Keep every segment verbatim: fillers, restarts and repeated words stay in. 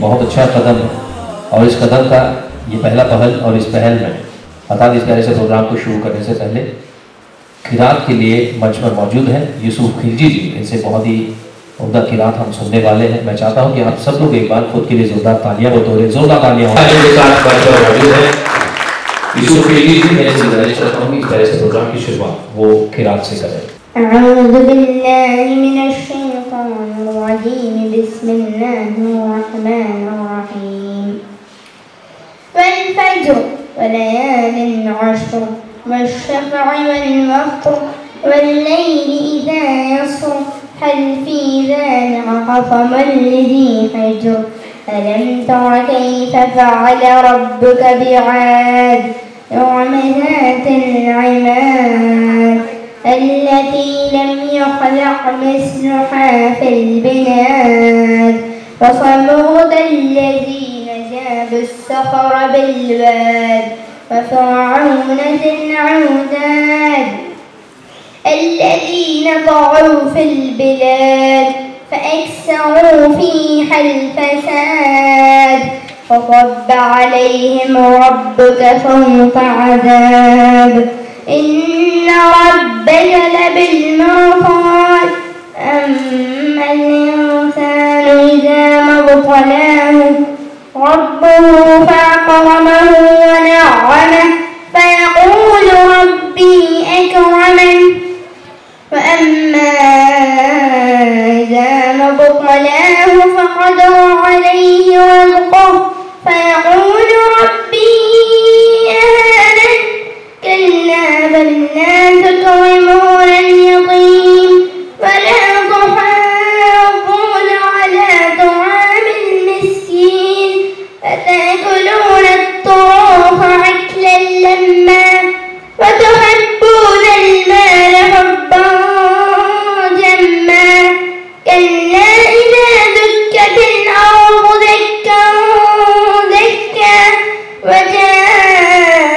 बहुत अच्छा कदम है और इस कदम का ये पहला पहल और इस पहल में अर्थात इस प्यारे से प्रोग्राम को शुरू करने से पहले किरात के लिए मंच पर मौजूद हैं यूसुफ खिलजी जी। इनसे बहुत ही उम्दा किरात हम सुनने वाले हैं। मैं चाहता हूं कि आप सब लोग एक बार खुद के लिए जोरदार तालियां बतौरें जोरदार तालियां के साथ मंच पर मौजूद हैं यूसुफ खिलजी जी। मैं इनसे गुजारिश करता हूं कि इस प्यारे से प्रोग्राम की शुरुआत वो किरात से करें। أعوذ بالله من الشيطان الرجيم بسم الله الرحمن الرحيم والفجر وليال عشر والشفع والوتر والليل إذا يسر هل في ذلك قسم لذي حجر ألم تر كيف فعل ربك بعاد إرم ذات العماد التي لم يخلق مثلها في البلاد وثمود الذين جابوا الصخر بالواد وفرعون ذي الأوتاد الذين طغوا في البلاد فأكثروا فيها الفساد فصب عليهم ربك سوط عذاب إن ربك لبالمرصاد أما الإنسان إذا ما ابتلاه ربه فأكرمه ونعمه فيقول ربي أكرمن وأما إذا ما ابتلاه فقدر عليه رزقه فيقول ربي أهانن كلا بل لا تكرمون اليتيم ولا تحاضون على طعام المسكين وتأكلون التراث أكلا لما وتحبون المال حبا جما كلا إذا دكت الأرض دكا دكا وجاء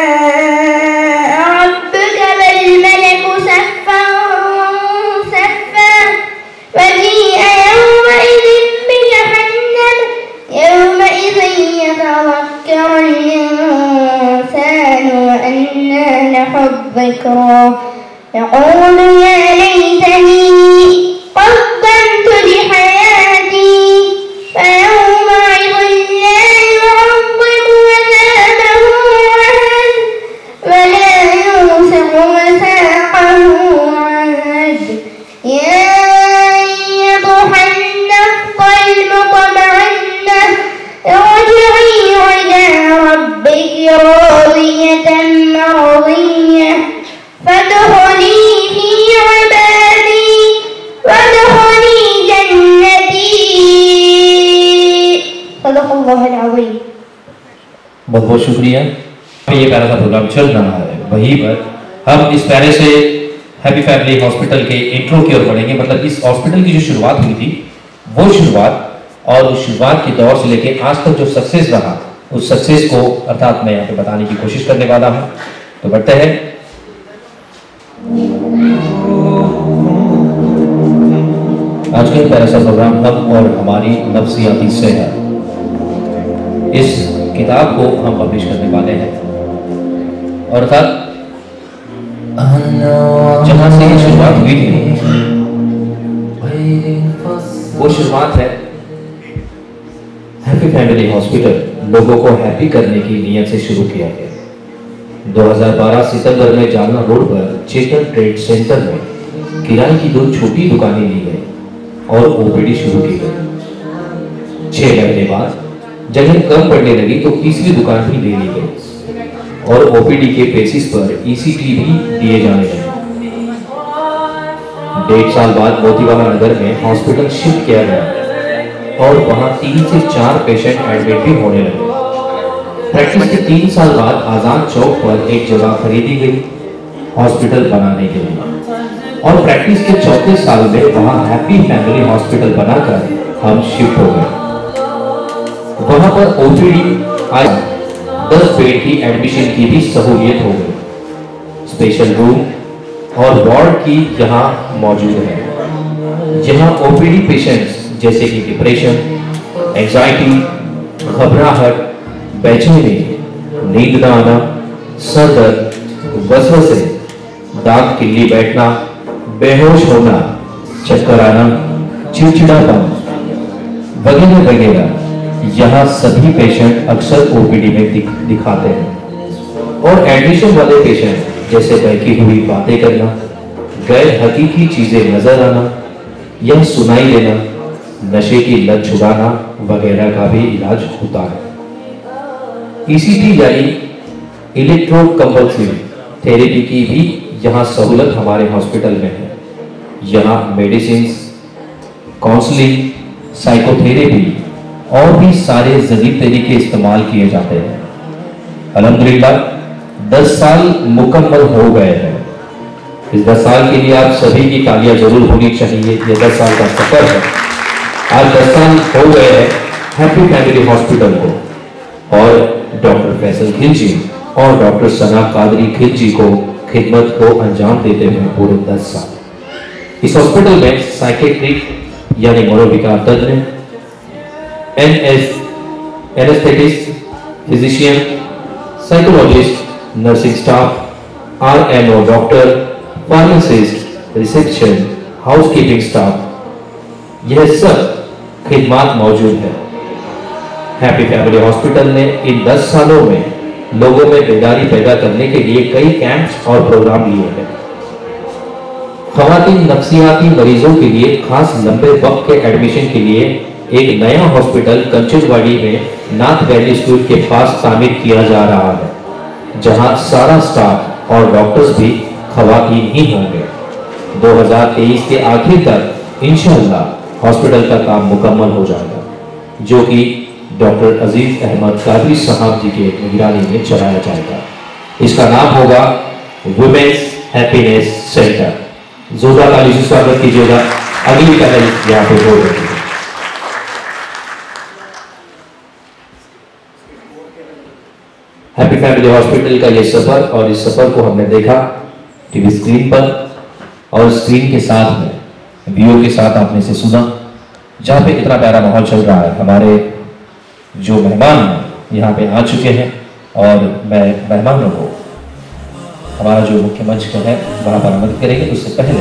ربك والملك صفا صفا وجيء يومئذ بجهنم يومئذ يتذكر الإنسان وأنى له الذكرى يقول يا ليتني قدمت لحياتي فيومئذ لا يعظم عذابه أحد ولا يوثق وثاقه أحد يا أيتها النفس المطمئنة ارجعي إلى ربك راضية مرضية فادخلي في عبادي وادخلي جنتي صدق الله العظيم। बहुत बहुत शुक्रिया। ये प्यारा सा प्रोग्राम चल रहा है, वहीं पर हम इस प्यारे से हैप्पी फैमिली हॉस्पिटल के इंट्रो की ओर बढ़ेंगे। मतलब इस हॉस्पिटल की जो शुरुआत हुई थी वो शुरुआत और उस शुरुआत के दौर से लेके आज तक जो सक्सेस रहा उस सक्सेस को अर्थात मैं यहाँ पे बताने की कोशिश करने वाला हूँ। तो बढ़ते हैं। आज का प्यारा सा प्रोग्राम हम और हमारी नफ्सियाती सेहत, इस किताब को हम पब्लिश करने वाले हैं और अर्थात जहां से ये शुरुआत हुई थी वो शुरुआत है हैप्पी फैमिली हॉस्पिटल लोगों को हैप्पी करने की नीयत से शुरू किया गया। दो हज़ार बारह सितंबर में जालना रोड पर चेतन ट्रेड सेंटर में किराए की दो छोटी दुकानें ली गई और ओपीडी शुरू की गई। छह महीने बाद जगह कम पड़ने लगी तो तीसरी दुकान भी ले ली गई और ओपीडी के बेसिस पर ईसीटी भी दिए जाने लगे। डेढ़ साल बाद मोतीवाला नगर में हॉस्पिटल शिफ्ट किया गया और वहां तीन से चार पेशेंट एडमिट भी होने लगे। प्रैक्टिस के तीन साल बाद आजाद चौक पर एक जगह खरीदी गई हॉस्पिटल बनाने के लिए और प्रैक्टिस के चौथे साल में वहां हैप्पी फैमिली हॉस्पिटल बनाकर हम शिफ्ट हो गए। वहां पर ओपीडी आई दस बेड की एडमिशन की भी सहूलियत हो गई। स्पेशल रूम और वार्ड की यहाँ मौजूद है, जहाँ ओपीडी पेशेंट्स जैसे कि डिप्रेशन, एंजाइटी, घबराहट, बेचैनी, नींद न आना, सर दर्द, वसवसे, दांत किल्ली बैठना, बेहोश होना, चक्कर आना, चिड़चिड़ापन वगैरह वगैरह यहाँ सभी पेशेंट अक्सर ओपीडी में दिख, दिखाते हैं। और एडमिशन वाले पेशेंट जैसे बहकी हुई बातें करना, गैर हकीकी चीजें नजर आना या सुनाई देना, नशे की लत छुड़ाना वगैरह का भी इलाज होता है। ईसीटी यानी इलेक्ट्रोकंपल्सिव थेरेपी की भी यहाँ सहूलत हमारे हॉस्पिटल में है। यहाँ मेडिसिन, काउंसलिंग, साइकोथेरेपी और भी सारे जदीद तरीके इस्तेमाल किए जाते हैं। अल्हम्दुलिल्लाह दस साल मुकम्मल हो गए हैं। इस दस साल के लिए आप सभी की तालियां जरूर होनी चाहिए। ये दस साल का सफर है। आज दस साल हो गए हैं हैप्पी फैमिली हॉस्पिटल को और डॉक्टर फैसल खिलजी और डॉक्टर सना कादरी खिलजी को खिदमत को अंजाम देते हुए पूरे दस साल। इस हॉस्पिटल में साइकेट्रिक यानी मनोविकार तज्ञ, N S anaesthetist, physician, psychologist, nursing staff, R M O doctor, pharmacist, reception, housekeeping staff, यह सब खिदमत मौजूद है। हैप्पी फैमिली हॉस्पिटल ने इन दस सालों में लोगों में बेदारी पैदा करने के लिए कई कैंप्स और प्रोग्राम लिए हैं। ख़वातीन नफ्सियाती मरीजों के लिए खास लंबे वक्त के एडमिशन के लिए एक नया हॉस्पिटल कंचनवाड़ी में नाथ वैली स्कूल के पास तामीर किया जा रहा है, जहां सारा स्टाफ और डॉक्टर्स भी ख़वातीन ही होंगे। दो हज़ार तेईस के आखिर तक इंशाअल्लाह हॉस्पिटल का काम मुकम्मल हो जाएगा, जो कि डॉक्टर अजीज अहमद कादरी साहब जी के निगरानी में चलाया जाएगा। इसका नाम होगा वुमेन्स हैप्पीनेस सेंटर। जोरदार ताली से स्वागत कीजिएगा। अगली पहल यहाँ पे हो रही है। हैप्पी फैमिली हॉस्पिटल का ये सफर, और इस सफर को हमने देखा टीवी स्क्रीन पर और स्क्रीन के साथ में वीडियो के साथ आपने से सुना, जहाँ पे इतना प्यारा माहौल चल रहा है। हमारे जो मेहमान यहाँ पे आ चुके हैं और मैं मेहमानों को हमारा जो मुख्य मंच है वहाँ पर आमंत्रित करेंगे। उससे पहले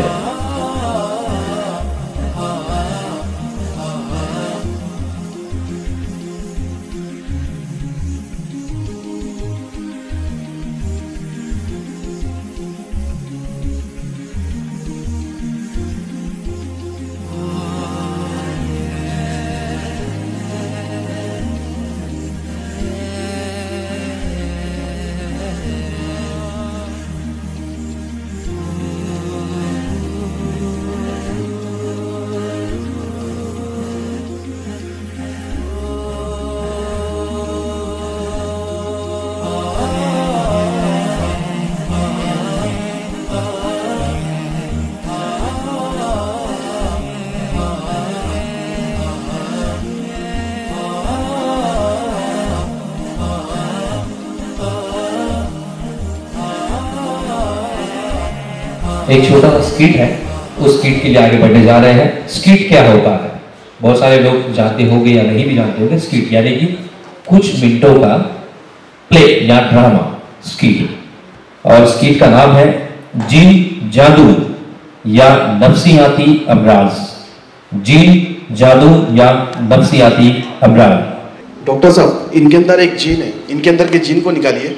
एक छोटा सा स्किट है, उस स्किट के लिए आगे बढ़ने जा रहे हैं। स्किट क्या होता है बहुत सारे लोग जानते होंगे या नहीं भी जानते होंगे। स्किट यानी कि कुछ मिनटों का प्ले या ड्रामा स्किट, और स्किट का नाम है जिन जादू या नफ्सियाती अमराज। जिन जादू या नफ्सियाती अमराज। डॉक्टर साहब, इनके अंदर एक जीन है, इनके अंदर के जीन को निकालिए।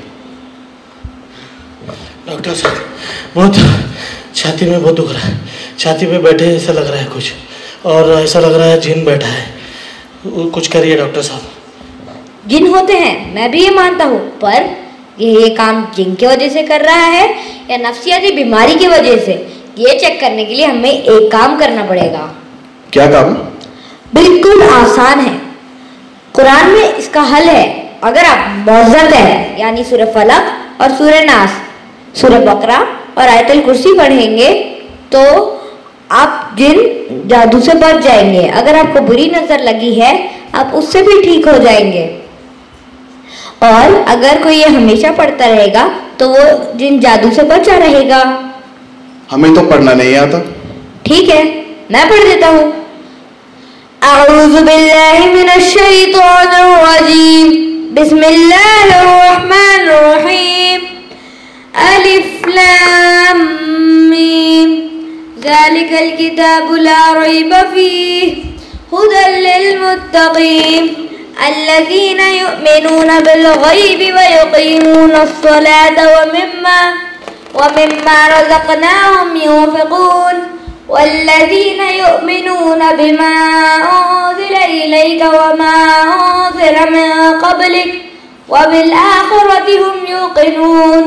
डॉक्टर साहब, बहुत छाती में बहुत दुख रहा है, छाती पे बैठे ऐसा लग रहा है कुछ, और ऐसा लग रहा है जिन बैठा है। कुछ करिए डॉक्टर साहब। जिन होते हैं, मैं भी ये मानता हूँ, पर ये ये काम जिन की वजह से कर रहा है या नफ्सियाती बीमारी की वजह से, ये चेक करने के लिए हमें एक काम करना पड़ेगा। क्या काम? बिल्कुल आसान है, कुरान में इसका हल है। अगर आप मौज़त है यानी सूरह फलक और सूरह नास, सूरह बकरा और आयतुल कुर्सी पढ़ेंगे तो आप जिन जादू से बच जाएंगे। अगर आपको बुरी नजर लगी है, आप उससे भी ठीक हो जाएंगे। और अगर कोई ये हमेशा पढ़ता रहेगा तो वो जिन जादू से बचा रहेगा। हमें तो पढ़ना नहीं आता। ठीक है, मैं पढ़ देता हूँ। أعوذ بالله من الشيطان الرجيم بسم الله الرحمن الرحيم ألف لام ميم ذلك الكتاب لا ريب فيه هدى للمتقين الذين يؤمنون بالغيب ويقيمون الصلاة ومما ومما رزقناهم ينفقون والذين يؤمنون بما أنزل إليك وما أنزل من قبلك وبالآخرة هم يوقنون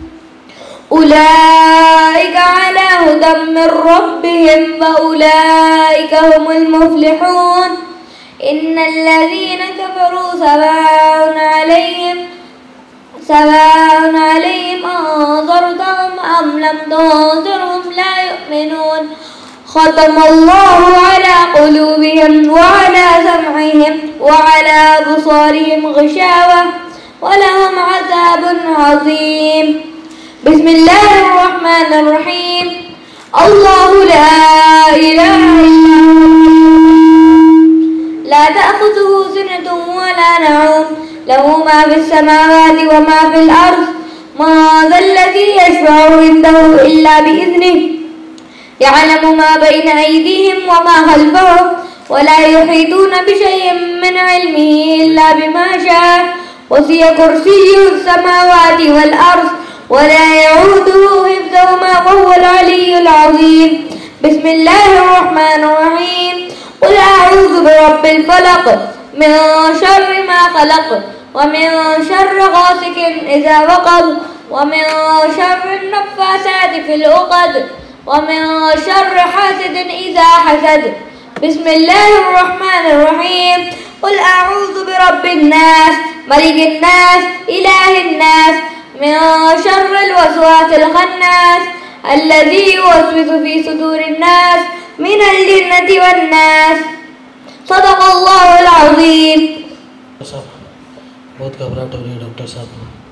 أولئك على هدى من ربهم وأولئك هم المفلحون إن الذين كفروا سواء عليهم سواء عليهم أنذرتهم أم لم تنذرهم لا يؤمنون ختم الله على قلوبهم وعلى سمعهم وعلى أبصارهم غشاوة ولهم عذاب عظيم بسم الله الرحمن الرحيم الله لا إله إلا هو لا تأخذه سنة ولا نوم له ما في السماوات وما في الأرض ما ذا الذي يشفع عنده إلا بإذنه يعلم ما بين أيديهم وما خلفهم ولا يحيطون بشيء من علمه إلا بما شاء وسع كرسيه السماوات والأرض ولا يعوده حفظهما وهو العلي العظيم بسم الله الرحمن الرحيم قل أعوذ برب الفلق من شر ما خلق ومن شر غاسق إذا وقب ومن شر النفاثات في العقد ومن شر حاسد إذا حسد بسم الله الرحمن الرحيم قل أعوذ برب الناس ملك الناس إله الناس من شر الوسواس الخناس الذي يوسوس في صدور الناس من الجنة والناس صدق الله العظيم साहब बहुत घबराहट हो रही है डॉक्टर साहब।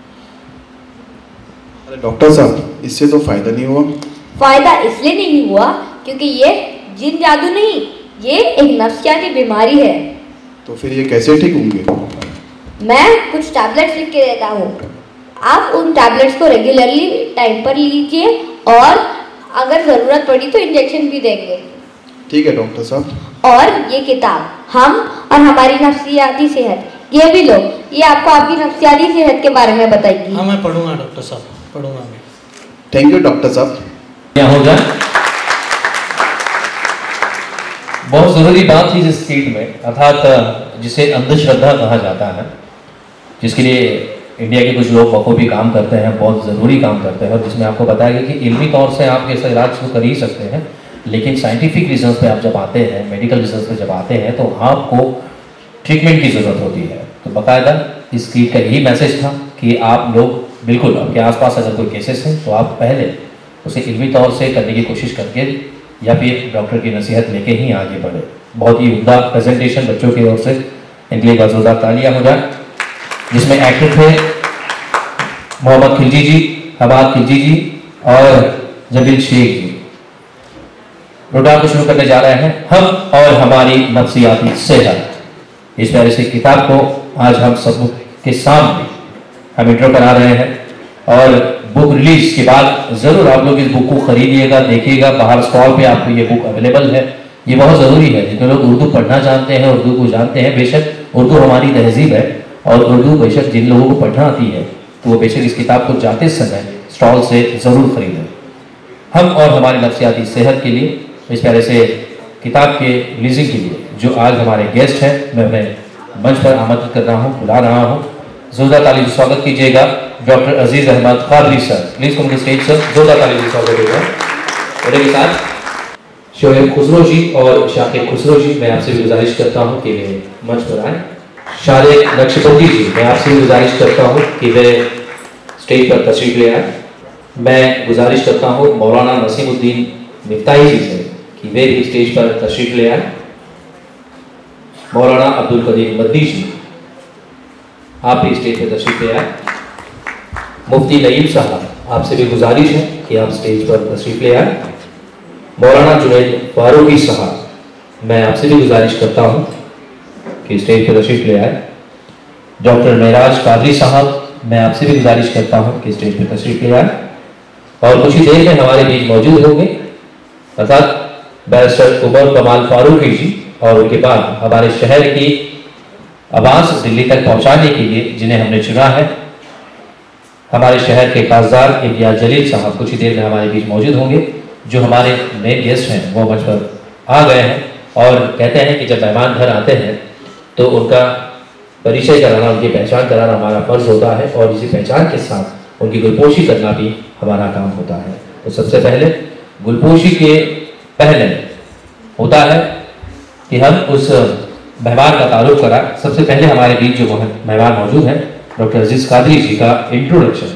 अरे डॉक्टर साहब, इससे तो फायदा नहीं हुआ। फायदा इसलिए नहीं हुआ क्योंकि ये जिन जादू नहीं, ये एक नफ्सियाती बीमारी है। तो फिर ये कैसे ठीक होंगे? मैं कुछ टैबलेट्स लिख के देता हूँ, आप उन टैबलेट्स को रेगुलरली टाइम पर लीजिए और अगर ज़रूरत पड़ी तो इंजेक्शन भी देंगे। ठीक है डॉक्टर साहब। और ये किताब हम और हमारी नफ्सियाती सेहत, ये भी लो, ये आपको आपकी नफ्सियाती सेहत के बारे में बताएगी। हाँ मैं पढ़ूंगा डॉक्टर साहब, पढ़ूंगा मैं। थैंक यू डॉक्टर साहब। क्या होगा? बहुत जरूरी बात थी इस सीट में, अर्थात जिसे अंधश्रद्धा कहा जाता है, जिसके लिए इंडिया के कुछ लोग बखूबी काम करते हैं, बहुत ज़रूरी काम करते हैं, और जिसमें आपको बताया गया कि इल्मी तौर से आप इसका इलाज तो कर ही सकते हैं, लेकिन साइंटिफिक रीजंस पे आप जब आते हैं, मेडिकल रीजंस पे जब आते हैं, तो आपको ट्रीटमेंट की ज़रूरत होती है। तो बाकायदा इस स्क्रीन का यही मैसेज था कि आप लोग बिल्कुल आपके आसपास अगर कोई केसेस हैं तो आप पहले उसे इल्मी तौर से करने की कोशिश करके या फिर डॉक्टर की नसीहत लेके ही आगे बढ़े। बहुत ही उम्दा प्रेजेंटेशन बच्चों की ओर से, इनके लिए जोरदार तालियां हो जाए। जिसमें एक्टर थे मोहम्मद खिलजी जी, हबाब खिलजी जी और जबील शेख जी। प्रोग्राम को शुरू करने जा रहे हैं, हम और हमारी नफ्सियाती सेहत। इस तरह से किताब को आज हम सब के सामने हम इंट्रो करा रहे हैं, और बुक रिलीज के बाद ज़रूर आप लोग इस बुक को खरीदिएगा, देखिएगा। बाहर स्टॉल पे आपको ये बुक अवेलेबल है। ये बहुत ज़रूरी है, जितने लोग उर्दू पढ़ना जानते हैं, उर्दू को जानते हैं, बेशक उर्दू हमारी तहजीब है और उर्दू बेशक जिन लोगों को पढ़ना आती है तो वो बेशक इस किताब को जाते समय स्टॉल से ज़रूर खरीदें। हम और हमारी नफ्सियाती सेहत के लिए इस तरह से किताब के रिलीजिंग के लिए जो आज हमारे गेस्ट हैं, मैं उन्हें मंच पर आमंत्रित कर रहा हूँ, बुला रहा हूँ। जोरदार ताली से स्वागत कीजिएगा doctor Aziz Ahmed Qadri sir. Please come to stage sir. जोरदार ताली से स्वागत कीजिएगा। और के साथ शोएब खुसरो जी और शाकिब खुसरो जी, मैं आपसे भी गुजारिश करता हूँ कि वे मंच पर आए। शारिक नक्शबंदी जी, मैं आपसे भी गुजारिश करता हूँ कि वे स्टेज पर तशरीफ ले आए। मैं गुजारिश करता हूँ मौलाना नसीमुद्दीन मिफ्ताही जी से कि वे भी स्टेज पर तशरीफ ले आए। मौलाना अब्दुल कदीर मदनी जी, आप भी स्टेज पर तशरीफ ले आए। मुफ्ती नईम साहब, आपसे भी गुजारिश है कि आप स्टेज पर तशरीफ ले आए। मौलाना जुनैद फारूकी साहब, मैं आपसे भी गुजारिश करता हूँ कि स्टेज पर तशरीफ ले आए। डॉक्टर महराज कादरी साहब, मैं आपसे भी गुजारिश करता हूँ कि स्टेज पर तशरीफ ले आए और कुछ ही देर में हमारे बीच मौजूद होंगे अर्थात बैरिस्टर उमर कमाल फारूकी जी, और उनके बाद हमारे शहर की आवाज़ दिल्ली तक पहुँचाने के लिए जिन्हें हमने चुना है, हमारे शहर के खासदार इम्तियाज जलील साहब कुछ ही देर में हमारे बीच मौजूद होंगे। जो हमारे मेन गेस्ट हैं वो मंच पर आ गए हैं और कहते हैं कि जब मेहमान घर आते हैं तो उनका परिचय कराना, उनकी पहचान कराना हमारा फर्ज होता है और इसी पहचान के साथ उनकी गुलपोशी करना भी हमारा काम होता है। तो सबसे पहले गुलपोशी के पहले होता है कि हम उस मेहमान का तारुफ करा। सबसे पहले हमारे बीच जो मेहमान मौजूद हैं डॉक्टर अजीज कादरी जी का इंट्रोडक्शन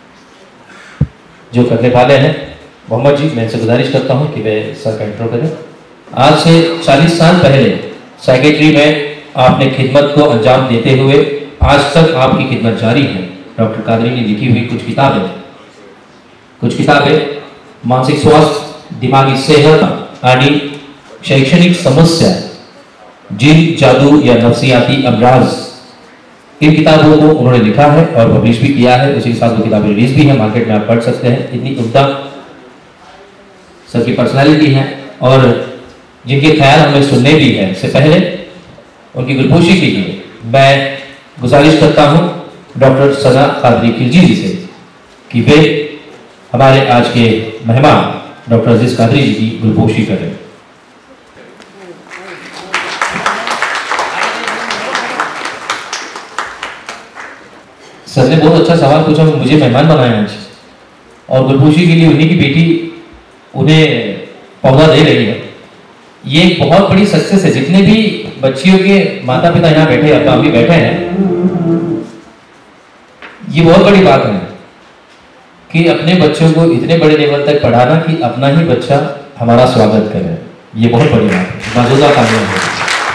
जो करने वाले हैं मोहम्मद जी, मैं इनसे गुजारिश करता हूं कि वे सर का इंट्रो करें। आज से चालीस साल पहले सेक्रेटरी में आपने खिदमत को अंजाम देते हुए आज तक आपकी खिदमत जारी है। डॉक्टर कादरी ने लिखी हुई कुछ किताबें कुछ किताबें मानसिक स्वास्थ्य, दिमागी सेहत यानी शैक्षणिक समस्या, जिन, जादू या नफसियाती अमराज, इन किताबों को उन्होंने लिखा है और पब्लिश भी किया है। उसी के साथ वो किताबें रिलीज भी है, मार्केट में आप पढ़ सकते हैं। इतनी उम्दा सबकी पर्सनालिटी है और जिनके ख्याल हमें सुनने भी है। इससे पहले उनकी गुलपोशी के लिए मैं गुजारिश करता हूं डॉक्टर सना कादरी खिलजी जी से कि वे हमारे आज के मेहमान डॉक्टर अजीज कादरी जी की गुलपोशी करें। सर ने बहुत अच्छा सवाल पूछा, मुझे मेहमान बनाया आज और गुलपोशी के लिए उन्हीं की बेटी उन्हें पौधा दे रही है। ये एक बहुत बड़ी सक्सेस है। जितने भी बच्चियों के माता पिता यहाँ बैठे हैं, अब्बा भी बैठे हैं, ये बहुत बड़ी बात है कि अपने बच्चों को इतने बड़े लेवल तक पढ़ाना कि अपना ही बच्चा हमारा स्वागत करे। ये बहुत बड़ी बात है, मौजूदा कामयाब है।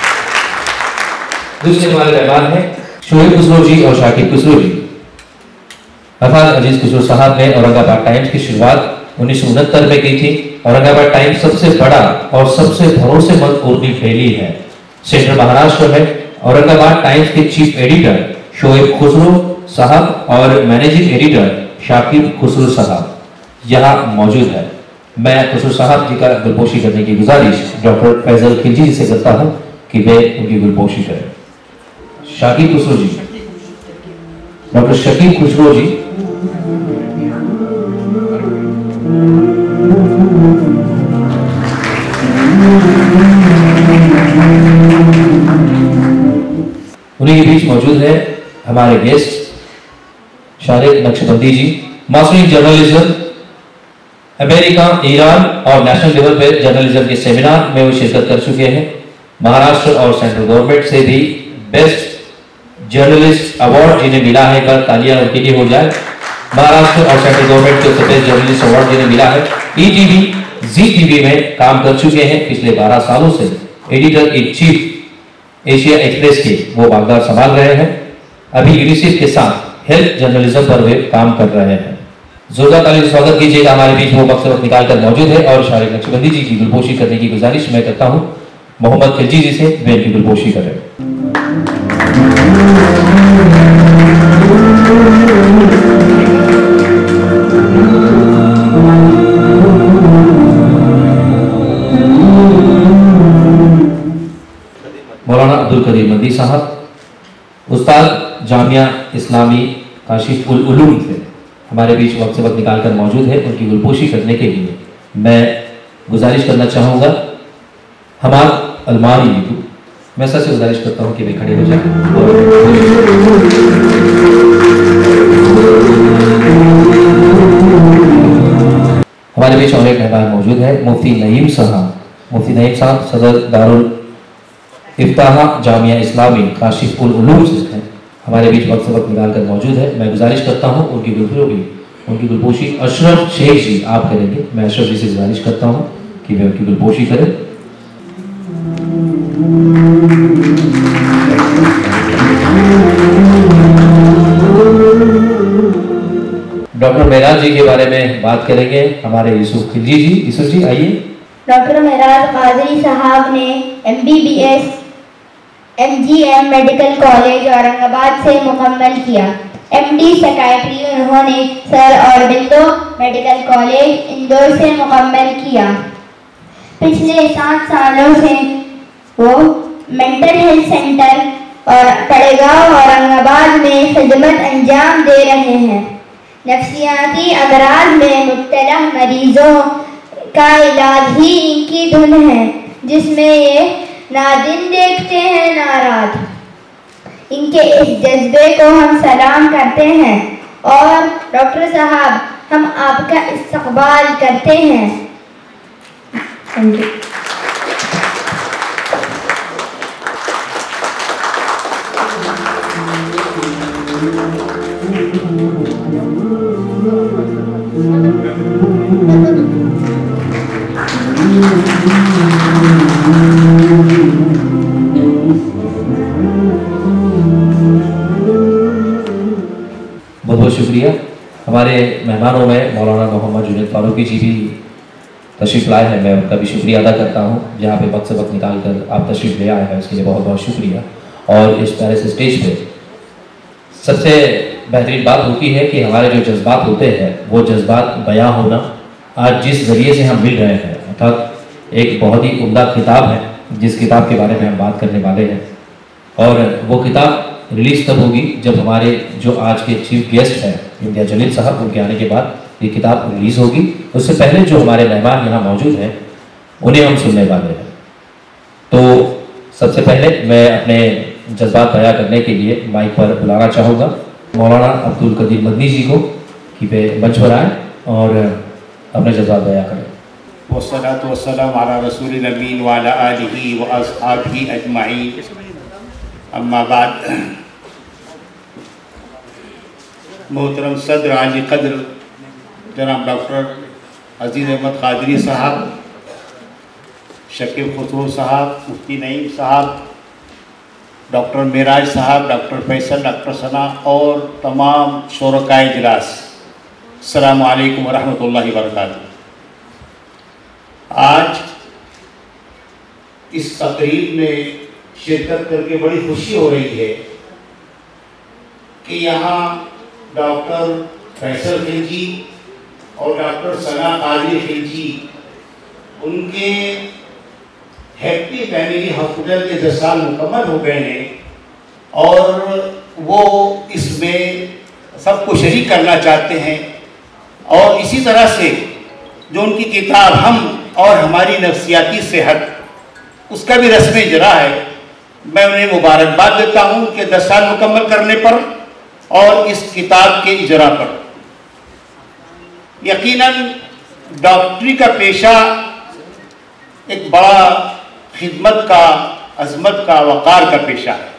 दूसरे हमारे मेहमान हैं शोएब खुसरो जी और शाकिब खुसरो जी। अर्थात अजीज खुसरो साहब ने औरंगाबाद टाइम्स की शुरुआत उन्नीस सौ उनहत्तर में की थी। औरंगाबाद टाइम्स सबसे बड़ा और सबसे भरोसेमंद उर्दू डेली है। सेंट्रल महाराष्ट्र में औरंगाबाद टाइम्स के चीफ एडिटर शोएब खुसरो साहब और मैनेजिंग एडिटर शाकिब खुसरो साहब यहाँ मौजूद है। मैं खुसरो साहब जी का गुलपोशी करने की गुजारिश डॉक्टर फैजल खिलजी जी से करता हूँ कि वे उनकी गुलपोशी करें। शाकिब खुसरो जी, डॉक्टर शकीब खुसरो जी। उन्हीं के बीच मौजूद है हमारे guest Shariq Naqshbandi ji, master in journalism, America, Iran और नेशनल लेवल पे जर्नलिज्म के सेमिनार में वो शिरकत कर चुके हैं। महाराष्ट्र और सेंट्रल गवर्नमेंट से भी बेस्ट जर्नलिस्ट अवार्ड जिन्हें मिला है, कर तालियां उनके लिए हो जाए। महाराष्ट्र और सेंट्रल गवर्नमेंट के बेस्ट जर्नलिस्ट अवार्ड जिन्हें मिला है। ईटीवी, जी टीवी में काम कर चुके हैं पिछले बारह सालों से। Editor in chief Asia Express के वो बागदार संभाल रहे हैं। अभी यूनिसेफ के साथ हेल्थ जर्नलिज्म पर वे काम कर रहे हैं। जोरदार ताली से स्वागत कीजिएगा। हमारे बीच वो वक्त वक्त निकाल कर मौजूद है और शारिक नक्शबंदी जी की गुलपोशी करने की गुजारिश मैं करता हूँ मोहम्मद खिलजी जी से, वे इनकी गुलपोशी करें। मौलाना अब्दुल करीम मदी साहब, उस्ताद जामिया इस्लामी काशिफ उल उलूम से हमारे बीच वक्त से वक्त निकाल कर मौजूद है। उनकी गुलपोशी करने के लिए मैं गुजारिश करना चाहूँगा हमाद अलमारी जी को। मैं सर से गुजारिश करता हूँ कि वे खड़े हो जाएं हमारे बीच और एक मेहमान मौजूद है मुफ्ती नईम साहब। मुफ्ती नईम साहब सदर दारुल इफ्ताहा जामिया इस्लामी काशिफ उल उलूम से हैं, हमारे बीच वक्त से वक्त निकाल कर मौजूद है। मैं गुजारिश करता हूँ उनकी गुलपोशी उनकी गुलपोशी अशरफ शेख जी आप करेंगे। मैं अशरफ जी से गुजारिश करता हूँ कि वे उनकी गुलपोशी करें। डॉक्टर महराज जी के बारे में बात करेंगे हमारे यूसुफ खिलजी जी। यूसुफ जी आइए। डॉक्टर महराज कादरी साहब ने M B B S M G M medical college Aurangabad से मुकम्मल किया। एम डी साइकियाट्री उन्होंने sir Aurobindo medical college Indore से मुकम्मल किया। पिछले सात सालों से वो मेंटल हेल्थ सेंटर और तड़ेगांव औरंगाबाद में खिदमत अंजाम दे रहे हैं। नफ्सियाती अमराज में मुब्तला मरीजों का इलाज ही इनकी धुन है, जिसमें ये ना दिन देखते हैं ना रात। इनके इस जज्बे को हम सलाम करते हैं और डॉक्टर साहब हम आपका इस्तकबाल करते हैं। Thank you. बहुत बहुत शुक्रिया। हमारे मेहमानों में मौलाना मोहम्मद जुनैद फारूकी जी भी तशरीफ़ लाए हैं, मैं उनका भी शुक्रिया अदा करता हूँ। यहाँ पे वक्त से वक्त निकाल कर आप तशरीफ़ ले आए हैं, उसके लिए बहुत बहुत शुक्रिया। और इस प्यारे से स्टेज पे सबसे बेहतरीन बात होती है कि हमारे जो जज्बात होते हैं वो जज्बात बयां होना। आज जिस ज़रिए से हम मिल रहे हैं अर्थात एक बहुत ही उम्दा किताब है, जिस किताब के बारे में हम बात करने वाले हैं, और वो किताब रिलीज़ तब होगी जब हमारे जो आज के चीफ गेस्ट हैं इंडिया जलील साहब, उनके आने के बाद ये किताब रिलीज़ होगी। उससे पहले जो हमारे मेहमान यहाँ मौजूद हैं उन्हें हम सुनने वाले हैं। तो सबसे पहले मैं अपने जज्बात बयां करने के लिए माइक पर बुलाना चाहूँगा मौलाना अब्दुल कदीर मदनी जी को कि वे मंच पर आएँ और अपने जज्बात बयां करें। वस्सलातु वस्सलामु अला रसूलिल अमीन व अला आलिहि व अस्हाबिही अजमाईन, अम्मा बाद। मोहतरम सदर आली कद्र जनाब डॉक्टर अजीज़ अहमद कादरी साहब, शकील खसूर साहब, मुफ्ती नईम साहब, डॉक्टर मेराज साहब, डॉक्टर फैसल, डॉक्टर सना और तमाम शोरकाए इजलास, अस्सलामु अलैकुम व रहमतुल्लाहि व बरकातुहू। आज इस तकरीब में शिरकत करके बड़ी खुशी हो रही है कि यहाँ डॉक्टर फैसल खिलजी और डॉक्टर सना कादरी खिलजी उनके हैप्पी फैमिली हॉस्पिटल के दस साल मुकम्मल हो गए हैं और वो इसमें सबको शरीक करना चाहते हैं। और इसी तरह से जो उनकी किताब हम और हमारी नफ्सियाती सेहत, उसका भी रस्म इजरा है। मैं उन्हें मुबारकबाद देता हूँ कि दस साल मुकम्मल करने पर और इस किताब के इजरा पर। यकीनन डॉक्टरी का पेशा एक बड़ा खिदमत का, अजमत का, वक़ार का पेशा है।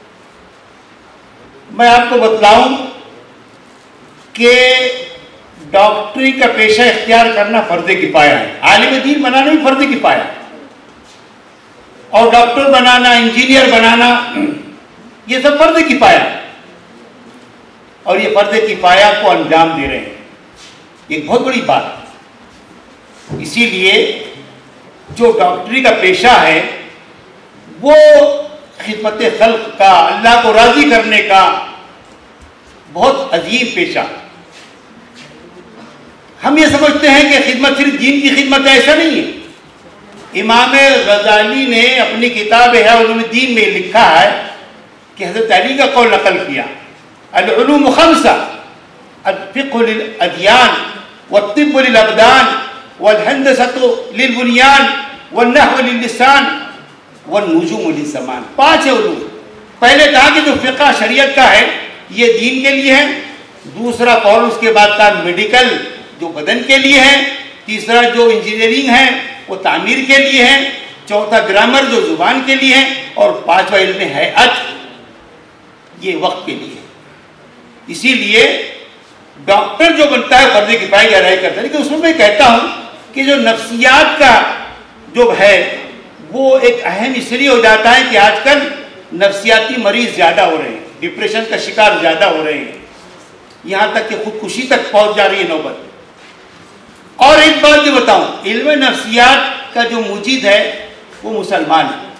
मैं आपको बतलाऊं कि डॉक्टरी का पेशा इख्तियार करना फ़र्ज़ किफ़ाया है। आलिम दीन बनाना भी फ़र्ज़ किफ़ाया है, और डॉक्टर बनाना, इंजीनियर बनाना, ये सब फ़र्ज़ किफ़ाया है। और ये फ़र्ज़ किफ़ाया को अंजाम दे रहे हैं, एक बहुत बड़ी बात है। इसीलिए जो डॉक्टरी का पेशा है वो खिदमत खल्क का, अल्लाह को राज़ी करने का बहुत अजीम पेशा। हम ये समझते हैं कि खिदमत सिर्फ दीन की खिदमत है, ऐसा नहीं है। इमाम गज़ाली ने अपनी किताब है उलूमुद्दीन में लिखा है कि हज़रत अली का कौल नकल किया, अल-उलूम खम्सा, अल-फ़िक़्हु लिल-अदयान, वत-तिब्बु लिल-अबदान, वल-हंदसतु लिल-बुनियान, वन-नहवु लिल-लिसान, वन-नुजूमु लिज़-ज़मान। पाँच है उलूम। पहले कहा कि जो फ़िक़्ह शरीयत का है ये दीन के लिए है, दूसरा फौरन उसके बाद का मेडिकल जो बदन के लिए है, तीसरा जो इंजीनियरिंग है वो तामीर के लिए है, चौथा ग्रामर जो जुबान के लिए है, और पांचवा इल्म हैअत, ये वक्त के लिए है। इसीलिए डॉक्टर जो बनता है फर्ज किफाया की अदाई करता है। लेकिन उसमें मैं कहता हूँ कि जो नफ्सियात का जो है वो एक अहम इसलिए हो जाता है कि आजकल नफ्सियाती मरीज ज़्यादा हो रहे हैं, डिप्रेशन का शिकार ज़्यादा हो रहे हैं, यहाँ तक कि खुदकुशी तक पहुँच जा रही है नौबत। और एक बात जो बताऊँ, इल्म नफ्सियात का जो मुजीद है वो मुसलमान है।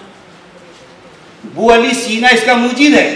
अबू अली सीना इसका मुजीद है।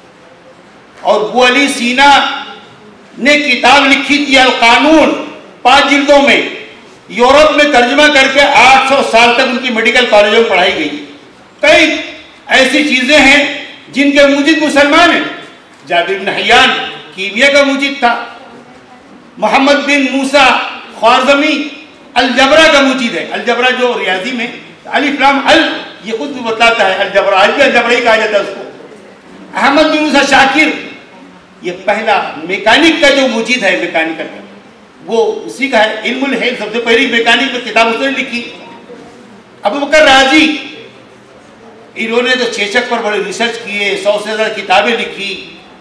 और अबू अली सीना ने किताब लिखी थी अल कानून, पांच जिल्दों में, यूरोप में तर्जुमा करके आठ सौ साल तक उनकी मेडिकल कॉलेजों में पढ़ाई गई। कई ऐसी चीजें हैं जिनके मुजीद मुसलमान हैं। जाबिर बिन हयान कीमिया का मुजीद था। मोहम्मद बिन मूसा ख्वारज़मी अलजबरा का मुजीद है। अलजबरा जो रियाजी में अलिफ लाम अल, ये खुद भी बताता है अलजबरा, आज भी अलजबरा ही कहा जाता है उसको। अहमद बिन मूसा शाकिर, ये पहला मैकेनिक का जो मुजीद है, मैकेनिकल का, वो उसी का है। इल्मुल हेल सबसे पहली मैकेनिक में किताब उसने लिखी। अबू बकर राजी, इन्होंने तो चेचक पर बड़े रिसर्च किए, सौ से ज्यादा किताबें लिखी।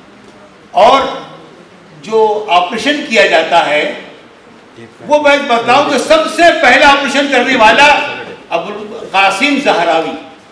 और जो ऑपरेशन किया जाता है वो मैं बताऊं कि सबसे पहला ऑपरेशन करने वाला अबुल कासिम ज़हरावी।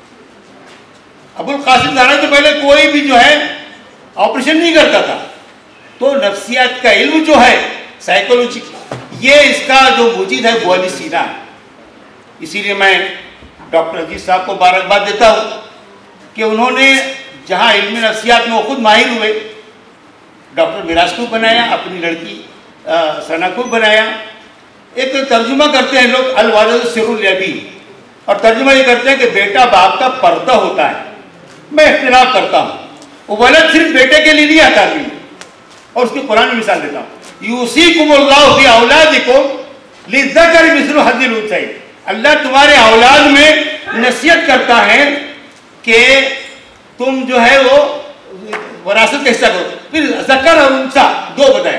अबुल कासिम ज़हरावी तो पहले कोई भी जो है ऑपरेशन नहीं करता था। तो नफ्सियात का इल्म जो है, साइकोलॉजी, ये इसका जो मुजीद है वो अली सीना है। इसीलिए मैं डॉक्टर अजीज साहब को मुबारकबाद देता हूँ कि उन्होंने जहाँ इल्म नफ्सियात में वो खुद माहिर हुए, डॉक्टर मिराजकूब बनाया, अपनी लड़की सनाकूब बनाया। एक तर्जुमा करते हैं लोग अल वालिद सिर्रुल अबी, और तर्जुमा ये करते हैं कि बेटा बाप का पर्दा होता है। मैं इख्तिलाफ करता हूँ, वो वलद सिर्फ बेटे के लिए नहीं आता भी, और उसकी कुरान में मिसाल देता हूँ। यूसीकुमुल्लाहु फी औलादिकुम लिज़्ज़करि मिस्लु हज़्ज़िल उन्सयैन। अल्लाह तुम्हारे औलाद में नसीहत करता है कि तुम जो है वो वरासत का हिस्सा करो। फिर ज़कर और उन्सा दो बताया।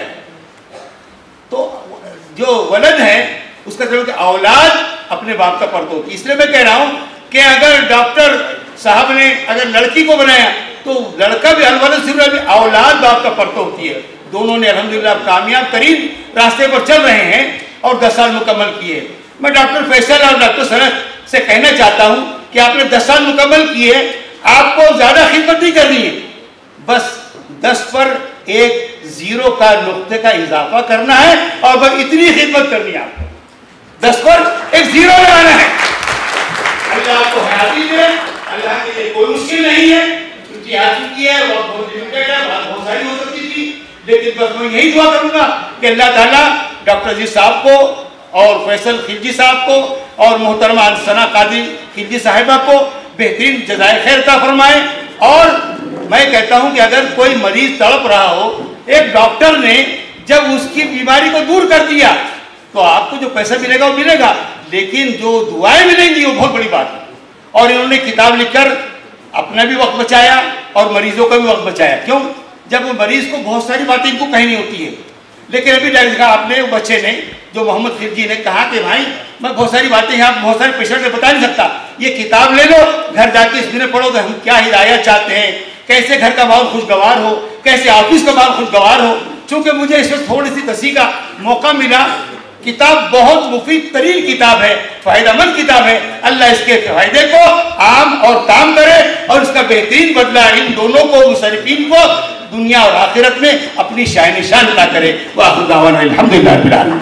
तो जो वलद है उसका मतलब औलाद अपने बाप का पर्दा होती है। इसलिए मैं कह रहा हूँ कि अगर डॉक्टर साहब ने अगर लड़की को बनाया तो लड़का भी अलवलद सिर्फ भी औलाद बाप का पर्दा होती है। दोनों ने अल्हम्दुलिल्लाह कामयाब तरीन रास्ते पर चल रहे हैं और दस साल मुकम्मल किए। मैं डॉक्टर फैसल और डॉक्टर सनत से कहना चाहता हूँ कि आपने दस साल मुकम्मल किए, आपको ज्यादा खिदमत नहीं करनी है, बस दस पर एक जीरो का नुक्ते का इजाफा करना है और बस इतनी खिदमत करनी है आपको। दस पर एक जीरो लगाना है। अल्लाह आपको हयाती दे, अल्लाह के लिए कोई मुश्किल नहीं है। क्योंकि हयाती की है वो बहुत लिमिटेड है, बात बहुत सारी हो सकती थी, लेकिन बस मैं यही दुआ करूंगा कि अल्लाह ताला डॉक्टर अजीज साहब को और फैसल खिलजी साहब को और मोहतरमा सना कादी खिलजी साहिबा को बेहतरीन जज़ाए खैर अता फरमाए। और मैं कहता हूं कि अगर कोई मरीज तड़प रहा हो, एक डॉक्टर ने जब उसकी बीमारी को दूर कर दिया तो आपको जो पैसा मिलेगा वो मिलेगा, लेकिन जो दुआएं मिलेंगी वो बहुत बड़ी बात है। और इन्होंने किताब लिखकर अपना भी वक्त बचाया और मरीजों का भी वक्त बचाया। क्यों? जब वो मरीज को बहुत सारी बातें इनको कहनी होती है, लेकिन अभी देखा आपने वो बच्चे ने जो मोहम्मद खिलजी ने कहा कि भाई मैं बहुत सारी बातें यहाँ बहुत सारे पेशेंट से बता नहीं सकता, ये किताब ले लो, घर जाके इसमें पढ़ो कि हम क्या हिदायत चाहते हैं, कैसे घर का माहौल खुशगवार हो, कैसे ऑफिस का माहौल खुशगवार हो। चूंकि मुझे इसमें थोड़ी सी तस्हीह का मौका मिला, किताब बहुत मुफीद तरीन किताब है, फायदेमंद किताब है। अल्लाह इसके फायदे को आम और ताम करे और इसका बेहतरीन बदला इन दोनों को, मुसरिफीन को दुनिया और आखिरत में अपनी शान निशान अता करे। वाखिर दावाना अल्हम्दुलिल्लाह रब्बिल आलमीन।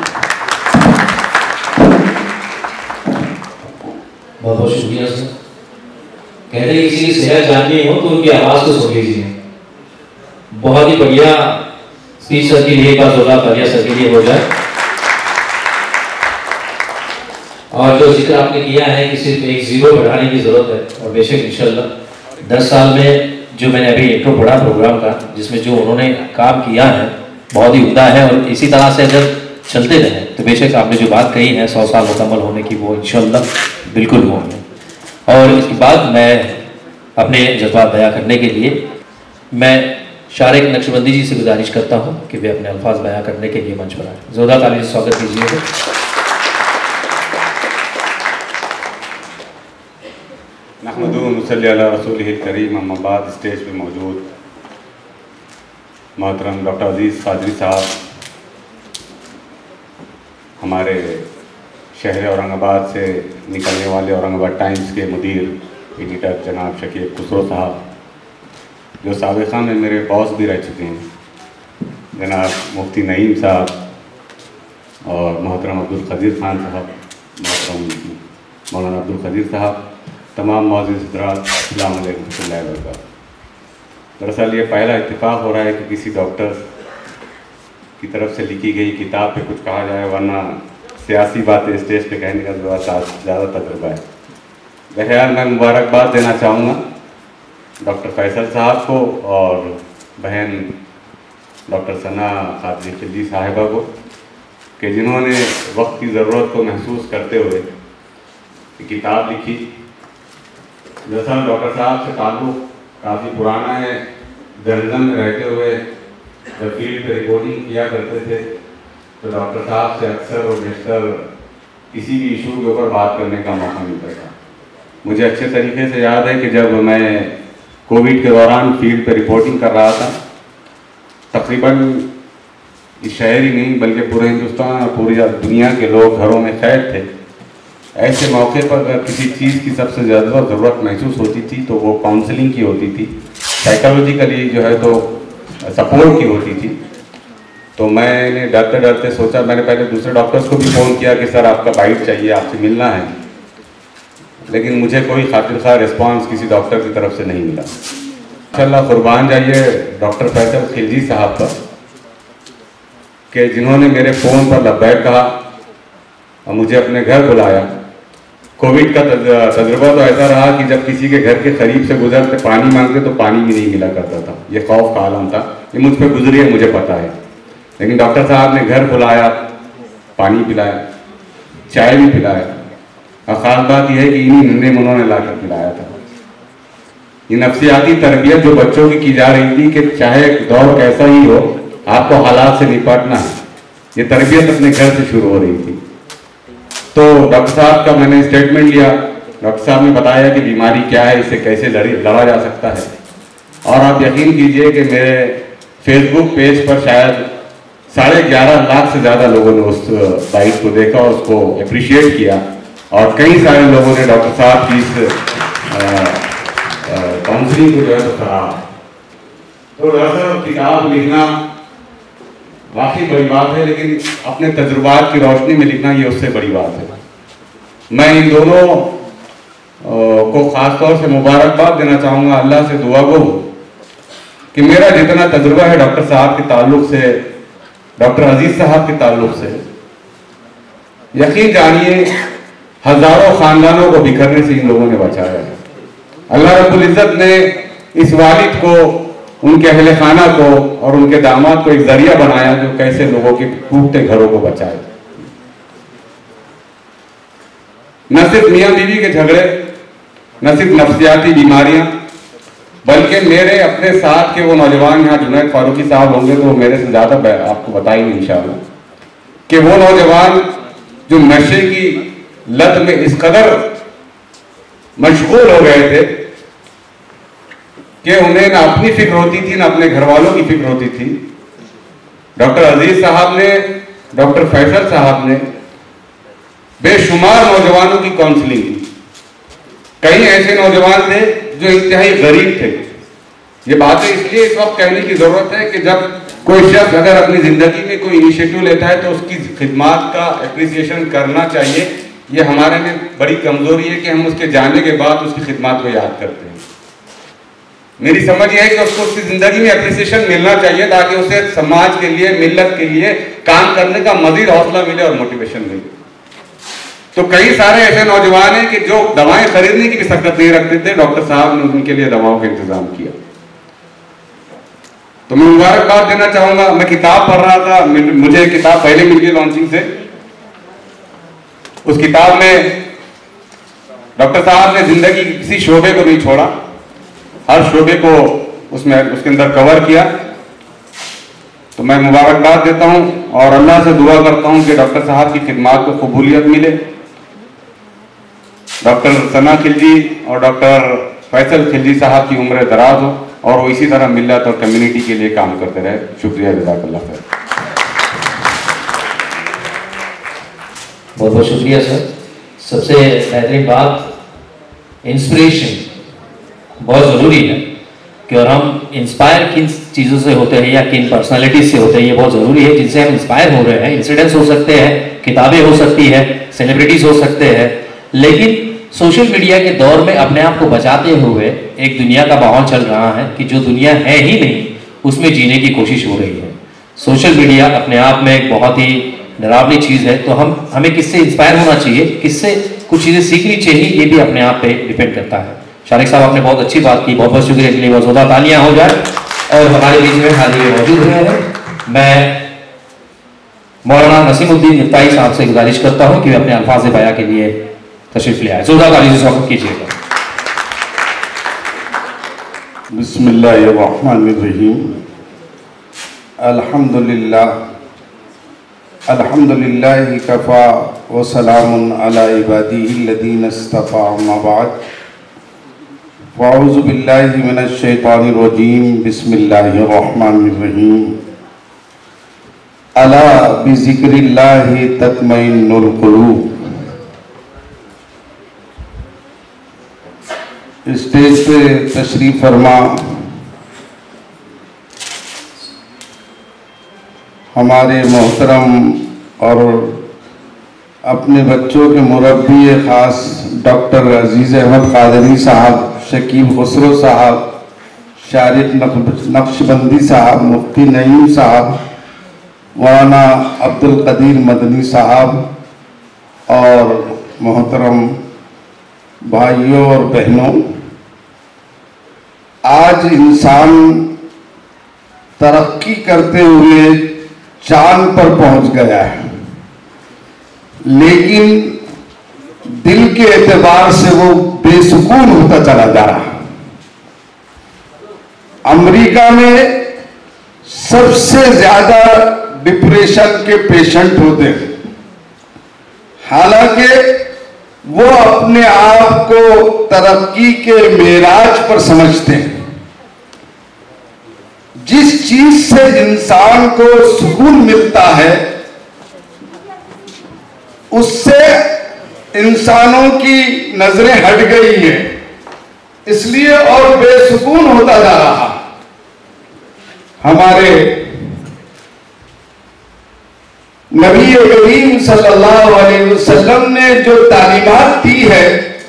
बहुत बहुत शुक्रिया सर। कहते हैं किसी की सेहत जाननी हो तो उनकी आवाज को सुन लीजिए। बहुत ही बढ़िया स्पीच सर के लिए, बात होगा बढ़िया सर के लिए हो जाए। और जो जिक्र आपने किया है कि सिर्फ एक जीरो बढ़ाने की जरूरत है, और बेशक इंशाल्लाह दस साल में जो मैंने अभी इंट्रो पढ़ा प्रोग्राम का, जिसमें जो उन्होंने काम किया है बहुत ही उम्दा है। और इसी तरह से अगर चलते रहे तो बेशक आपने जो बात कही है सौ साल मुकम्मल होने की, वो इंशाल्लाह बिल्कुल होंगे। और इसके बाद मैं अपने जज्बात बयां करने के लिए मैं शारिक नक्शबंदी जी से गुजारिश करता हूँ कि वे अपने अल्फाज बयां करने के लिए मंच पर आए। जोरदार ताली से स्वागत कीजिएगा। नहमदुहु व नसल्ली अला रसूलिहिल करीम। अम्मा बाद, स्टेज पे मौजूद मोहतरम डॉक्टर अजीज़ कादरी साहब, हमारे शहर औरंगाबाद से निकलने वाले औरंगाबाद टाइम्स के मुदीर एडिटर जनाब शकीब खुसरो साहब, जो साबिक़ा में मेरे बॉस भी रह चुके हैं, जनाब मुफ्ती नईम साहब और मोहतरम अब्दुल क़दीर खान साहब, मोहतरम मौलाना अब्दुल क़दीर साहब, तमाम मौजूद हज़रात, अस्सलाम वालेकुम रहमतुल्लाहि व बरकातहू। दरअसल ये पहला इत्तेफाक हो रहा है कि किसी डॉक्टर की तरफ से लिखी गई किताब पे कुछ कहा जाए, वरना सियासी बातें स्टेज पे कहने का ज़्यादा तजुर्बा है। बहरहाल मैं मुबारकबाद देना चाहूँगा डॉक्टर फैसल साहब को और बहन डॉक्टर सना खातून खिलजी साहिबा को कि जिन्होंने वक्त की ज़रूरत को महसूस करते हुए किताब लिखी। दरअसल डॉक्टर साहब से ताल्लुक़ काफ़ी पुराना है। जर्नलिज्म में रहते हुए जब फील्ड पे रिपोर्टिंग किया करते थे तो डॉक्टर साहब से अक्सर और बेशतर किसी भी इशू के ऊपर बात करने का मौका मिलता था। मुझे अच्छे तरीके से याद है कि जब मैं कोविड के दौरान फील्ड पे रिपोर्टिंग कर रहा था, तकरीबन इस शहर ही नहीं बल्कि पूरे हिंदुस्तान और पूरी दुनिया के लोग घरों में कैद थे। ऐसे मौके पर अगर किसी चीज़ की सबसे ज़्यादा ज़रूरत महसूस होती थी तो वो काउंसलिंग की होती थी, साइकोलॉजिकली जो है तो सपोर्ट की होती थी। तो मैंने डरते डरते सोचा, मैंने पहले दूसरे डॉक्टर्स को भी फ़ोन किया कि सर आपका बाइट चाहिए, आपसे मिलना है, लेकिन मुझे कोई खातिर खा रिस्पॉन्स किसी डॉक्टर की तरफ से नहीं मिला। इंशाअल्लाह कुर्बान जाइए डॉक्टर फैसल खिलजी साहब पर कि जिन्होंने मेरे फ़ोन पर लब्बैक कहा और मुझे अपने घर बुलाया। कोविड का तजुर्बा तो ऐसा रहा कि जब किसी के घर के करीब से गुजरते पानी मांगते तो पानी भी नहीं मिला करता था। ये खौफ का आलम था। ये मुझ पर गुजरी है, मुझे पता है, लेकिन डॉक्टर साहब ने घर बुलाया, पानी पिलाया, चाय भी पिलाया, और ख़ास बात यह है कि इन्हीं नन्हे मुनों ने लाकर पिलाया था। ये नफ्सियाती तरबियत जो बच्चों की की जा रही थी कि चाहे दौर कैसा ही हो आपको हालात से निपटना है, ये तरबियत अपने घर से शुरू हो रही थी। तो डॉक्टर साहब का मैंने स्टेटमेंट लिया। डॉक्टर साहब ने बताया कि बीमारी क्या है, इससे कैसे लड़ी लड़ा जा सकता है। और आप यकीन कीजिए कि मेरे फेसबुक पेज पर शायद साढ़े ग्यारह लाख से ज़्यादा लोगों ने उस बाइट को देखा और उसको अप्रिशिएट किया, और कई सारे लोगों ने डॉक्टर साहब की इस काउंसलिंग को जो है तो सराहा। तो दरअसल किताब लिखना वाकई बड़ी बात है, लेकिन अपने तजुर्बात की रोशनी में लिखना ये उससे बड़ी बात है। मैं इन दोनों को ख़ास तौर से मुबारकबाद देना चाहूँगा। अल्लाह से दुआ गो कि मेरा जितना तजुर्बा है डॉक्टर साहब के ताल्लुक़ से, डॉक्टर अजीज़ साहब के ताल्लुक़ से, यकीन जानिए हज़ारों ख़ानदानों को बिखरने से इन लोगों ने बचाया है। अल्लाह रब्बुल इज़्ज़त ने इस वालिद को, उनके अहले खाना को और उनके दामाद को एक जरिया बनाया जो कैसे लोगों के टूटते घरों को बचाए। न सिर्फ मियाँ बीवी के झगड़े, न सिर्फ नफ्सियाती बीमारियां, बल्कि मेरे अपने साथ के वो नौजवान, यहाँ जुनैद फारूकी साहब होंगे तो वो मेरे से ज़्यादा आपको बताएंगे इंशाअल्लाह, कि वो नौजवान जो नशे की लत में इस कदर मशगूल हो गए थे कि उन्हें ना अपनी फिक्र होती थी ना अपने घर वालों की फिक्र होती थी। डॉक्टर अजीज साहब ने, डॉक्टर फैसल साहब ने बेशुमार नौजवानों की काउंसलिंग की। कई ऐसे नौजवान थे जो इंतहाई गरीब थे। ये बातें इसलिए इस वक्त कहने की जरूरत है कि जब कोई शख्स अगर अपनी जिंदगी में कोई इनिशिएटिव लेता है तो उसकी खिदमत का एप्रिसिएशन करना चाहिए। ये हमारे में बड़ी कमजोरी है कि हम उसके जाने के बाद उसकी खिदमत को याद करते हैं। मेरी समझ यह है कि उसको उसकी जिंदगी में एप्रिसिएशन मिलना चाहिए ताकि उसे समाज के लिए, मिल्लत के लिए काम करने का मजीद हौसला मिले और मोटिवेशन मिले। तो कई सारे ऐसे नौजवान हैं कि जो दवाएं खरीदने की भी सकत नहीं रखते थे, डॉक्टर साहब ने उनके लिए दवाओं का इंतजाम किया। तो मैं मुबारकबाद देना चाहूंगा। मैं किताब पढ़ रहा था, मुझे किताब पहले मिल गई लॉन्चिंग से। उस किताब में डॉक्टर साहब ने जिंदगी के किसी शोबे को नहीं छोड़ा, हर शोबे को उसमें उसके अंदर कवर किया। तो मैं मुबारकबाद देता हूं और अल्लाह से दुआ करता हूं कि डॉक्टर साहब की खिदमत को कबूलियत मिले। डॉक्टर सना खिलजी और डॉक्टर फैसल खिलजी साहब की उम्र दराज हो और वो इसी तरह मिल्लत और कम्युनिटी के लिए काम करते रहे। शुक्रिया, जज़ाकल्लाह खैर। बहुत बहुत शुक्रिया सर। सबसे बेहतरीन बात, इंस्पिरेशन बहुत ज़रूरी है कि और हम इंस्पायर किन चीज़ों से होते हैं या किन पर्सनालिटीज से होते हैं, ये बहुत ज़रूरी है जिनसे हम इंस्पायर हो रहे हैं। इंसिडेंट्स हो सकते हैं, किताबें हो सकती है, सेलिब्रिटीज हो सकते हैं, लेकिन सोशल मीडिया के दौर में अपने आप को बचाते हुए एक दुनिया का माहौल चल रहा है कि जो दुनिया है ही नहीं उसमें जीने की कोशिश हो रही है। सोशल मीडिया अपने आप में एक बहुत ही डरावनी चीज़ है, तो हम हमें किससे इंस्पायर होना चाहिए, किससे कुछ चीज़ें सीखनी चाहिए, ये भी अपने आप पे डिपेंड करता है। शारिक साहब आपने बहुत अच्छी बात की, बहुत बहुत शुक्रिया के लिए मौजूदा तालियां हो जाए। और हमारे बीच में हाल ही मौजूद हुए हैं, मैं मौलाना नसीमुद्दीन इफ्ताई साहब से गुजारिश करता हूँ कि वे अपने अल्फाज बयां के लिए तशरीफ ले आए। जोरदार तालियों से स्वागत कीजिएगा। बिस्मिल्लाहिर्रहमानिर्रहीम। अल्हम्दुलिल्लाह अल्हम्दुलिल्लाहि कफ़ा व सलामुन अला इबादिहिल्लज़ीना इस्तफ़ा, अम्मा बाद। फ़अऊज़ु बिल्लाहि मिनश शैतानिर रजीम। बिस्मिल्लाहिर्रहमानिर्रहीम। अला बिज़िक्रिल्लाहि तत्मइन्नुल क़ुलूब। स्टेज पे तशरीफ़ फरमा हमारे मोहतरम और अपने बच्चों के मुरब्बी ख़ास डॉक्टर अजीज़ अहमद क़ादरी साहब, शकीब खुसरो साहब, शारिक नक्शबंदी साहब, मुफ्ती नईम साहब, मौलाना अब्दुल कदीर मदनी साहब और मोहतरम भाइयों और बहनों, आज इंसान तरक्की करते हुए चांद पर पहुंच गया है, लेकिन दिल के एतबार से वो बेसुकून होता चला जा रहा है। अमेरिका में सबसे ज्यादा डिप्रेशन के पेशेंट होते हैं, हालांकि वो अपने आप को तरक्की के मेराज पर समझते हैं। जिस चीज से इंसान को सुकून मिलता है उससे इंसानों की नजरें हट गई हैं, इसलिए और बेसुकून होता जा रहा। हमारे नबी करीम सल्लल्लाहु अलैहि वसल्लम ने जो तालीमात दी है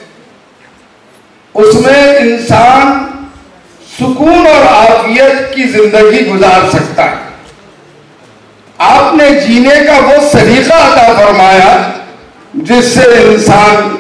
उसमें इंसान सुकून और आफियत की जिंदगी गुजार सकता है। आपने जीने का वो सलीका अता फरमाया जिससे इंसान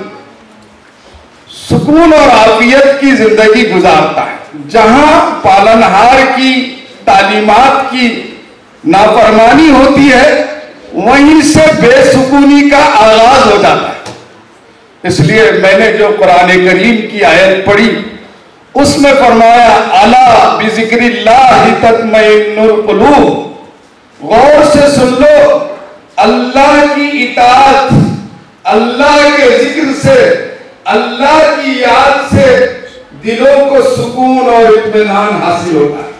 सुकून और आफियत की जिंदगी गुजारता है। जहां पालनहार की तालीमात की नाफरमानी होती है वहीं से बेसुकूनी का आगाज हो जाता है। इसलिए मैंने जो कुरान करीम की आयत पढ़ी उसमें फरमाया अला बिज़िक्रिल्लाहि तत्मइन्नुल क़ुलूब। गौर से सुन लो, अल्लाह की इताअत, अल्लाह के जिक्र से, अल्लाह की याद से दिलों को सुकून और इत्मीनान हासिल होता है।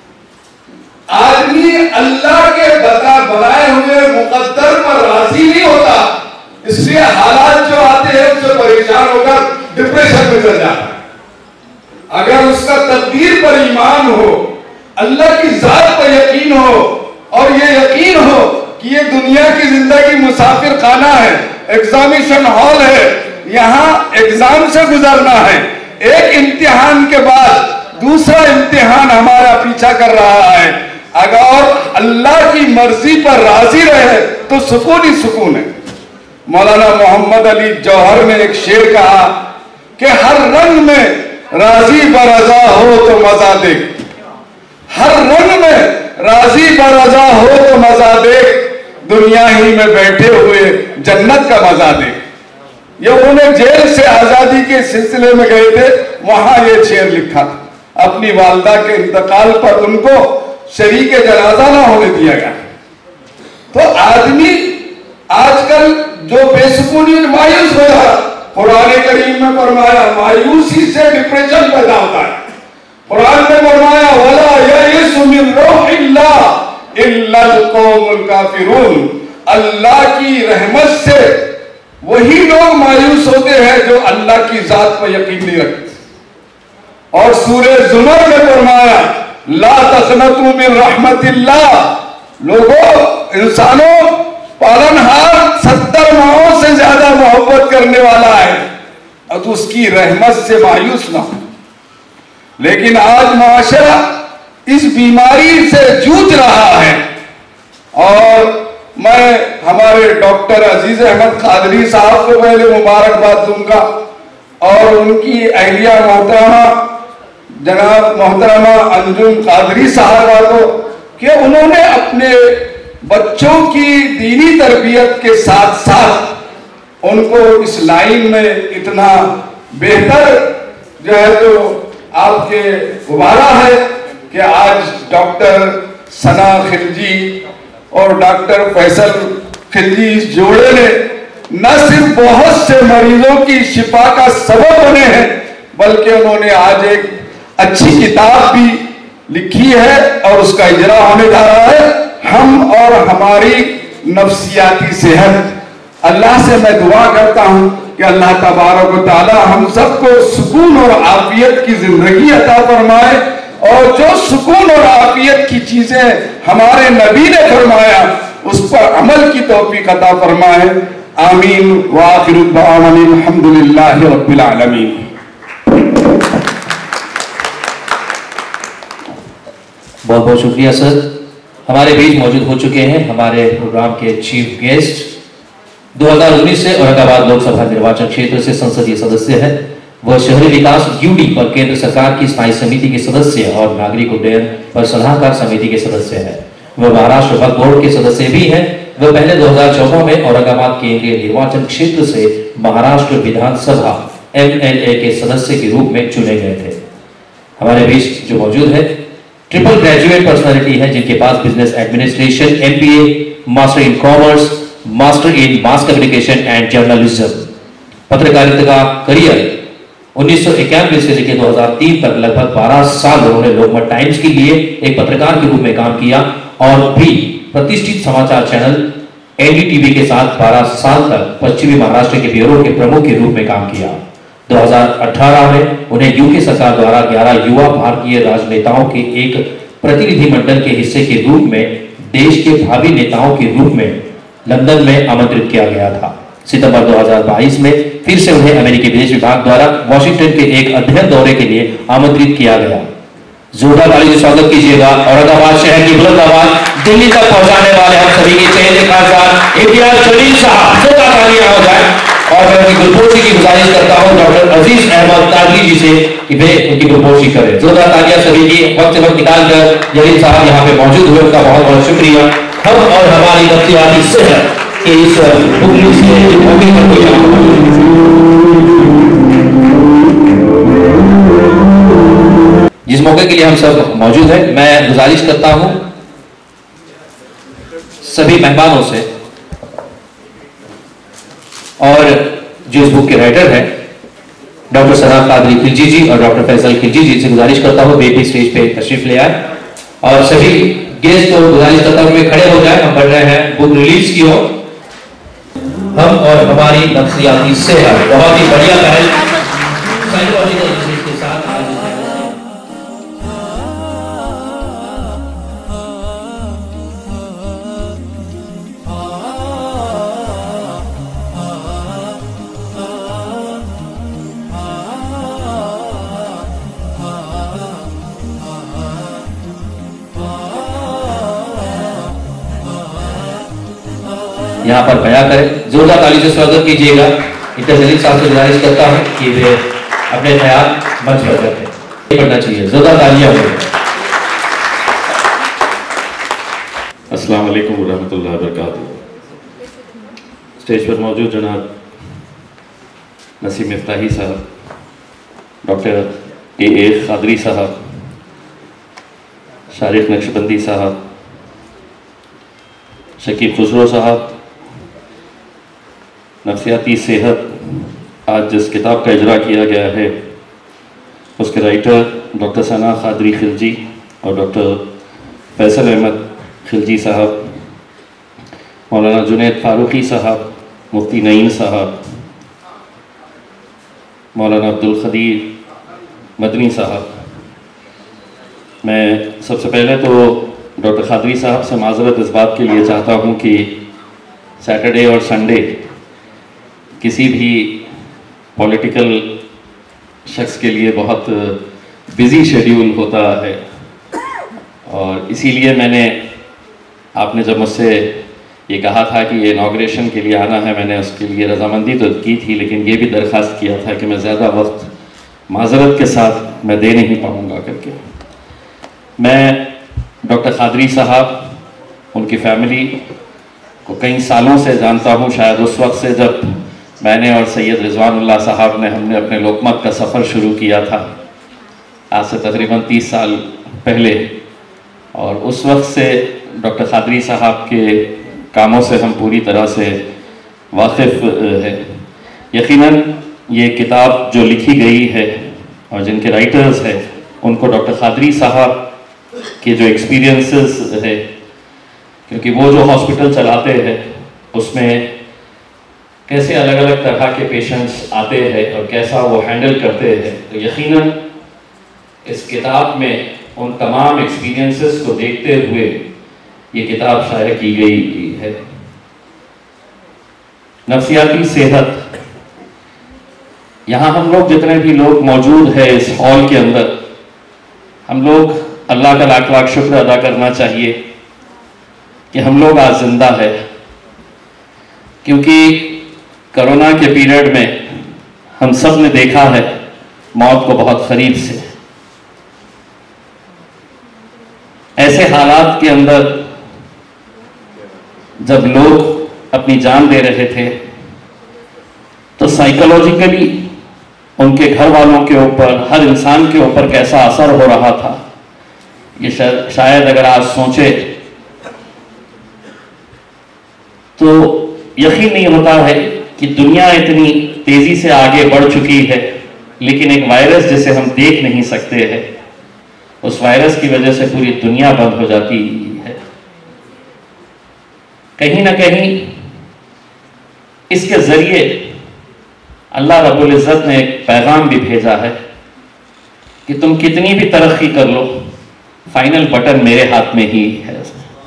आदमी अल्लाह के बता बनाए हुए मुकद्दर पर राजी नहीं होता, इसलिए हालात जो आते हैं उससे परेशान होकर डिप्रेशन में चल जाता है। अगर उसका तकदीर पर ईमान हो, अल्लाह की जात पर यकीन हो और ये यकीन हो कि ये दुनिया की जिंदगी मुसाफिर खाना है, एग्जामिनेशन हॉल है, यहाँ एग्जाम से गुजरना है, एक इम्तिहान के बाद दूसरा इम्तिहान हमारा पीछा कर रहा है। अगर अल्लाह की मर्जी पर राजी रहे तो सुकून ही सुकून है। मौलाना मोहम्मद अली जौहर ने एक शेर कहा कि हर रंग में राजी बरजा हो तो मजा देख, हर रंग में राजी बरजा हो तो मजा देख, दुनिया ही में बैठे हुए जन्नत का मजा देख। ये उन्हें जेल से आजादी के सिलसिले में गए थे, वहां ये शेर लिखा था। अपनी वालदा के इंतकाल पर उनको शरीक जनाजा ना होने दिया गया। तो आदमी आजकल जो बेसुकूनी मायूस हो रहा, कुरान करीम में फरमाया मायूसी से डिप्रेशन पैदा होता है। कुरान में फरमाया वला यइसु मिन रौहिल्लाह इल्लल कौमुल काफिरून। अल्लाह की रहमत से वही लोग मायूस होते हैं जो अल्लाह की जात पर यकीन नहीं रखते। और सूरह जुमर में फरमाया ला तक़नतू मिन रहमतिल्लाह। लोगों, इंसानों, पालनहार सत्तर माहों से ज्यादा मोहब्बत करने वाला है, और तो उसकी रहमत से मायूस ना हो। लेकिन आज माशरा इस बीमारी से जूझ रहा है और मैं हमारे डॉक्टर अजीज अहमद कादरी साहब को पहले मुबारकबाद दूंगा और उनकी अहलिया मोहतरमा जनाब मोहतरमा अंजुम कादरी साहबा को कि उन्होंने अपने बच्चों की दीनी तरबियत के साथ साथ उनको इस लाइन में इतना बेहतर जो है तो आपके उबारा है कि आज डॉक्टर सना खिलजी और डॉक्टर फैसल खिलजी इस जोड़े ने न सिर्फ बहुत से मरीजों की शिफा का सबब बने हैं बल्कि उन्होंने आज एक अच्छी किताब भी लिखी है और उसका इजरा होने जा रहा है, हम और हमारी नफ्सियाती सेहत। अल्लाह से मैं दुआ करता हूं कि अल्लाह तबारक व तआला हम सबको सुकून और आफियत की जिंदगी अता फरमाए और जो सुकून और आफियत की चीजें हमारे नबी ने फरमाया उस पर अमल की तौफीक अता फरमाए। आमीन व आखिरु दअवाना अल्हम्दुलिल्लाहि रब्बिल आलमीन। बहुत बहुत शुक्रिया सर। हमारे बीच मौजूद हो चुके हैं हमारे प्रोग्राम के चीफ गेस्ट, दो हज़ार उन्नीस से औरंगाबाद लोकसभा निर्वाचन क्षेत्र से संसदीय सदस्य है। वह शहरी विकास यूडी पर केंद्र सरकार की स्थायी समिति के सदस्य और नागरिक उड्डयन पर सलाहकार समिति के सदस्य है। वह महाराष्ट्र वक्फ बोर्ड के सदस्य भी हैं। वह पहले दो हज़ार चौदह में औरंगाबाद केंद्रीय निर्वाचन क्षेत्र से महाराष्ट्र विधानसभा एमएलए के सदस्य के रूप में चुने गए थे। हमारे बीच जो मौजूद है ट्रिपल ग्रेजुएट पर्सनालिटी है जिनके पास business administration, MBA, master in commerce, master in mass communication and journalism, पत्रकारिता का करियर उन्नीस सौ इक्यानवे से लेकर दो हज़ार तीन तक लगभग बारह साल उन्होंने लोकमत टाइम्स के लिए एक पत्रकार के रूप में काम किया और भी प्रतिष्ठित समाचार चैनल एनडीटीवी के साथ बारह साल तक पश्चिमी महाराष्ट्र के ब्यूरो के प्रमुख के रूप में काम किया। दो हज़ार अठारह में उन्हें यूके सरकार द्वारा ग्यारह युवा भारतीय राजनेताओं के एक प्रतिनिधि मंडल के हिस्से के रूप में देश के भावी नेताओं के रूप में लंदन में आमंत्रित किया गया था। सितंबर दो हज़ार बाईस में फिर से उन्हें अमेरिकी विदेश विभाग द्वारा वॉशिंगटन के एक अध्ययन दौरे के लिए आमंत्रित किया गया। जोरदार ताली से स्वागत कीजिएगा औरंगाबाद शहर की बुलंद आवाज दिल्ली तक पहुंचाने वाले हम सभी के चहेते खासदार इम्तियाज जलील साहब। जोरदार तालियां हो जाए और मैं उनकी गुलपोशी की गुजारिश करता हूं डॉक्टर अजीज अहमद कादरी जी से कि वे उनकी गुलपोशी करें। जोरदार तालियां सभी की वक्त वक्त निकालकर जलील साहब यहाँ पे मौजूद हुए, उनका बहुत बहुत शुक्रिया। हम और हमारी नफ्सियाती सेहत के इस बुकली से मौके पर जिस मौके के लिए हम सब मौजूद हैं, मैं गुजारिश करता हूं सभी मेहमानों से और जो इस बुक के राइटर हैं डॉक्टर सना कादरी खिलजी जी और डॉक्टर फैसल खिलजी जी से गुजारिश करता हूं वे भी स्टेज पे तशरीफ ले आए और सभी गेस्ट को गुजारिश करता हूं वे खड़े हो जाए। हम बढ़ रहे हैं बुक रिलीज की ओर। हम और हमारी नफ्सियाती सेहत बहुत ही बढ़िया पहल साइकोलॉजिकल रिसर्च के साथ आज यहाँ पर बयां करें। जोरदार ताली से स्वागत कीजिएगा। इम्तियाज जलील साहब से गुजारिश करता हूँ कि वे अपने ख्याल मंच पर रखें, पढ़ना चाहिए। जोरदार तालियां हो। अस्सलाम वालेकुम रहमतुल्लाहि व बरकातहू। स्टेज पर मौजूद जनाब नसीम इफ्ताही साहब, डॉक्टर ए ए कादरी साहब, शारिक नक्शबंदी साहब, शकीब खुसरो साहब, नफ्सियाती सेहत आज जिस किताब का इजरा किया गया है उसके राइटर डॉक्टर सना कादरी खिलजी और डॉक्टर फैसल अहमद खिलजी साहब, मौलाना जुनैद फारूकी साहब, मुफ्ती नईम साहब, मौलाना अब्दुल खदीर मदनी साहब। मैं सबसे पहले तो डॉक्टर कादरी साहब से माजरत इस बात के लिए चाहता हूँ कि सैटरडे और संडे किसी भी पॉलिटिकल शख्स के लिए बहुत बिजी शेड्यूल होता है, और इसीलिए मैंने, आपने जब मुझसे ये कहा था कि ये इनाग्रेशन के लिए आना है, मैंने उसके लिए रजामंदी तो की थी, लेकिन ये भी दरख्वास्त किया था कि मैं ज़्यादा वक्त माजरत के साथ मैं दे नहीं पाऊँगा करके। मैं डॉक्टर खादरी साहब, उनकी फैमिली को कई सालों से जानता हूँ, शायद उस वक्त से जब मैंने और सैयद रिजवानुल्लाह साहब ने हमने अपने लोकमत का सफ़र शुरू किया था, आज से तकरीबन तीस साल पहले, और उस वक्त से डॉक्टर खादरी साहब के कामों से हम पूरी तरह से वाकिफ़ है। यकीनन ये किताब जो लिखी गई है और जिनके राइटर्स हैं, उनको डॉक्टर खादरी साहब के जो एक्सपीरियंसेस है, क्योंकि वो जो हॉस्पिटल चलाते हैं उसमें कैसे अलग अलग तरह के पेशेंट्स आते हैं और कैसा वो हैंडल करते हैं, तो यकीनन इस किताब में उन तमाम एक्सपीरियंसेस को देखते हुए ये किताब शायद की गई है। नफ्सियाती सेहत, यहाँ हम लोग जितने भी लोग मौजूद हैं इस हॉल के अंदर, हम लोग अल्लाह का लाख लाख शुक्र अदा करना चाहिए कि हम लोग आज जिंदा है, क्योंकि कोरोना के पीरियड में हम सब ने देखा है मौत को बहुत करीब से। ऐसे हालात के अंदर जब लोग अपनी जान दे रहे थे, तो साइकोलॉजिकली उनके घर वालों के ऊपर, हर इंसान के ऊपर कैसा असर हो रहा था, ये शायद अगर आज सोचे तो यकीन नहीं होता है कि दुनिया इतनी तेजी से आगे बढ़ चुकी है, लेकिन एक वायरस जिसे हम देख नहीं सकते हैं, उस वायरस की वजह से पूरी दुनिया बंद हो जाती है। कहीं ना कहीं इसके जरिए अल्लाह रब्बुल इज़्ज़त ने एक पैगाम भी भेजा है कि तुम कितनी भी तरक्की कर लो, फाइनल बटन मेरे हाथ में ही है।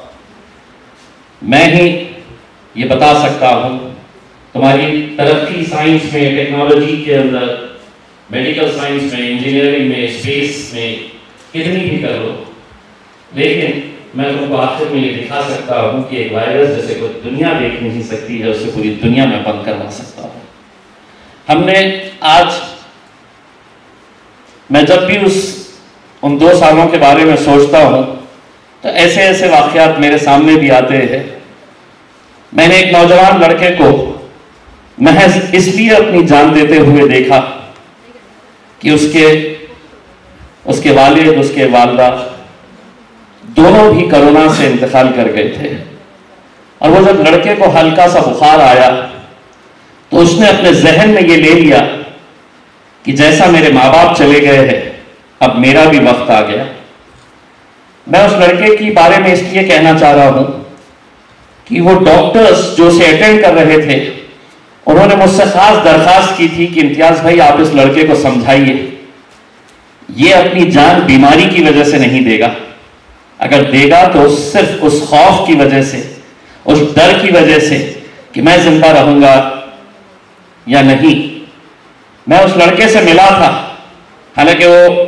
मैं ही ये बता सकता हूँ, तुम्हारी तरक्की साइंस में, टेक्नोलॉजी के अंदर, मेडिकल साइंस में, इंजीनियरिंग में, स्पेस में कितनी भी कर लो, लेकिन मैं तुमको आखिर में ये दिखा सकता हूँ कि एक वायरस जैसे कोई दुनिया देख नहीं सकती है, उससे पूरी दुनिया में बंद करवा सकता हूँ। हमने आज, मैं जब भी उस उन दो सालों के बारे में सोचता हूँ तो ऐसे ऐसे वाक़यात मेरे सामने भी आते हैं। मैंने एक नौजवान लड़के को महज इसलिए अपनी जान देते हुए देखा कि उसके उसके वालिद, उसके वालिदा दोनों भी कोरोना से इंतकाल कर गए थे, और वो जब लड़के को हल्का सा बुखार आया तो उसने अपने जहन में ये ले लिया कि जैसा मेरे माँ बाप चले गए हैं, अब मेरा भी वक्त आ गया। मैं उस लड़के के बारे में इसलिए कहना चाह रहा हूं कि वो डॉक्टर्स जो उसे अटेंड कर रहे थे, उन्होंने मुझसे खास दरखास्त की थी कि इम्तियाज भाई आप इस लड़के को समझाइए, ये अपनी जान बीमारी की वजह से नहीं देगा, अगर देगा तो सिर्फ उस खौफ की वजह से, उस डर की वजह से कि मैं जिंदा रहूंगा या नहीं। मैं उस लड़के से मिला था, हालांकि वो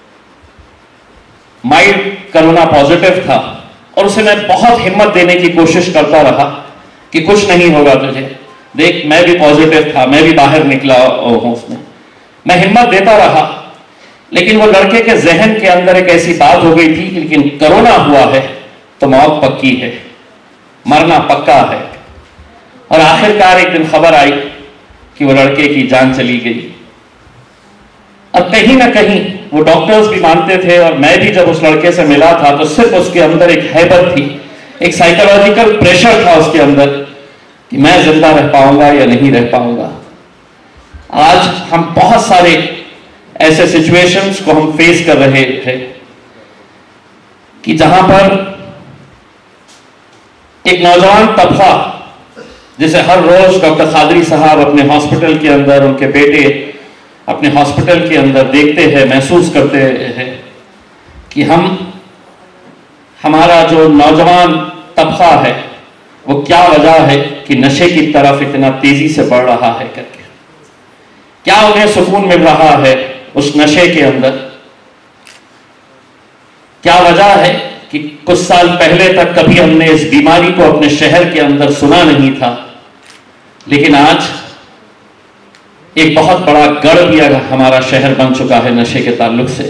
माइल्ड कोरोना पॉजिटिव था, और उसे मैं बहुत हिम्मत देने की कोशिश करता रहा कि कुछ नहीं होगा तुझे, देख मैं भी पॉजिटिव था, मैं भी बाहर निकला हूं उसमें, मैं हिम्मत देता रहा। लेकिन वो लड़के के जहन के अंदर एक ऐसी बात हो गई थी कि लेकिन कोरोना हुआ है तो मौत पक्की है, मरना पक्का है। और आखिरकार एक दिन खबर आई कि वो लड़के की जान चली गई। अब कहीं ना कहीं वो डॉक्टर्स भी मानते थे, और मैं भी जब उस लड़के से मिला था तो सिर्फ उसके अंदर एक हैबत थी, एक साइकोलॉजिकल प्रेशर था उसके अंदर कि मैं जिंदा रह पाऊंगा या नहीं रह पाऊंगा। आज हम बहुत सारे ऐसे सिचुएशंस को हम फेस कर रहे थे कि जहां पर एक नौजवान तबका, जैसे हर रोज डॉक्टर खादरी साहब अपने हॉस्पिटल के अंदर, उनके बेटे अपने हॉस्पिटल के अंदर देखते हैं, महसूस करते हैं कि हम, हमारा जो नौजवान तबका है वो क्या वजह है कि नशे की तरफ इतना तेजी से बढ़ रहा है करके। क्या उन्हें सुकून मिल रहा है उस नशे के अंदर? क्या वजह है कि कुछ साल पहले तक कभी हमने इस बीमारी को अपने शहर के अंदर सुना नहीं था, लेकिन आज एक बहुत बड़ा गढ़ भी हमारा शहर बन चुका है नशे के ताल्लुक से।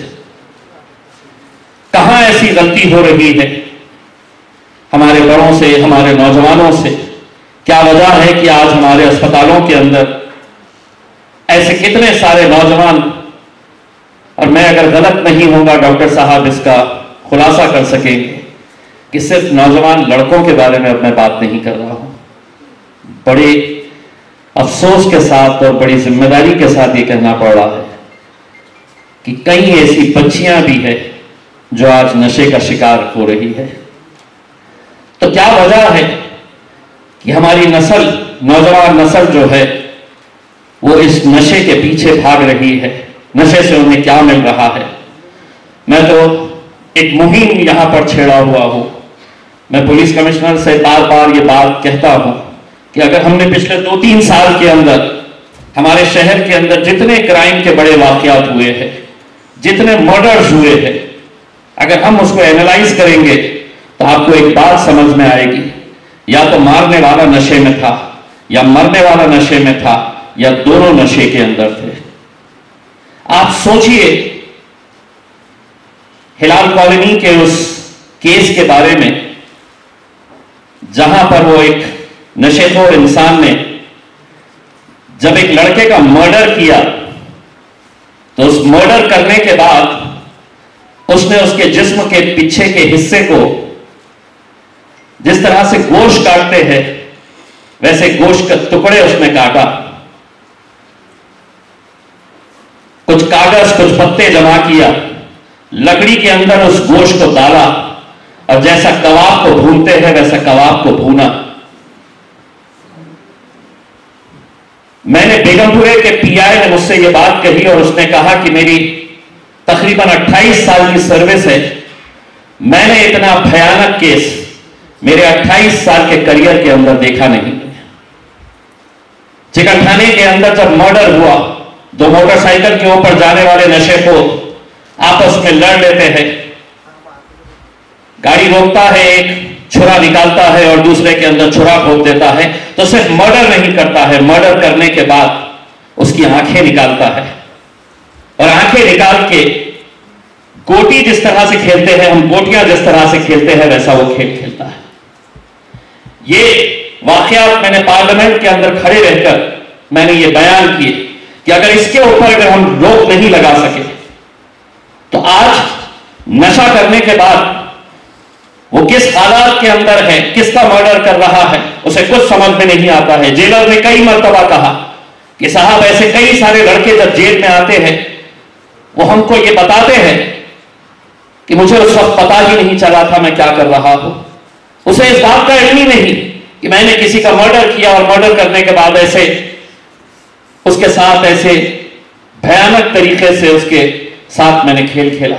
कहां ऐसी गलती हो रही है हमारे बड़ों से, हमारे नौजवानों से? क्या वजह है कि आज हमारे अस्पतालों के अंदर ऐसे कितने सारे नौजवान, और मैं अगर गलत नहीं होगा डॉक्टर साहब इसका खुलासा कर सकेंगे कि सिर्फ नौजवान लड़कों के बारे में अब मैं बात नहीं कर रहा हूं, बड़े अफसोस के साथ और बड़ी जिम्मेदारी के साथ ये कहना पड़ रहा है कि कई ऐसी बच्चियां भी है जो आज नशे का शिकार हो रही है। तो क्या वजह है कि हमारी नस्ल, नौजवान नस्ल जो है वो इस नशे के पीछे भाग रही है? नशे से उन्हें क्या मिल रहा है? मैं तो एक मुहिम यहां पर छेड़ा हुआ हूं। मैं पुलिस कमिश्नर से बार बार ये बात कहता हूं कि अगर हमने पिछले दो तीन साल के अंदर हमारे शहर के अंदर जितने क्राइम के बड़े वाकयात हुए हैं, जितने मर्डर्स हुए हैं, अगर हम उसको एनालाइज करेंगे तो आपको एक बात समझ में आएगी, या तो मारने वाला नशे में था, या मरने वाला नशे में था, या दोनों नशे के अंदर थे। आप सोचिए हिलाल कॉलोनी के उस केस के बारे में जहां पर वो एक नशेखोर इंसान ने जब एक लड़के का मर्डर किया, तो उस मर्डर करने के बाद उसने उसके जिस्म के पीछे के हिस्से को जिस तरह से गोश्त काटते हैं वैसे गोश्त के टुकड़े उसने काटा, कुछ कागज कुछ पत्ते जमा किया, लकड़ी के अंदर उस गोश्त को डाला और जैसा कबाब को भूनते हैं वैसा कबाब को भूना। मैंने बेगमपुरे के पीआई ने मुझसे यह बात कही और उसने कहा कि मेरी तकरीबन अट्ठाईस साल की सर्विस है, मैंने इतना भयानक केस मेरे अट्ठाईस साल के करियर के अंदर देखा नहीं। चिकनखाने के अंदर जब मर्डर हुआ, दो मोटरसाइकिल के ऊपर जाने वाले नशेखोर आपस में लड़ लेते हैं, गाड़ी रोकता है, एक छुरा निकालता है और दूसरे के अंदर छुरा ठोक देता है, तो सिर्फ मर्डर नहीं करता है, मर्डर करने के बाद उसकी आंखें निकालता है और आंखें निकाल के गोटी जिस तरह से खेलते हैं हम, गोटियां जिस तरह से खेलते हैं वैसा वो खेल खेलता है। ये वाकयात मैंने पार्लियामेंट के अंदर खड़े रहकर मैंने ये बयान किए कि अगर इसके ऊपर अगर हम रोक नहीं लगा सके तो आज नशा करने के बाद वो किस हालात के अंदर है, किसका मर्डर कर रहा है, उसे कुछ समझ में नहीं आता है। जेलर ने कई मर्तबा कहा कि साहब ऐसे कई सारे लड़के जब जेल में आते हैं वो हमको ये बताते हैं कि मुझे उस वक्त पता ही नहीं चला था मैं क्या कर रहा हूं, उसे इस बात का इल्म ही नहीं कि मैंने किसी का मर्डर किया और मर्डर करने के बाद ऐसे उसके साथ ऐसे भयानक तरीके से उसके साथ मैंने खेल खेला।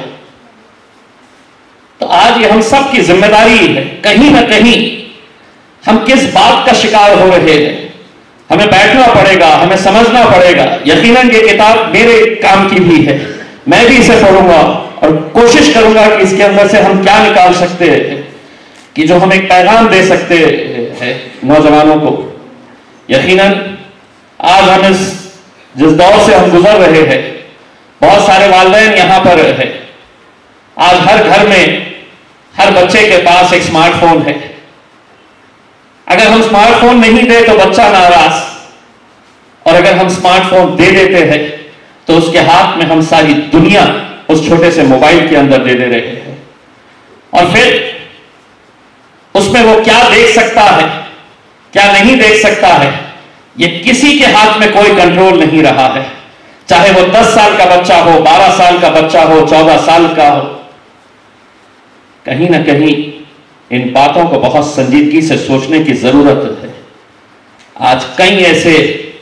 तो आज ये हम सब की जिम्मेदारी है, कहीं ना कहीं हम किस बात का शिकार हो रहे हैं, हमें बैठना पड़ेगा, हमें समझना पड़ेगा। यकीनन ये किताब मेरे काम की भी है, मैं भी इसे पढ़ूंगा और कोशिश करूंगा कि इसके अंदर से हम क्या निकाल सकते हैं कि जो हम एक पैगाम दे सकते हैं नौजवानों को। यकीनन आज हम इस जिस दौर से हम गुजर रहे हैं, बहुत सारे वालिदैन यहां पर है, आज हर घर में हर बच्चे के पास एक स्मार्टफोन है। अगर हम स्मार्टफोन नहीं दे तो बच्चा नाराज, और अगर हम स्मार्टफोन दे देते हैं तो उसके हाथ में हम सारी दुनिया उस छोटे से मोबाइल के अंदर दे दे रहे हैं, और फिर उसमें वो क्या देख सकता है क्या नहीं देख सकता है ये किसी के हाथ में कोई कंट्रोल नहीं रहा है। चाहे वो दस साल का बच्चा हो, बारह साल का बच्चा हो, चौदह साल का हो, कहीं ना कहीं इन बातों को बहुत संजीदगी से सोचने की जरूरत है। आज कई ऐसे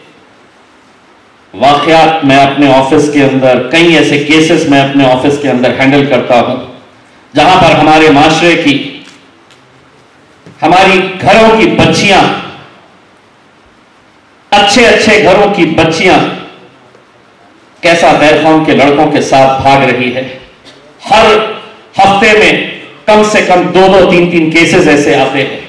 वाकयात मैं अपने ऑफिस के अंदर, कई ऐसे केसेस मैं अपने ऑफिस के अंदर हैंडल करता हूं जहां पर हमारे माशरे की, हमारी घरों की बच्चियां, अच्छे अच्छे घरों की बच्चियां कैसा गैर कौम के लड़कों के साथ भाग रही है। हर हफ्ते में कम से कम दो दो तीन तीन केसेस ऐसे आते हैं।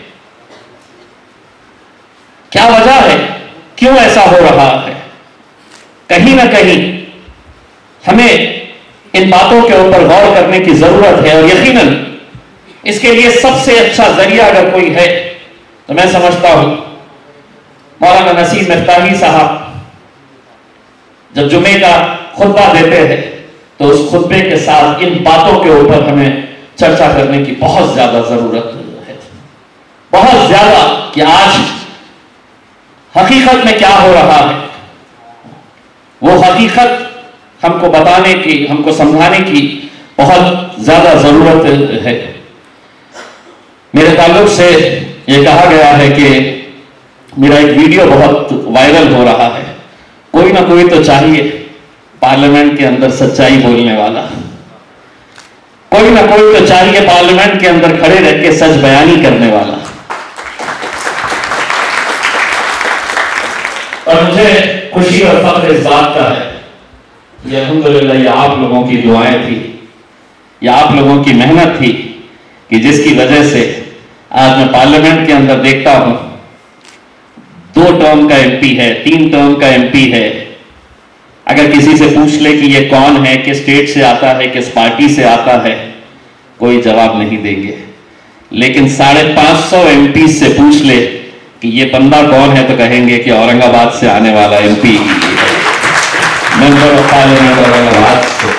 क्या वजह है, क्यों ऐसा हो रहा है? कहीं ना कहीं हमें इन बातों के ऊपर गौर करने की जरूरत है, और यकीनन इसके लिए सबसे अच्छा जरिया अगर कोई है तो मैं समझता हूं मौलाना नसीम मिफ्ताही साहब जब जुमे का खुतबा देते हैं तो उस खुतबे के साथ इन बातों के ऊपर हमें चर्चा करने की बहुत ज्यादा जरूरत है, बहुत ज्यादा, कि आज हकीकत में क्या हो रहा है। वो हकीकत हमको बताने की, हमको समझाने की बहुत ज्यादा जरूरत है। मेरे ताल्लुक से ये कहा गया है कि मेरा एक वीडियो बहुत वायरल हो रहा है। कोई ना कोई तो चाहिए पार्लियामेंट के अंदर सच्चाई बोलने वाला, कोई ना कोई तो चाहिए पार्लियामेंट के अंदर खड़े रह के सच बयानी करने वाला। और मुझे खुशी और फख्र इस बात का है, ये अल्हम्दुलिल्लाह ये आप लोगों की दुआएं थी, ये आप लोगों की मेहनत थी कि जिसकी वजह से आज मैं पार्लियामेंट के अंदर देखता हूं दो टर्म का एमपी है, तीन टर्म का एमपी है। अगर किसी से पूछ ले कि ये कौन है, किस स्टेट से आता है, किस पार्टी से आता है, कोई जवाब नहीं देंगे। लेकिन साढ़े पांच सौ एमपी से पूछ ले कि ये बंदा कौन है तो कहेंगे कि औरंगाबाद से आने वाला MP member of parliament Aurangabad से।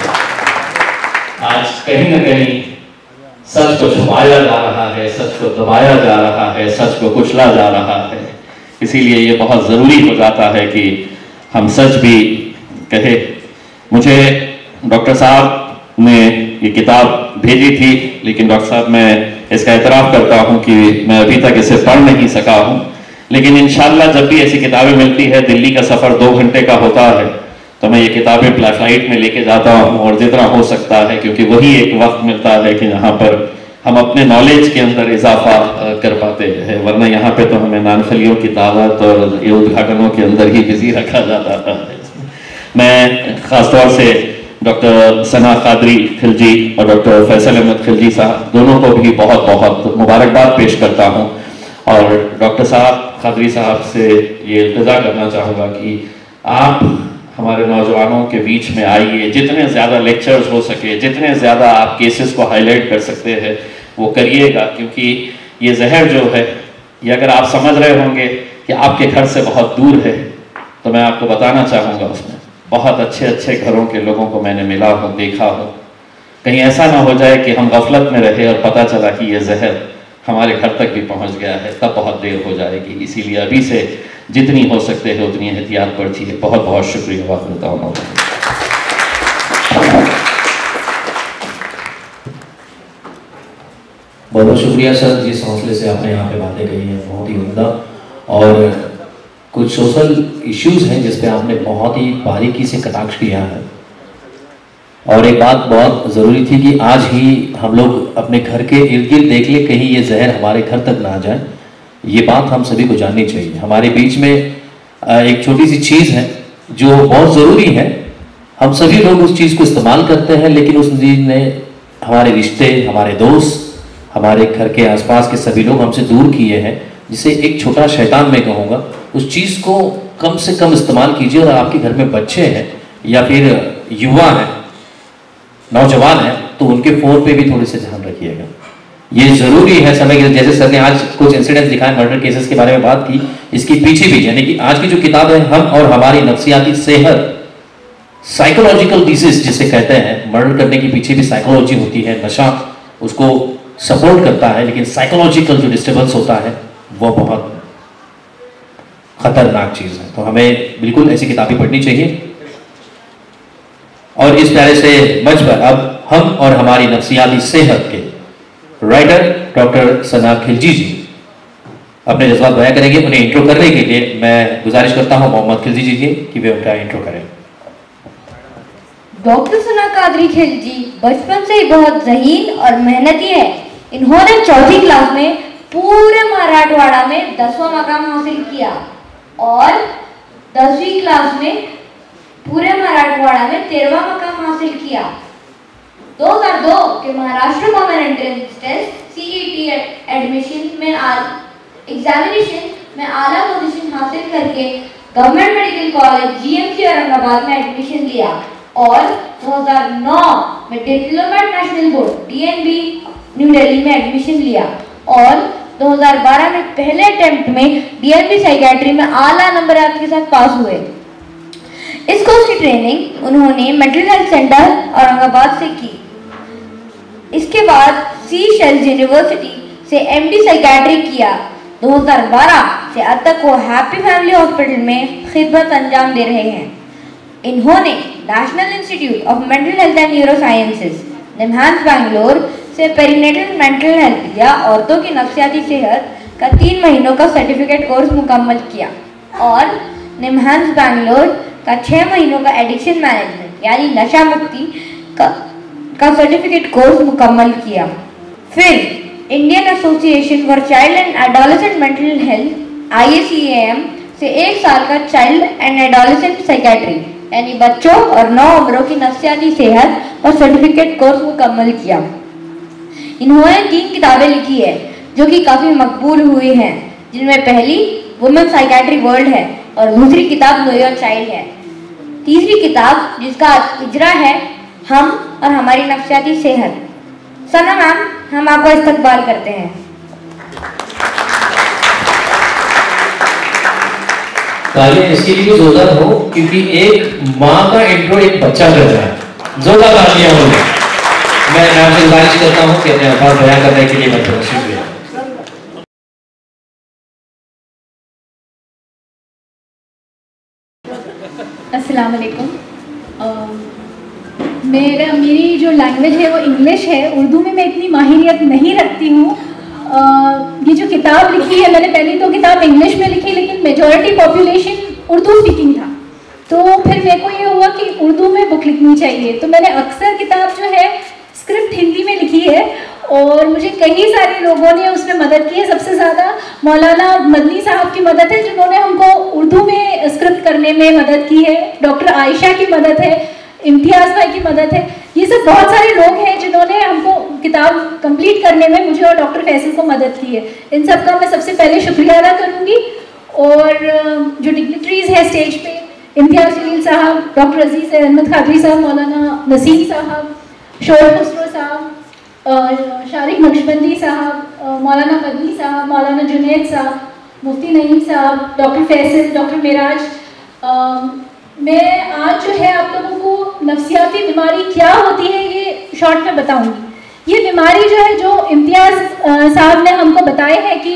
आज कहीं ना कहीं सच को छुपाया जा रहा है, सच को दबाया जा रहा है, सच को कुचला जा रहा है। इसीलिए ये बहुत जरूरी हो जाता है कि हम सच भी कहे। मुझे डॉक्टर साहब ने ये किताब भेजी थी, लेकिन डॉक्टर साहब मैं इसका एतराफ़ करता हूँ कि मैं अभी तक इसे पढ़ नहीं सका हूँ। लेकिन इंशाल्लाह जब भी ऐसी किताबें मिलती है, दिल्ली का सफ़र दो घंटे का होता है, तो मैं ये किताबें फ्लाइट में लेके जाता हूँ, और जितना हो सकता है, क्योंकि वही एक वक्त मिलता है कि यहाँ पर हम अपने नॉलेज के अंदर इजाफा कर पाते हैं। वरना यहाँ पे तो हमें नानफलियों की दावत और ये उद्घाटनों के अंदर ही बिजी रखा जाता है। मैं ख़ासतौर से डॉक्टर सना कादरी खिलजी और डॉक्टर फैसल अहमद खिलजी साहब दोनों को भी बहुत बहुत मुबारकबाद पेश करता हूँ। और डॉक्टर साहब कादरी साहब से ये इल्तिजा करना चाहूँगा कि आप हमारे नौजवानों के बीच में आइए, जितने ज़्यादा लेक्चर्स हो सके, जितने ज़्यादा आप केसेस को हाईलाइट कर सकते हैं वो करिएगा। क्योंकि ये जहर जो है, ये अगर आप समझ रहे होंगे कि आपके घर से बहुत दूर है, तो मैं आपको बताना चाहूँगा उसमें बहुत अच्छे अच्छे घरों के लोगों को मैंने मिला हूँ, देखा हो। कहीं ऐसा ना हो जाए कि हम गफलत में रहे और पता चला कि ये जहर हमारे घर तक भी पहुँच गया है, तब बहुत देर हो जाएगी। इसीलिए अभी से जितनी हो सकते हैं उतनी एहतियात बरतिए। बहुत बहुत शुक्रिया। वाक़ बताऊँ बहुत बहुत शुक्रिया सर, जिस हौसले से आपने यहाँ पे बातें कही हैं बहुत ही उम्दा। और कुछ सोशल इश्यूज हैं जिस पे आपने बहुत ही बारीकी से कटाक्ष किया है। और एक बात बहुत ज़रूरी थी कि आज ही हम लोग अपने घर के इर्द गिर्द देख ले, कहीं ये जहर हमारे घर तक ना आ जाए। ये बात हम सभी को जाननी चाहिए। हमारे बीच में एक छोटी सी चीज़ है जो बहुत ज़रूरी है, हम सभी लोग उस चीज़ को इस्तेमाल करते हैं, लेकिन उस चीज़ ने हमारे रिश्ते, हमारे दोस्त, हमारे घर के आसपास के सभी लोग हमसे दूर किए हैं। जिसे एक छोटा शैतान मैं कहूँगा, उस चीज़ को कम से कम इस्तेमाल कीजिए। और आपके घर में बच्चे हैं या फिर युवा हैं, नौजवान हैं, तो उनके फ़ोन पे भी थोड़ी से ध्यान रखिएगा। ये ज़रूरी है समय के, जैसे सर ने आज कुछ इंसिडेंट्स दिखाए, मर्डर केसेस के बारे में बात की, इसके पीछे भी यानी कि आज की जो किताब है हम और हमारी नफ्सियाती सेहत, साइकोलॉजिकल डिजीज जिसे कहते हैं, मर्डर करने के पीछे भी साइकोलॉजी होती है। नशा उसको सपोर्ट करता है, लेकिन साइकोलॉजिकल जो डिस्टर्बेंस होता है वो बहुत खतरनाक चीज़ है। तो हमें बिल्कुल ऐसी किताबें पढ़नी चाहिए। और इस प्यारे से मंच पर अब हम और हमारी नफ्सियाती सेहत के राइटर डॉक्टर सना खिलजी जी अपने जज्बात बयां करेंगे। उन्हें इंट्रो करने के लिए मैं गुजारिश करता हूं मोहम्मद खिलजी जी की कि वे उनका इंट्रो करें। डॉक्टर सना कादरी खिलजी बचपन से ही बहुत ज़हीन और मेहनती है। इन्होंने चौथी क्लास में पूरे मराठवाड़ा में दसवां मकाम हासिल किया और दसवीं क्लास में पूरे मराठवाड़ा में तेरहवां मकाम हासिल किया। दो हज़ार दो के Maharashtra common entrance test C E T admission में एग्जामिनेशन में आला पोजीशन हासिल करके government medical college G M C Aurangabad में एडमिशन लिया और दो हज़ार नौ में diplomate national board D N B new Delhi में एडमिशन लिया और दो हज़ार बारह में पहले अटेम्प्ट में डी एन बी साइकियाट्री में आला नंबरात के साथ पास हुए। इस कोर्स की ट्रेनिंग उन्होंने मेंटल हेल्थ सेंटर औरंगाबाद से की। इसके बाद सी शेल्स यूनिवर्सिटी से एम डी साइकियाट्री किया। दो हज़ार बारह से अब तक वो हैप्पी फैमिली हॉस्पिटल में खिदमत अंजाम दे रहे हैं। इन्होंने national institute of mental health and neuro sciences NIMHANS Bangalore से पेरिनेटल मेंटल हेल्थ या औरतों की नफ्सियाती सेहत का तीन महीनों का सर्टिफिकेट कोर्स मुकम्मल किया और निम्हांस बैंगलोर का छः महीनों का एडिक्शन मैनेजमेंट यानी नशा मुक्ति का का सर्टिफिकेट कोर्स मुकम्मल किया। फिर Indian association for child and adolescent mental health I A C A M से एक साल का चाइल्ड एंड एडोलेसेंट साइकियाट्री यानी बच्चों और नौ उम्रों की नफ्सियाती सेहत और सर्टिफिकेट कोर्स मुकम्मल किया। इन्होंने तीन किताबें लिखी है जो कि काफ़ी मकबूल हुई हैं, जिनमें पहली वुमेन साइकियाट्री वर्ल्ड है और दूसरी किताब नो योर चाइल्ड है। तीसरी किताब जिसका इजरा है हम और हमारी नफ्सियाती सेहत। सना मैम, हम आपका इस्तकबाल करते हैं। तालियां इसके लिए जोरदार हो क्योंकि एक माँ का इंट्रो एक बच्चा कर रहा है। जोरदार तालियां हो। मैं आपसे गुजारिश करता हूँ कि अपने अल्फाज बयां करने के लिए मैं शुक्रिया। अस्सलाम वालेकुम। मेरा मेरी जो लैंग्वेज है वो इंग्लिश है। उर्दू में मैं इतनी माहिरियत नहीं रखती हूँ। ये जो किताब लिखी है मैंने पहली तो किताब इंग्लिश में लिखी, लेकिन मेजॉरिटी पॉपुलेशन उर्दू स्पीकिंग था, तो फिर मेरे को ये हुआ कि उर्दू में बुक लिखनी चाहिए। तो मैंने अक्सर किताब जो है स्क्रिप्ट हिंदी में लिखी है और मुझे कई सारे लोगों ने उसमें मदद की है। सबसे ज़्यादा मौलाना मदनी साहब की मदद है जिन्होंने हमको उर्दू में स्क्रिप्ट करने में मदद की है। डॉक्टर आयशा की मदद है, इम्तियाज़ भाई की मदद है। ये सब बहुत सारे लोग हैं जिन्होंने हमको किताब कंप्लीट करने में मुझे और डॉक्टर फैसल को मदद की है। इन सब का मैं सबसे पहले शुक्रिया अदा करूँगी। और जो डिग्निटरीज है स्टेज पे, इम्तियाज़ जलील साहब, डॉक्टर अजीज़ अहमद खादरी साहब, मौलाना नसीम साहब, शोर खुसरो साहब, शारिक नक्शबंदी साहब, मौलाना मदनी साहब, मौलाना जुनैद साहब, मुफ्ती नईम साहब, डॉक्टर फैसल, डॉक्टर मिराज। मैं आज जो है आप लोगों को नफ्सियाती बीमारी क्या होती है ये शॉर्ट में बताऊंगी। ये बीमारी जो है जो इम्तियाज़ साहब ने हमको बताए हैं कि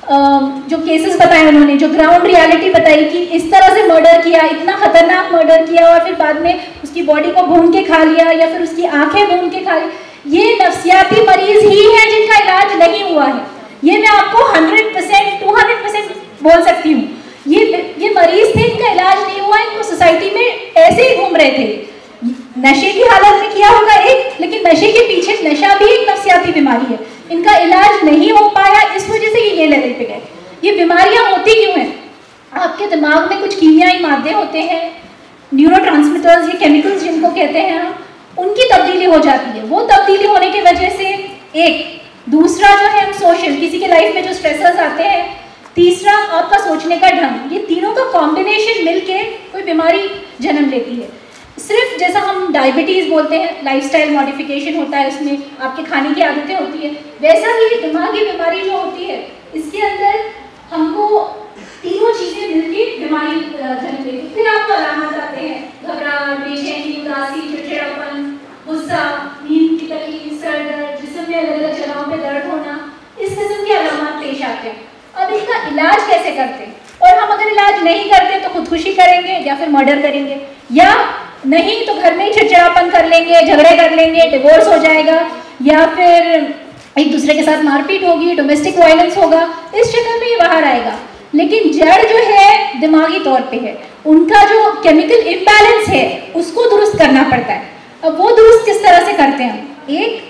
जो केसेस बताए उन्होंने, जो ग्राउंड रियलिटी बताई कि इस तरह से मर्डर किया, इतना खतरनाक मर्डर किया और फिर बाद में उसकी बॉडी को भून के खा लिया या फिर उसकी आंखें भून के खा ली। ये नफ्सियाती मरीज ही हैं जिनका इलाज नहीं हुआ है। ये मैं आपको hundred percent to hundred percent बोल सकती हूँ। ये ये मरीज थे, इनका इलाज नहीं हुआ, इनको सोसाइटी में ऐसे ही घूम रहे थे। नशे की हालत में किया होगा एक, लेकिन नशे के पीछे नशा भी एक नफ्सियाती बीमारी है। इनका इलाज नहीं हो पाया, इस वजह से ये लेवल पे गए। ये बीमारियां होती क्यों हैं? आपके दिमाग में कुछ कीमियाई मादे होते हैं, न्यूरोट्रांसमीटर्स, ये केमिकल्स जिनको कहते हैं हम, उनकी तब्दीली हो जाती है। वो तब्दीली होने की वजह से एक, दूसरा जो है हम सोशल, किसी के लाइफ में जो स्ट्रेसर्स आते हैं, तीसरा आपका सोचने का ढंग, ये तीनों का कॉम्बिनेशन मिलके कोई बीमारी जन्म लेती है। सिर्फ जैसा हम डायबिटीज़ बोलते हैं, लाइफस्टाइल मॉडिफिकेशन होता है, उसमें आपके खाने की आदतें होती है, वैसा ही दिमागी बीमारी जो होती है इसके अंदर हमको तीनों चीज़ें मिलके बीमारी जन्म लेती है। फिर आपको अलामत आते हैं, घबराहट, बेचैनी, उदासी, चिड़चिड़ापन, गुस्सा, नींद की तकलीफ, सर दर्द, जिस्म में अलग अलग जगहों पे दर्द होना, इस किस्म के अलामत पेश आते हैं। अब इसका इलाज कैसे करते हैं? और हम अगर इलाज नहीं करते तो खुदकुशी करेंगे या फिर मर्डर करेंगे, या नहीं तो घर में ही चिड़चिड़ापन कर लेंगे, झगड़े कर लेंगे, डिवोर्स हो जाएगा, या फिर एक दूसरे के साथ मारपीट होगी, डोमेस्टिक वायलेंस होगा, इस शक्ल में ये बाहर आएगा। लेकिन जड़ जो है दिमागी तौर पे है, उनका जो केमिकल इम्बैलेंस है उसको दुरुस्त करना पड़ता है। अब वो दुरुस्त किस तरह से करते हैं हम? एक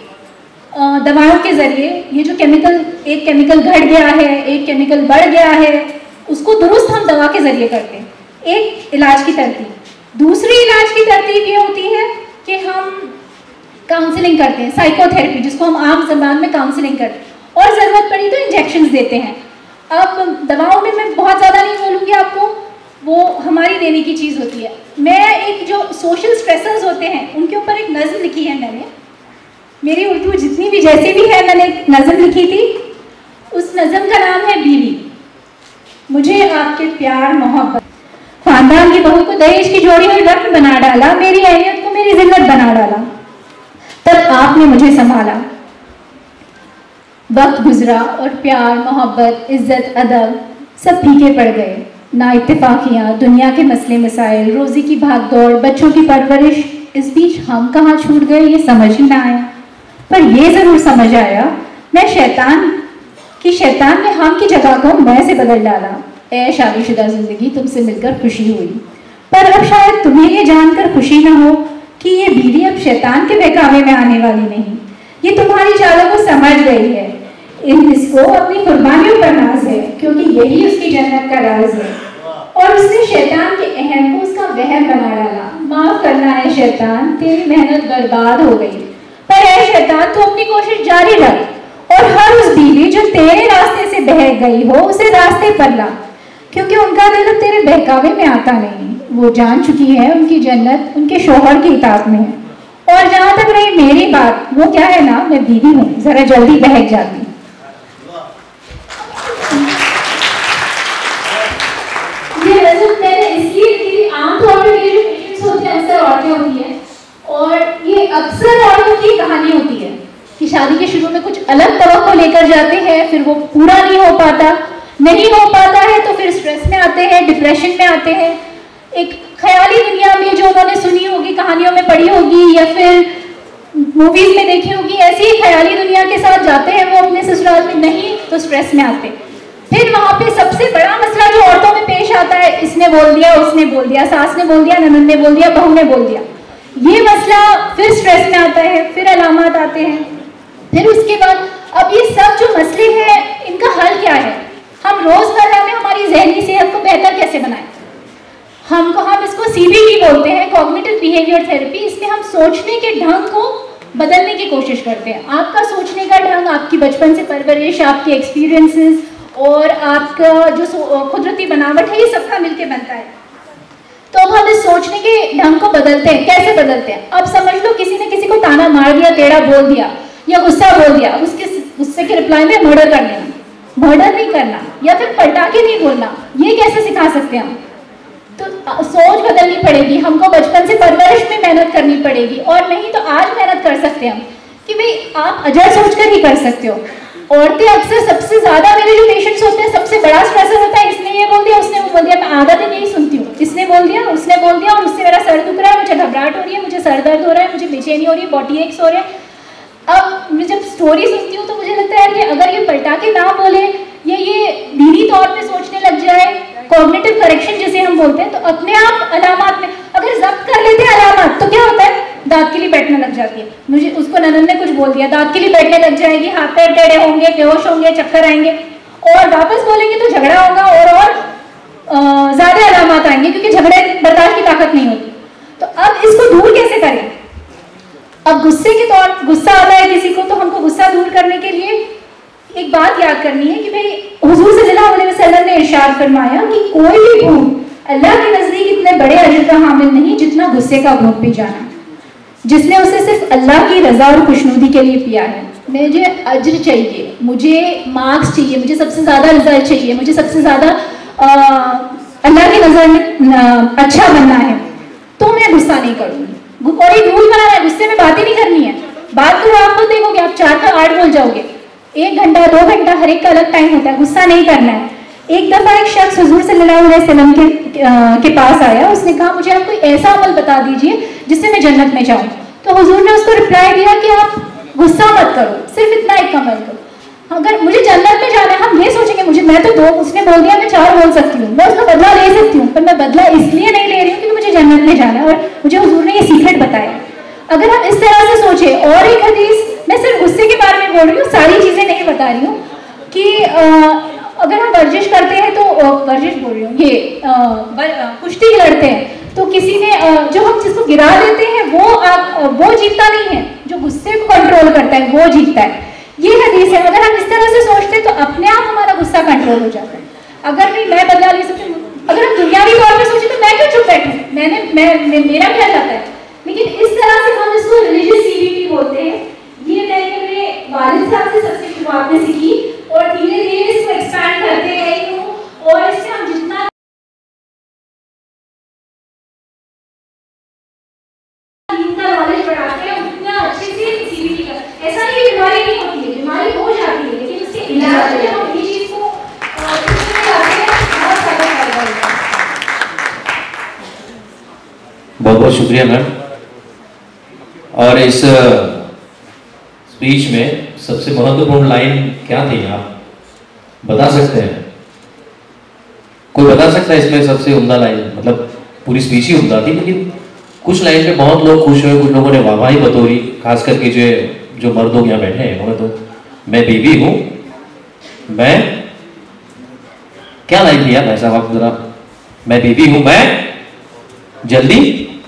दवाओं के जरिए, ये जो केमिकल, एक केमिकल घट गया है, एक केमिकल बढ़ गया है, उसको दुरुस्त हम दवा के जरिए करते हैं। एक इलाज की तरतीब, दूसरी इलाज की तरतीब ये होती है कि हम काउंसलिंग करते हैं, साइकोथेरेपी, जिसको हम आम जबान में काउंसलिंग करते हैं, और ज़रूरत पड़ी तो इंजेक्शंस देते हैं। अब दवाओं में मैं बहुत ज़्यादा नहीं बोलूँगी आपको, वो हमारी देने की चीज़ होती है। मैं एक जो सोशल स्ट्रेसर्स होते हैं उनके ऊपर एक नज़म लिखी है मैंने, मेरी उर्दू जितनी भी जैसे भी है मैंने एक नज़म लिखी थी, उस नज़म का नाम है बीवी। मुझे आपके प्यार मोहब्बत, खानदान की बहू को दहेज की जोड़ी हुई रत्न बना डाला, मेरी अहमियत को मेरी जिल्लत बना डाला, तब आपने मुझे संभाला। वक्त गुजरा और प्यार मोहब्बत इज्जत अदब सब फीके पड़ गए, ना इत्तेफाकियाँ, दुनिया के मसले मसाइल, रोज़ी की भाग दौड़, बच्चों की परवरिश, इस बीच हम कहाँ छूट गए ये समझ ही ना आया। पर ये ज़रूर समझ आया मैं शैतान कि शैतान ने हम की जगह को मैं से बदल डाला। ए शादीशुदा ज़िंदगी तुमसे मिलकर खुशी हुई, पर अब शायद तुम्हें ये जानकर खुशी ना हो कि ये बीवी अब शैतान के बहकावे में आने वाली नहीं, ये तुम्हारी चालों को समझ गई है। इन इसको अपनी कुर्बानियों पर नाज है, क्योंकि यही उसकी जन्नत का राज है, और उसने शैतान के अहम को उसका वहम बना डाला। माफ करना है शैतान, तेरी मेहनत बर्बाद हो गई, पर ऐ शैतान तू अपनी कोशिश जारी रख, और हर उस बीवी जो तेरे रास्ते से बहक गई हो उसे रास्ते पर ला, क्योंकि उनका दिल अब तेरे बहकावे में आता नहीं। वो जान चुकी है उनकी जन्नत उनके शोहर की इताअत में है। और जहां तक रही मेरी बात, वो क्या है ना, मैं बीवी हूँ, जरा जल्दी बहक जाती। ये नज़म मैंने इसलिए लिखी थी, आमतौर पर ये जो पेशेंट्स होते हैं अक्सर औरतें होती हैं, और ये अक्सर औरतों की कहानी होती है कि शादी के शुरू में कुछ अलग तवक्को लेकर जाते हैं, फिर वो पूरा नहीं हो पाता, नहीं हो पाता है तो फिर स्ट्रेस में आते हैं, डिप्रेशन में आते हैं। एक ख्याली दुनिया में जो उन्होंने सुनी होगी, कहानियों में पढ़ी होगी या फिर मूवीज में देखी होगी, ऐसी ही ख्याली दुनिया के साथ जाते हैं वो अपने ससुराल में, नहीं तो स्ट्रेस में आते। फिर वहाँ पे सबसे बड़ा मसला जो औरतों में पेश आता है, इसने बोल दिया, उसने बोल दिया, सास ने बोल दिया, ननद ने बोल दिया, बहू ने बोल दिया, ये मसला फिर स्ट्रेस में आता है, फिर अलामत आते हैं। फिर उसके बाद अब ये सब जो मसले हैं इनका हल क्या है? हम रोजमर्रा में हमारी जहनी सेहत को बेहतर कैसे बनाएं? हमको हम इसको सी बी टी बोलते हैं, कॉग्निटिव बिहेवियर थेरेपी। इसमें हम सोचने के ढंग को बदलने की कोशिश करते हैं। आपका सोचने का ढंग, आपकी बचपन से परवरिश, आपके एक्सपीरियंसेस और आपका जो कुदरती बनावट है, ये सबका मिलके बनता है। तो अब हम इस सोचने के ढंग को बदलते हैं। कैसे बदलते हैं? अब समझ लो किसी ने किसी को ताना मार दिया, टेढ़ा बोल दिया या गुस्सा बोल दिया, उसके गुस्से के रिप्लाई में मर्डर कर लेना, मर्डर नहीं करना, या फिर पटाखे नहीं बोलना, ये कैसे सिखा सकते हैं हम? तो सोच बदलनी पड़ेगी, हमको बचपन से परवरिश में मेहनत करनी पड़ेगी, और नहीं तो आज मेहनत कर सकते हैं हम कि भाई आप अजर सोचकर ही कर सकते हो। औरतें अक्सर सबसे ज्यादा, मेरे जो पेशेंट्स होते हैं, सबसे बड़ा स्ट्रेसर होता है, इसने ये बोल दिया, उसने वो बोल दिया। मैं आधा दिन यही सुनती हूँ, इसने बोल दिया, उसने बोल दिया, और उससे मेरा सर दुख रहा है, मुझे घबराहट हो रही है, मुझे सर दर्द हो रहा है, मुझे बेचैनी हो रही है, बॉडी एक्स हो रहे हैं। अब मैं जब स्टोरी सुनती हूँ तो मुझे लगता है कि अगर ये पलटा के ना बोले या ये दीनी तौर पे सोचने लग जाए, कॉग्निटिव करेक्शन जिसे हम बोलते हैं, तो अपने आप अलामत में अगर जब्त कर लेते हैं अलामत, तो क्या होता है? दांत के लिए बैठने लग जाती है। मुझे उसको ननद ने कुछ बोल दिया, दांत के लिए बैठने लग जाएगी, हाथ पैर टेढ़े होंगे, बेहोश होंगे, चक्कर आएंगे, और वापस बोलेंगे तो झगड़ा होगा और और ज्यादा अलामत आएंगे, क्योंकि झगड़े बर्दाश्त की ताकत नहीं होती। तो अब इसको दूर कैसे करें? अब गुस्से के तौर गुस्सा आता है किसी को, तो हमको गुस्सा दूर करने के लिए एक बात याद करनी है कि भाई हुजूर सल्लल्लाहु अलैहि वसल्लम ने इरशाद फरमाया कि कोई भी घूंट अल्लाह के नजदीक इतने बड़े अजर का हामिल नहीं जितना गुस्से का घूंट पी जाना, जिसने उसे सिर्फ अल्लाह की रजा और खुशनुदी के लिए पिया है। मुझे अजर चाहिए, मुझे मार्क्स चाहिए, मुझे सबसे ज्यादा रिजल्ट चाहिए, मुझे सबसे ज्यादा अल्लाह की नजर में अच्छा बनना है, तो मैं गुस्सा नहीं करूंगी। और एक रूल बनाना है, गुस्से में बातें नहीं करनी है। बात करो, आप खुद देखोगे आप चार का आठ बोल जाओगे। एक घंटा दो घंटा हर एक का अलग टाइम होता है, गुस्सा नहीं करना है। एक दफा एक शख्स हुजूर सल्लल्लाहु अलैहि वसल्लम के के पास आया, उसने कहा मुझे आप कोई ऐसा अमल बता दीजिए जिससे मैं जन्नत में जाऊं। तो हुजूर ने उसको रिप्लाई दिया कि आप गुस्सा मत करो, सिर्फ इतना एक अमल करो। अगर मुझे जन्नत में जाना है, हम ये सोचेंगे मुझे, मैं तो दो, उसने बोल दिया मैं चार बोल सकती हूँ, मैं उसका बदला ले सकती हूँ, पर मैं बदला इसलिए नहीं ले रही हूँ क्योंकि मुझे जन्नत में जाना है और मुझे हुजूर ने ये सीक्रेट बताया। अगर हम इस तरह से सोचे, और एक हदीस, मैं सिर्फ गुस्से के बारे में बोल रही हूँ, सारी चीजें नहीं बता रही हूँ, कि आ, अगर हम वर्जिश करते हैं तो वर्जिश बोल रही हूँ, ये कुश्ती लड़ते हैं तो किसी ने जो हम जिसको गिरा देते हैं वो वो जीतता नहीं है, जो गुस्से को कंट्रोल करता है वो जीतता है। ये हदीस है। अगर हम इस तरह से सोचते हैं तो अपने आप हमारा गुस्सा कंट्रोल हो जाता है। अगर नहीं मैं बदला ले सकती हूँ, अगर हम दुनियावी तौर पे सोचे तो मैं क्यों चुप बैठूं, मैंने मैं मेरा क्या जाता है। लेकिन इस तरह से हम इसको रिलीजियस सीवीपी बोलते हैं। ये मैंने अपने वालिद साहब से सबसे शुरुआत में सीखी और धीरे धीरे इसको एक्सपैंड करते गई हूँ और इससे हम जितना नॉलेज बढ़ाते हैं उतना अच्छे से सीवीपी का। ऐसा नहीं कि बीमारी नहीं होती है, बीमारी हो जाती है, लेकिन उसके इलाज में हम ये चीज को बहुत बहुत शुक्रिया मैम। और इस स्पीच में सबसे महत्वपूर्ण लाइन क्या थी, आप बता सकते हैं? कोई बता सकता है इसमें सबसे उम्दा लाइन? मतलब पूरी स्पीच ही उम्दा थी, लेकिन कुछ लाइन पे बहुत लोग खुश हुए, कुछ लोगों ने वाहवाही बतौरी, खास करके जो जो मर्द लोग यहाँ बैठे हैं उन्होंने तो मैं बीवी हूँ, मैं क्या लाइन थी यार भाई साहब आप जरा? मैं बीवी हूँ, मैं जल्दी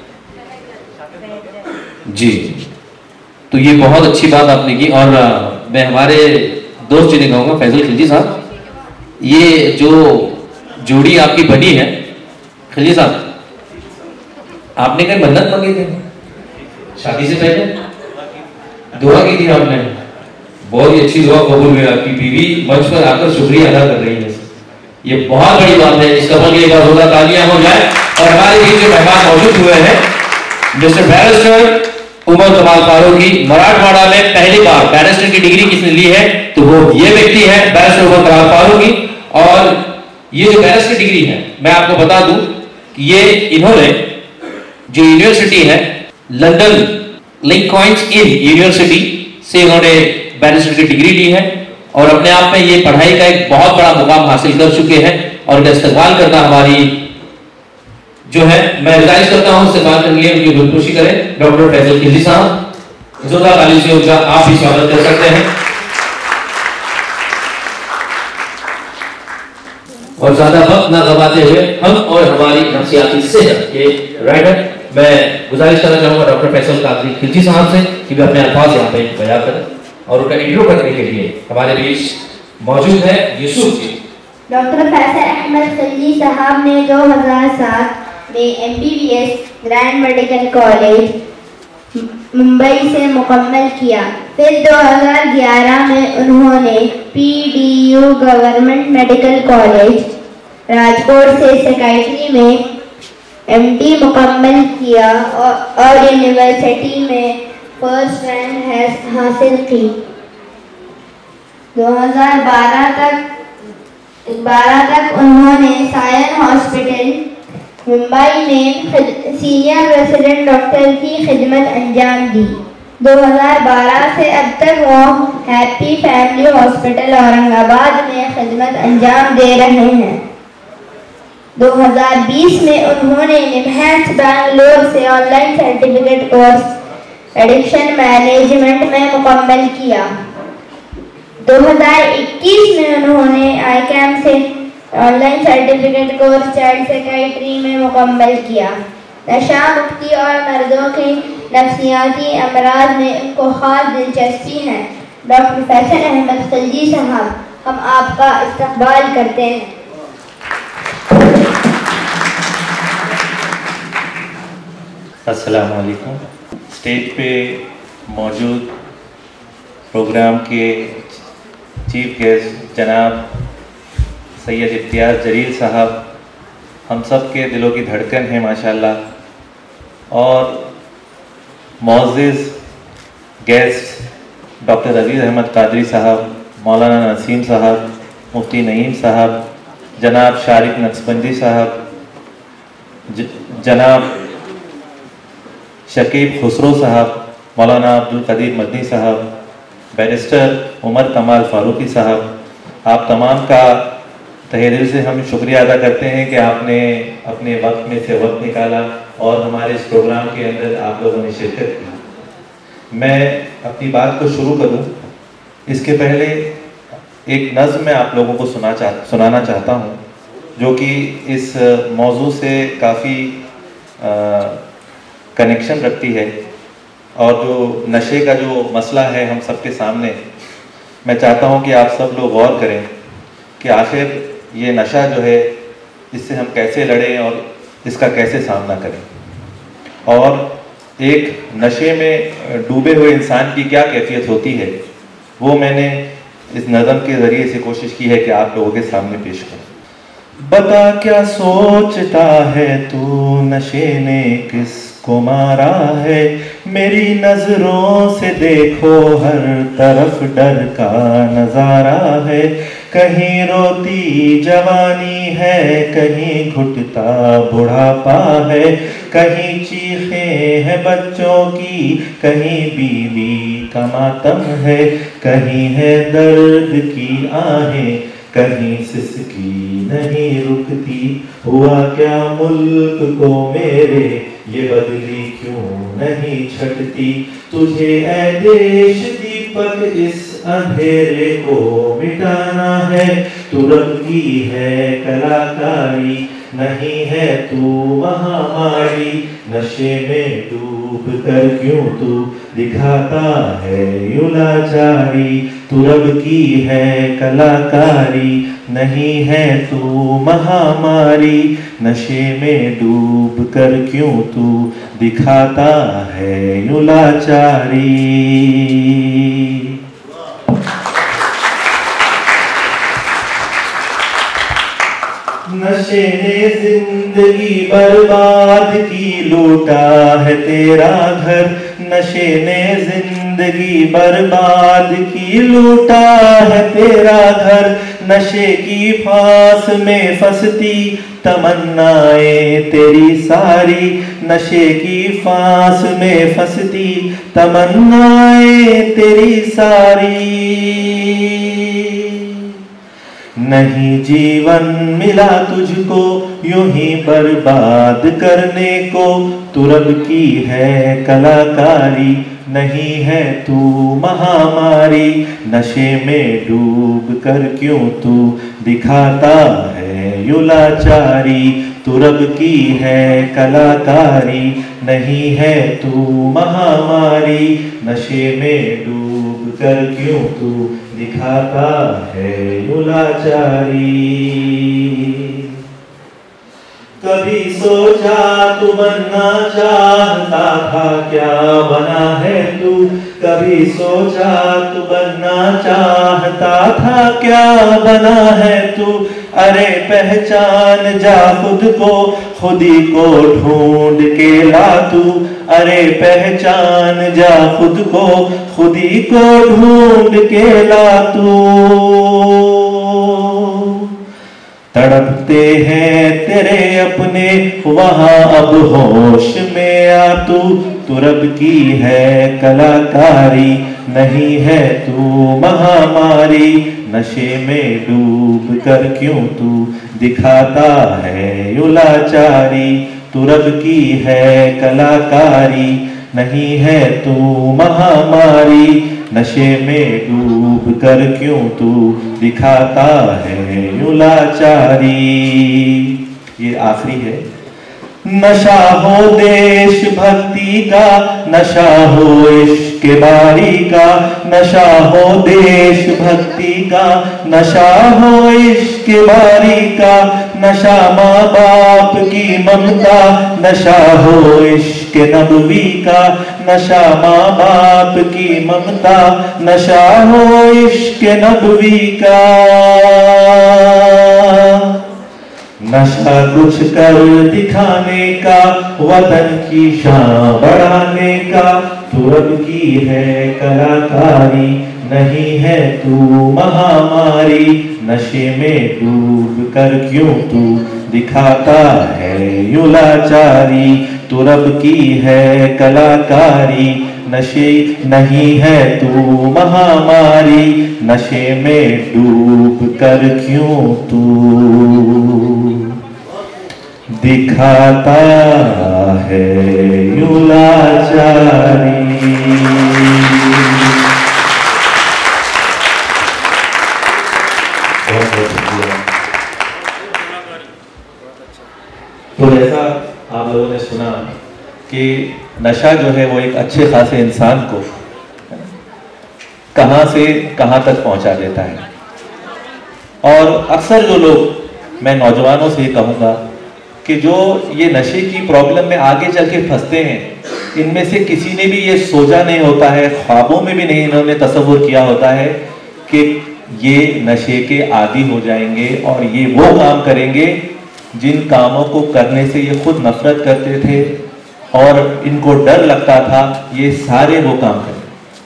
जी। तो ये बहुत अच्छी बात आपने की। और मैं हमारे दोस्त जिन्हें कहूँगा फैजल खिलजी साहब, ये जो जोड़ी आपकी बनी है, खिलजी साहब आपने कहीं मन्नत मांगी थी शादी से पहले? दुआ की थी आपने? बहुत ही अच्छी दुआ कबूल हुई। आपकी बीवी मंच पर आकर शुक्रिया अदा कर रही है, ये बहुत बड़ी बात है। इसका मतलब एक बार होगा तालियां हो जाए। और हमारे बीच जो मेहमान मौजूद हुए हैं मिस्टर बैरिस्टर उमर कमाल फारूकी, मराठवाड़ा में पहली बार बैरिस्टर की डिग्री किसने ली है तो वो ये व्यक्ति है, बैरिस्टर उमर कमाल फारूकी। और ये जो बैरिस्टर डिग्री है मैं आपको बता दूं कि ये इन्होंने जो यूनिवर्सिटी है लंदन लिंकॉइंस इन यूनिवर्सिटी से इन्होंने बैरिस्टर की डिग्री ली है और अपने आप में ये पढ़ाई का एक बहुत बड़ा मुकाम हासिल कर चुके हैं। और इनका इस्तेमाल करना हमारी जो है, मैं गुजारिश करता हूं इस्तेमाल करने के लिए उनकी खुदकुशी करें डॉक्टर फैजल खिलजी साहब। जोरदार ताली से उनका आप भी स्वागत कर सकते हैं। और ज्यादा वक्त ना गवाते हुए हम और हमारी नफ्सियाती सेहत के राइटर मैं गुजारिश करना चाहूंगा डॉक्टर फैसल कादरी खिलजी साहब से कि वे अपने अल्फाज यहाँ पे बयां करें। और उनका इंट्रो करने के लिए हमारे बीच मौजूद है यूसुफ जी। डॉक्टर फैसल अहमद खिलजी साहब ने दो हज़ार सात में MBBS grand medical college Mumbai से मुकम्मल किया। फिर दो हज़ार ग्यारह में उन्होंने PDU government medical college Rajkot से सेक्रेटरी में एमडी मुकम्मल किया और, और यूनिवर्सिटी में फर्स्ट रैंक हासिल की। दो हज़ार बारह तक बारह तक उन्होंने सायन हॉस्पिटल मुंबई में सीनियर रेसिडेंट डॉक्टर की खिदमत अंजाम दी। दो हज़ार बारह से अब तक वो हैप्पी फैमिली हॉस्पिटल औरंगाबाद में खिदमत अंजाम दे रहे हैं। दो हज़ार बीस में उन्होंने निमहैंस बैंगलोर से online certificate course addiction management में मुकम्मल किया। दो हज़ार इक्कीस में उन्होंने आई कैम से online certificate course child secretary में मुकम्मल किया। नशा मुक्ति और मर्दों के नफ्सियाती अमराज में उनको खास दिलचस्पी है। डॉक्टर फैसल अहमद खिलजी साहब, हम आपका इस्तकबाल करते हैं। अस्सलाम वालेकुम। स्टेज पे मौजूद प्रोग्राम के चीफ गेस्ट जनाब सैयद इम्तियाज़ जलील साहब, हम सब के दिलों की धड़कन है माशाल्लाह। और मोअज़्ज़िज़ गेस्ट डॉक्टर अज़ीज़ अहमद कादरी साहब, मौलाना नसीम साहब, मुफ्ती नईम साहब, जनाब शारिक नक्सबंदी साहब, ज, जनाब शकीब खुसरो साहब, मौलाना अब्दुल कदीर मदनी साहब, बैरिस्टर उमर कमाल फारूकी साहब, आप तमाम का तहे दिल से हम शुक्रिया अदा करते हैं कि आपने अपने वक्त में से वक्त निकाला और हमारे इस प्रोग्राम के अंदर आप लोगों ने शिरकत की। मैं अपनी बात को शुरू करूं इसके पहले एक नज़्म मैं आप लोगों को सुना चाह सुनाना चाहता हूं जो कि इस मौजू से काफ़ी कनेक्शन रखती है। और जो नशे का जो मसला है हम सबके सामने, मैं चाहता हूँ कि आप सब लोग गौर करें कि आखिर ये नशा जो है इससे हम कैसे लड़ें और इसका कैसे सामना करें, और एक नशे में डूबे हुए इंसान की क्या कैफियत होती है, वो मैंने इस नज़म के ज़रिए से कोशिश की है कि आप लोगों के सामने पेश करूं। बता क्या सोचता है तू, नशे ने किसको मारा है, मेरी नजरों से देखो हर तरफ डर का नजारा है। कहीं रोती जवानी है, कहीं घुटता बुढ़ापा है, कहीं चीखें हैं बच्चों की, कहीं बीवी का मातम है, कहीं है दर्द की आहें, कहीं सिसकी नहीं रुकती। हुआ क्या मुल्क को मेरे, ये बदली क्यों नहीं छटती। तुझे ऐ देश दीपक इस अंधेरे को मिटाना है, तू रब की है कलाकारी, नहीं है तू महामारी। नशे में डूब कर क्यों तू दिखाता है यूं लाचारी, तू रब की है कलाकारी, नहीं है तू महामारी। नशे में डूब कर क्यों तू दिखाता है यूं लाचारी। नशे ने जिंदगी बर्बाद की, लूटा है तेरा घर। नशे ने जिंदगी बर्बाद की, लूटा है तेरा घर। नशे की फांस में फंसती तमन्नाएं तेरी सारी, नशे की फांस में फंसती तमन्नाएं तेरी सारी। नहीं जीवन मिला तुझको यूं ही बर्बाद करने को, तू रब की है कलाकारी, नहीं है तू महामारी। नशे में डूब कर क्यों तू दिखाता है यूं लाचारी, तू रब की है कलाकारी, नहीं है तू महामारी। नशे में डूब कर क्यों तू दिखाता है यूं लाचारी। कभी सोचा तू बनना चाहता था, क्या बना है तू। कभी सोचा तू बनना चाहता था, क्या बना है तू। अरे पहचान जा खुद को, खुदी को ढूंढ के ला तू। अरे पहचान जा खुद को, खुदी को ढूंढ के ला तू। तड़पते हैं तेरे अपने वहां अब होश में आ तू। तू रब की है कलाकारी, नहीं है तू महामारी। नशे में डूब कर क्यों तू दिखाता है यूं लाचारी, तू रब की है कलाकारी, नहीं है तू महामारी। नशे में डूब कर क्यों तू दिखाता है यूं लाचारी। ये आखिरी है। नशा हो देश भक्ति का, नशा हो इश्क बारी का। नशा हो देश भक्ति का, नशा हो इश्क बारी का। नशा माँ बाप की ममता, नशा हो इश्क नबवी का। नशा माँ बाप की ममता, नशा हो इश्क नबवी का। नशा कुछ कर दिखाने का, वतन की शान बढ़ाने का। तू रब की है कलाकारी, नहीं है तू महामारी। नशे में डूब कर क्यों तू दिखाता है यूं लाचारी, तू रब की है कलाकारी। नशे नहीं है तू महामारी, नशे में डूब कर क्यों तू दिखाता है यूं लाचारी। तो जैसा आप आप लोगों ने सुना कि नशा जो है वो एक अच्छे खासे इंसान को कहाँ से कहाँ तक पहुँचा देता है। और अक्सर जो लोग, मैं नौजवानों से ये कहूँगा कि जो ये नशे की प्रॉब्लम में आगे चल के फंसते हैं, इनमें से किसी ने भी ये सोचा नहीं होता है, ख्वाबों में भी नहीं इन्होंने तसव्वुर किया होता है कि ये नशे के आदी हो जाएंगे और ये वो काम करेंगे जिन कामों को करने से ये खुद नफरत करते थे और इनको डर लगता था, ये सारे वो काम करें।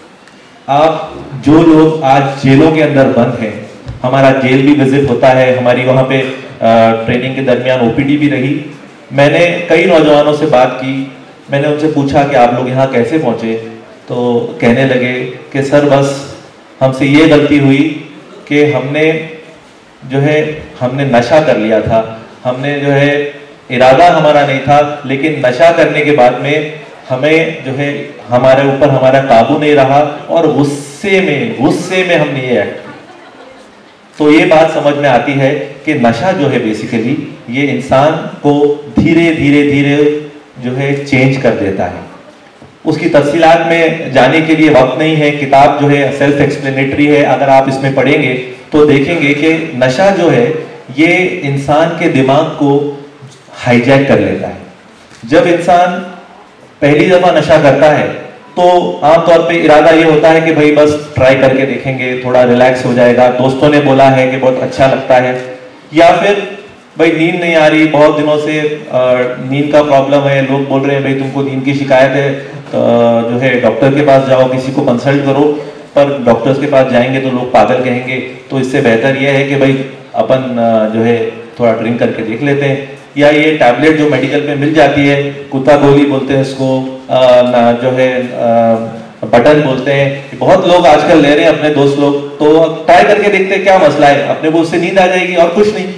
आप जो लोग आज जेलों के अंदर बंद हैं, हमारा जेल भी विजिट होता है, हमारी वहाँ पे ट्रेनिंग के दरमियान ओपीडी भी रही। मैंने कई नौजवानों से बात की, मैंने उनसे पूछा कि आप लोग यहाँ कैसे पहुँचे, तो कहने लगे कि सर बस हमसे ये गलती हुई कि हमने जो है हमने नशा कर लिया था, हमने जो है इरादा हमारा नहीं था, लेकिन नशा करने के बाद में हमें जो है हमारे ऊपर हमारा काबू नहीं रहा और गुस्से में गुस्से में हमने ये एक्ट। तो ये बात समझ में आती है कि नशा जो है बेसिकली ये इंसान को धीरे धीरे धीरे जो है चेंज कर देता है। उसकी तफसीलात में जाने के लिए वक्त नहीं है, किताब जो है सेल्फ एक्सप्लेनेटरी है, अगर आप इसमें पढ़ेंगे तो देखेंगे कि नशा जो है ये इंसान के दिमाग को हाईजैक कर लेता है। जब इंसान पहली दफा नशा करता है तो आमतौर पे इरादा ये होता है कि भाई बस ट्राई करके देखेंगे, थोड़ा रिलैक्स हो जाएगा, दोस्तों ने बोला है कि बहुत अच्छा लगता है, या फिर भाई नींद नहीं आ रही, बहुत दिनों से नींद का प्रॉब्लम है, लोग बोल रहे हैं भाई तुमको नींद की शिकायत है, जो है डॉक्टर के पास जाओ, किसी को कंसल्ट करो। पर डॉक्टर्स के पास जाएंगे तो लोग पागल कहेंगे, तो इससे बेहतर यह है कि भाई अपन जो है थोड़ा ड्रिंक करके देख लेते हैं। या ये टैबलेट जो मेडिकल पे मिल जाती है, कुत्ता गोली बोलते हैं इसको, आ, ना जो है आ, बटन बोलते हैं, बहुत लोग आजकल ले रहे हैं अपने दोस्त लोग, तो ट्राई करके देखते हैं क्या मसला है, अपने को उससे नींद आ जाएगी और कुछ नहीं।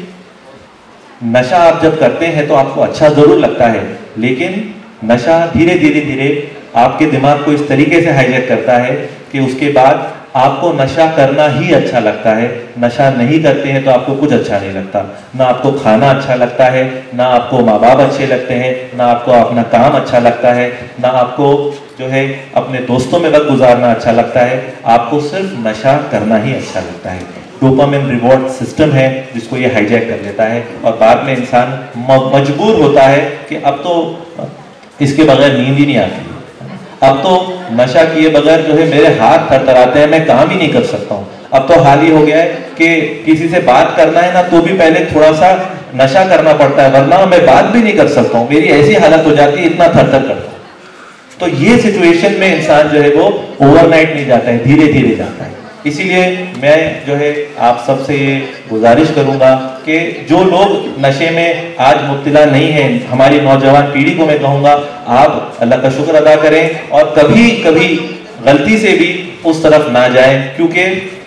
नशा आप जब करते हैं तो आपको अच्छा जरूर लगता है, लेकिन नशा धीरे धीरे धीरे आपके दिमाग को इस तरीके से हाईजैक करता है कि उसके बाद आपको नशा करना ही अच्छा लगता है। नशा नहीं करते हैं तो आपको कुछ अच्छा नहीं लगता, ना आपको खाना अच्छा लगता है, ना आपको माँ बाप अच्छे लगते हैं, ना आपको अपना काम अच्छा लगता है, ना आपको जो है अपने दोस्तों में वक्त गुजारना अच्छा लगता है, आपको सिर्फ नशा करना ही अच्छा लगता है। डोपामिन रिवॉर्ड सिस्टम है जिसको ये हाईजैक कर लेता है और बाद में इंसान मजबूर होता है कि अब तो इसके बगैर नींद ही नहीं आती, अब तो नशा किए बगैर जो है मेरे हाथ थरथराते हैं, मैं काम ही नहीं कर सकता हूँ। अब तो हाल ही हो गया है कि किसी से बात करना है ना तो भी पहले थोड़ा सा नशा करना पड़ता है, वरना मैं बात भी नहीं कर सकता हूँ, मेरी ऐसी हालत हो जाती है, इतना थर थर करता हूँ। तो ये सिचुएशन में इंसान जो है वो ओवरनाइट नहीं जाता है, धीरे धीरे जाता है। इसीलिए मैं जो है आप सबसे ये गुजारिश करूंगा कि जो लोग नशे में आज मुब्तला नहीं हैं, हमारी नौजवान पीढ़ी को मैं कहूंगा आप अल्लाह का शुक्र अदा करें और कभी कभी गलती से भी उस तरफ ना जाएं, क्योंकि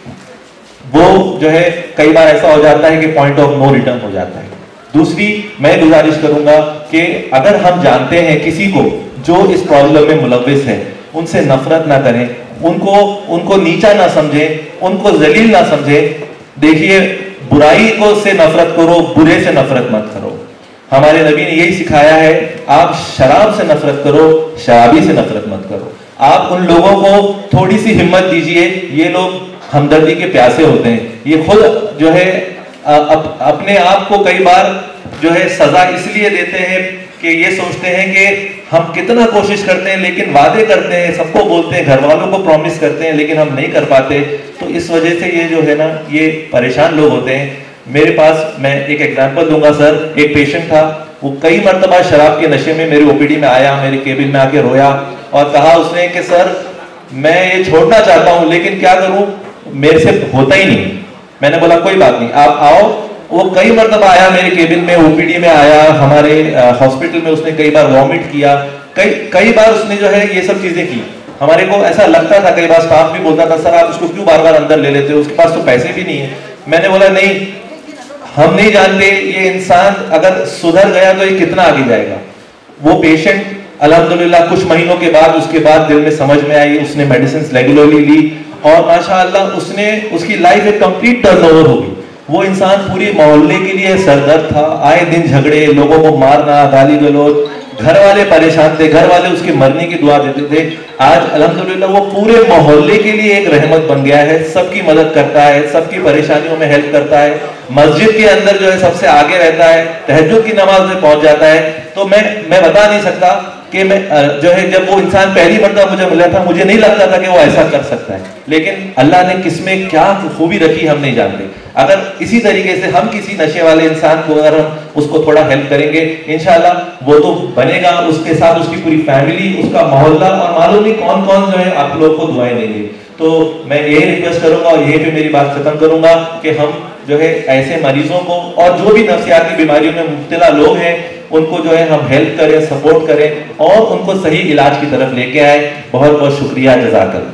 वो जो है कई बार ऐसा हो जाता है कि पॉइंट ऑफ नो रिटर्न हो जाता है। दूसरी मैं गुजारिश करूंगा कि अगर हम जानते हैं किसी को जो इस प्रॉब्लम में मुलव्विस है, उनसे नफरत ना करें, उनको उनको नीचा ना समझें, उनको जलील ना समझें। देखिए, बुराई को से नफरत करो, बुरे से नफरत मत करो। हमारे नबी ने यही सिखाया है, आप शराब से नफरत करो, शराबी से नफरत मत करो। आप उन लोगों को थोड़ी सी हिम्मत दीजिए, ये लोग हमदर्दी के प्यासे होते हैं, ये खुद जो है अप, अपने आप को कई बार जो है सजा इसलिए देते हैं कि ये सोचते हैं कि हम कितना कोशिश करते हैं, लेकिन वादे करते हैं, सबको बोलते हैं, घर वालों को प्रॉमिस करते हैं, लेकिन हम नहीं कर पाते। तो इस वजह से ये जो है ना, ये परेशान लोग होते हैं। मेरे पास मैं एक एग्जांपल दूंगा सर, एक पेशेंट था, वो कई मरतबा शराब के नशे में मेरे ओपीडी में आया, मेरे केबिन में आके रोया और कहा उसने कि सर मैं ये छोड़ना चाहता हूँ, लेकिन क्या करूँ, मेरे से होता ही नहीं। मैंने बोला कोई बात नहीं, आप आओ। वो कई मरतबा आया मेरे केबिन में, ओपीडी में आया, हमारे हॉस्पिटल में उसने कई बार वॉमिट किया, कई कई बार उसने जो है ये सब चीजें की। हमारे को ऐसा लगता था, कई बार स्टाफ भी बोलता था सर आप उसको क्यों बार बार अंदर ले लेते हो, उसके पास तो पैसे भी नहीं है। मैंने बोला नहीं, हम नहीं जानते ये इंसान अगर सुधर गया तो ये कितना आगे जाएगा। वो पेशेंट अल्हम्दुलिल्लाह कुछ महीनों के बाद उसके बाद दिल में समझ में आई, उसने मेडिसिन रेगुलरली ली और माशाअल्लाह उसने उसकी लाइफ एक कंप्लीट टर्नओवर हो गई। वो इंसान पूरी मोहल्ले के लिए सरदर्द था, आए दिन झगड़े, लोगों को मारना, गाली गलौज, घर वाले परेशान थे, घर वाले उसके मरने की दुआ देते थे। आज अल्हम्दुलिल्लाह वो पूरे मोहल्ले के लिए एक रहमत बन गया है, सबकी मदद करता है, सबकी परेशानियों में हेल्प करता है, मस्जिद के अंदर जो है सबसे आगे रहता है, तहज्जुद की नमाज में पहुंच जाता है। तो मैं मैं बता नहीं सकता कि मैं जो है, जब वो इंसान पहली मरतबा मुझे मिला था मुझे नहीं लगता था कि वो ऐसा कर सकता है, लेकिन अल्लाह ने किसमें क्या खूबी रखी हम नहीं जानते। अगर इसी तरीके से हम किसी नशे वाले इंसान को अगर हम उसको थोड़ा हेल्प करेंगे, इंशाल्लाह वो तो बनेगा, उसके साथ उसकी पूरी फैमिली, उसका मोहल्ला, और मालूम नहीं कौन कौन जो है आप लोग को दुआएं देंगे। तो मैं यही रिक्वेस्ट करूंगा और यही पे मेरी बात खत्म करूंगा कि हम जो है ऐसे मरीजों को और जो भी नफ्सियाती बीमारियों में मुब्तला लोग हैं उनको जो है हम हेल्प करें, सपोर्ट करें और उनको सही इलाज की तरफ लेके आए। बहुत बहुत शुक्रिया, जज़ाकल्लाह।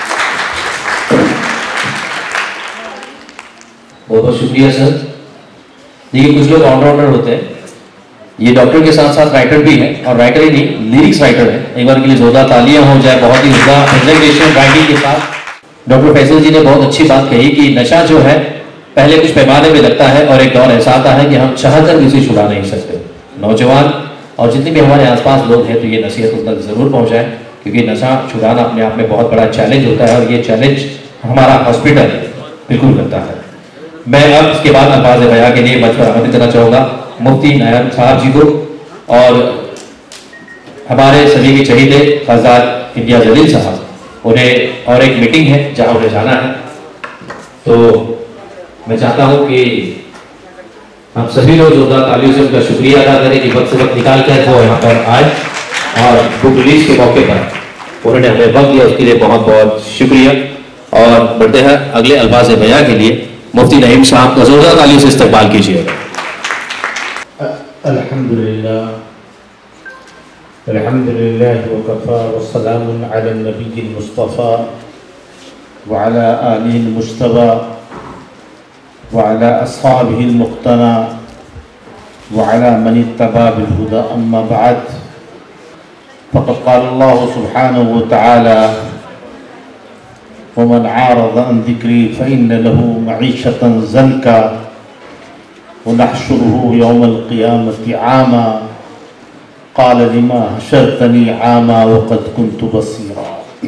बहुत बहुत शुक्रिया सर। देखिए कुछ लोग ऑलराउंडर होते हैं, ये डॉक्टर के साथ साथ राइटर भी है, और राइटर ही नहीं लिरिक्स राइटर है। एक बार के लिए जोरदार तालियां हो जाए बहुत ही जोरदार प्रेजेंटेशन राइटिंग के साथ। डॉक्टर फैसल जी ने बहुत अच्छी बात कही कि नशा जो है पहले कुछ पैमाने में लगता है और एक दौर ऐसा आता है कि हम चाहकर भी इसे छुड़ा नहीं सकते। नौजवान और जितने भी हमारे आसपास लोग हैं तो ये नसीहत उन तक जरूर पहुंचाएं, क्योंकि नशा छुड़ाना अपने आप में बहुत बड़ा चैलेंज होता है और ये चैलेंज हमारा हॉस्पिटल बिल्कुल करता है। मैं अब इसके बाद अल्फाज़ बयां के लिए मंच पर आमंत्रित करना चाहूँगा मुफ्ती नायब साहब जी को, और हमारे सभी के चहीते फजाद इंडिया जलील साहब, उन्हें और एक मीटिंग है जहाँ उन्हें जाना है। तो मैं चाहता हूँ कि हम सभी लोग जोरदार तालियों से उनका शुक्रिया अदा करें कि वक्त से वक्त निकाल कर वो यहाँ पर आए और बुक रिलीज के मौके पर उन्होंने हमें वक्त दिया, उसके लिए बहुत बहुत शुक्रिया। और बढ़ते हैं अगले अल्फाज़ बयां के लिए, मुफ्ती नईम साहब का जोरदार तालियों से इस्तकबाल कीजिएगा। अल्हम्दुलिल्लाह अल्हम्दुलिल्लाह वकफ़ा वस्सलामुन अला नबिय्यिल मुस्तफ़ा व अला आलिहिल मुज्तबा व अला अस्हाबिहिल मुक़्तना व अला मन इत्तबा बिल हुदा, अम्मा बअद। फ़क़द क़ाल अल्लाहु सुब्हानहु व तआला वमन आरज़ अन ज़िक्री फ़इन्न लहू मईशतन ज़न्का व नहशुरुहु यौमल क़ियामति आमा क़ाल लिमा हशरतनी आमा व क़द कुन्तु बसीरा।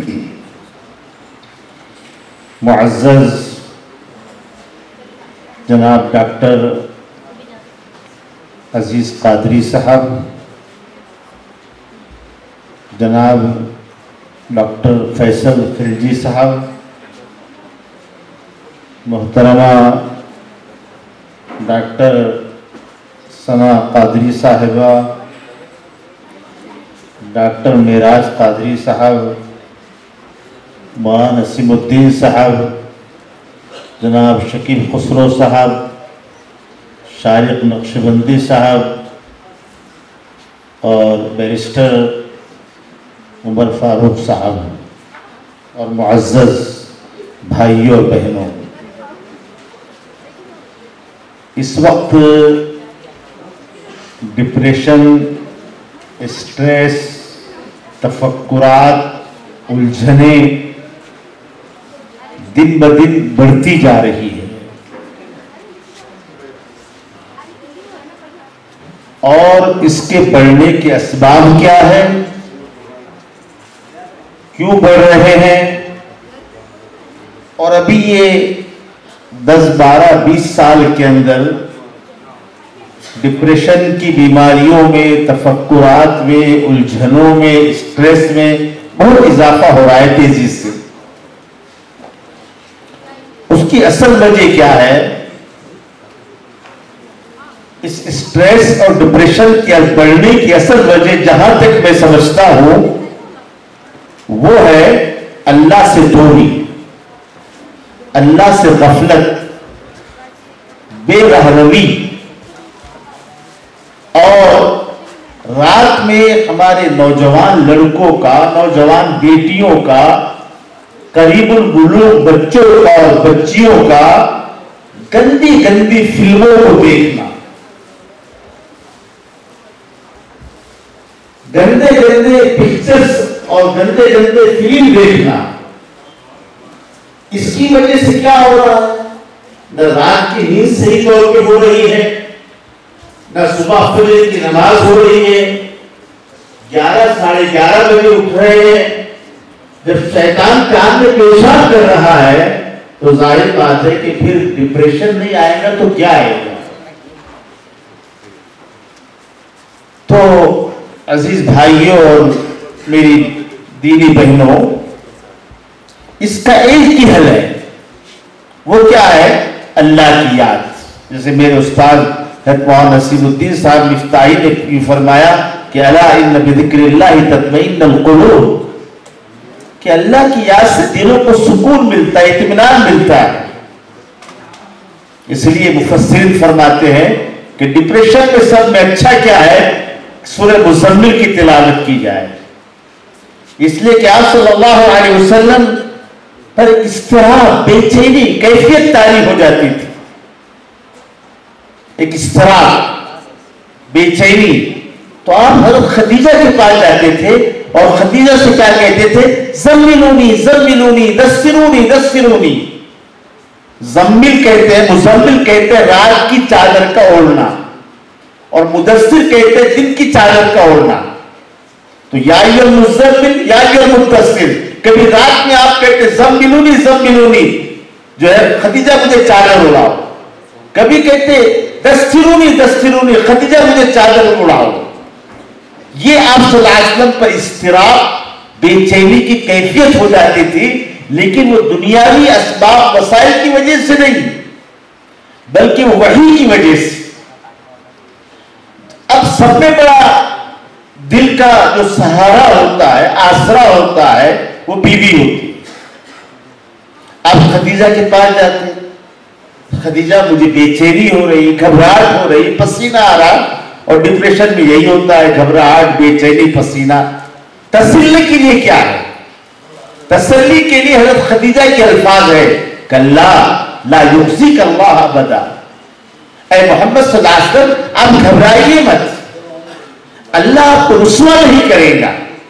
मुअज़्ज़ज़ जनाब डॉक्टर अज़ीज़ क़ादरी साहब, जनाब डॉक्टर फैसल खिलजी साहब, मोहतरमा डॉक्टर सना क़ादरी साहिबा, डॉक्टर मेराज क़ादरी साहब, मौलाना नसीमुद्दीन साहब, जनाब शकील खुसरो साहब, शारिक नक्शबंदी साहब और बैरिस्टर उमर फारूक साहब और मुअज़्ज़ज़ भाइयों और बहनों, इस वक्त डिप्रेशन, स्ट्रेस, तफक्कुरात, उलझने दिन ब दिन बढ़ती जा रही है और इसके बढ़ने के असबाब क्या है, क्यों बढ़ रहे हैं, और अभी ये दस बारह बीस साल के अंदर डिप्रेशन की बीमारियों में, तफक्कुरात में, उलझनों में, स्ट्रेस में बहुत इजाफा हो रहा है तेजी से। उसकी असल वजह क्या है? इस स्ट्रेस और डिप्रेशन के बढ़ने की असल वजह जहां तक मैं समझता हूं वो है अल्लाह से दूरी, अल्लाह से गफलत, बेरहमी, और रात में हमारे नौजवान लड़कों का, नौजवान बेटियों का, करीबुल बुलूग बच्चों और बच्चियों का गंदी गंदी फिल्मों को देखना, गंदे गंदे पिक्चर्स और गंदे गंदे फिल्म देखना। इसकी वजह से क्या हो रहा है? न रात की नींद सही तौर पे हो रही है, न सुबह फजर की नमाज हो रही है, ग्यारह साढ़े ग्यारह बजे उठ रहे हैं। जब शैतान कान में पेशाब कर रहा है तो जाहिर बात है कि फिर डिप्रेशन नहीं आएगा तो क्या आएगा। तो अजीज भाइयों और मेरी दीनी बहनों, इसका एक ही हल है, वो क्या है? अल्लाह की याद। जैसे मेरे उस्ताद मौलाना नसीरुद्दीन साहब मिफ्ताही ने फरमाया कि अला इन्न बिज़िक्रिल्लाहि तत्मइन्नुल क़ुलूब, कि अल्लाह की याद से दिलों को सुकून मिलता है, इत्मीनान मिलता है। इसलिए मुफस्सिरीन फरमाते हैं कि डिप्रेशन में सब में अच्छा क्या है? सूरह मुज़म्मिल की तिलावत की जाए। इसलिए कि आप सल्लल्लाहु अलैहि वसल्लम पर इस्तराब, बेचैनी, कैफियत तारी हो जाती थी। एक इस्तराब, बेचैनी, तो आप हज़रत खदीजा के पास जाते थे और खदीजा से क्या कहते थे? ज़म्मिलूनी ज़म्मिलूनी दस्सिरूनी दस्सिरूनी। ज़म्मिल कहते हैं, मुज़म्मिल कहते हैं रात की चादर का ओढ़ना, और मुदस्सिर कहते हैं दिन की चादर का ओढ़ना। तो या अय्युहल मुज़म्मिल या अय्युहल मुद्दस्सिर, कभी रात में आप कहते ज़म्मिलूनी ज़म्मिलूनी, जो है खदीजा मुझे चादर उड़ाओ। कभी कहते दस्सिरूनी दस्सिरूनी, खदीजा मुझे चादर उड़ाओ। ये आप सल्लल्लाहु अलैहि वसल्लम पर इस्तिराब, बेचैनी की कैफियत हो जाती थी, लेकिन वो दुनियावी असबाब वसाइल की वजह से नहीं, बल्कि वो वही की वजह से। अब सबसे बड़ा दिल का जो सहारा होता है, आसरा होता है, वो बीवी होती है। आप खदीजा के पास जाते हैं, खदीजा मुझे बेचैनी हो रही, घबराहट हो रही, पसीना आ रहा, और डिप्रेशन में यही होता है, घबराहट, बेचैनी, पसीना। तसल्ली के लिए क्या है? तसल्ली के लिए हज़रत खदीजा के अल्फाज है, कल्ला ला युज़िक अल्लाह अबदा। ऐ मोहम्मद सल्लल्लाहु अलैहि वसल्लम, आप घबराइए मत, अल्लाह आपको रुस्वा नहीं करेगा।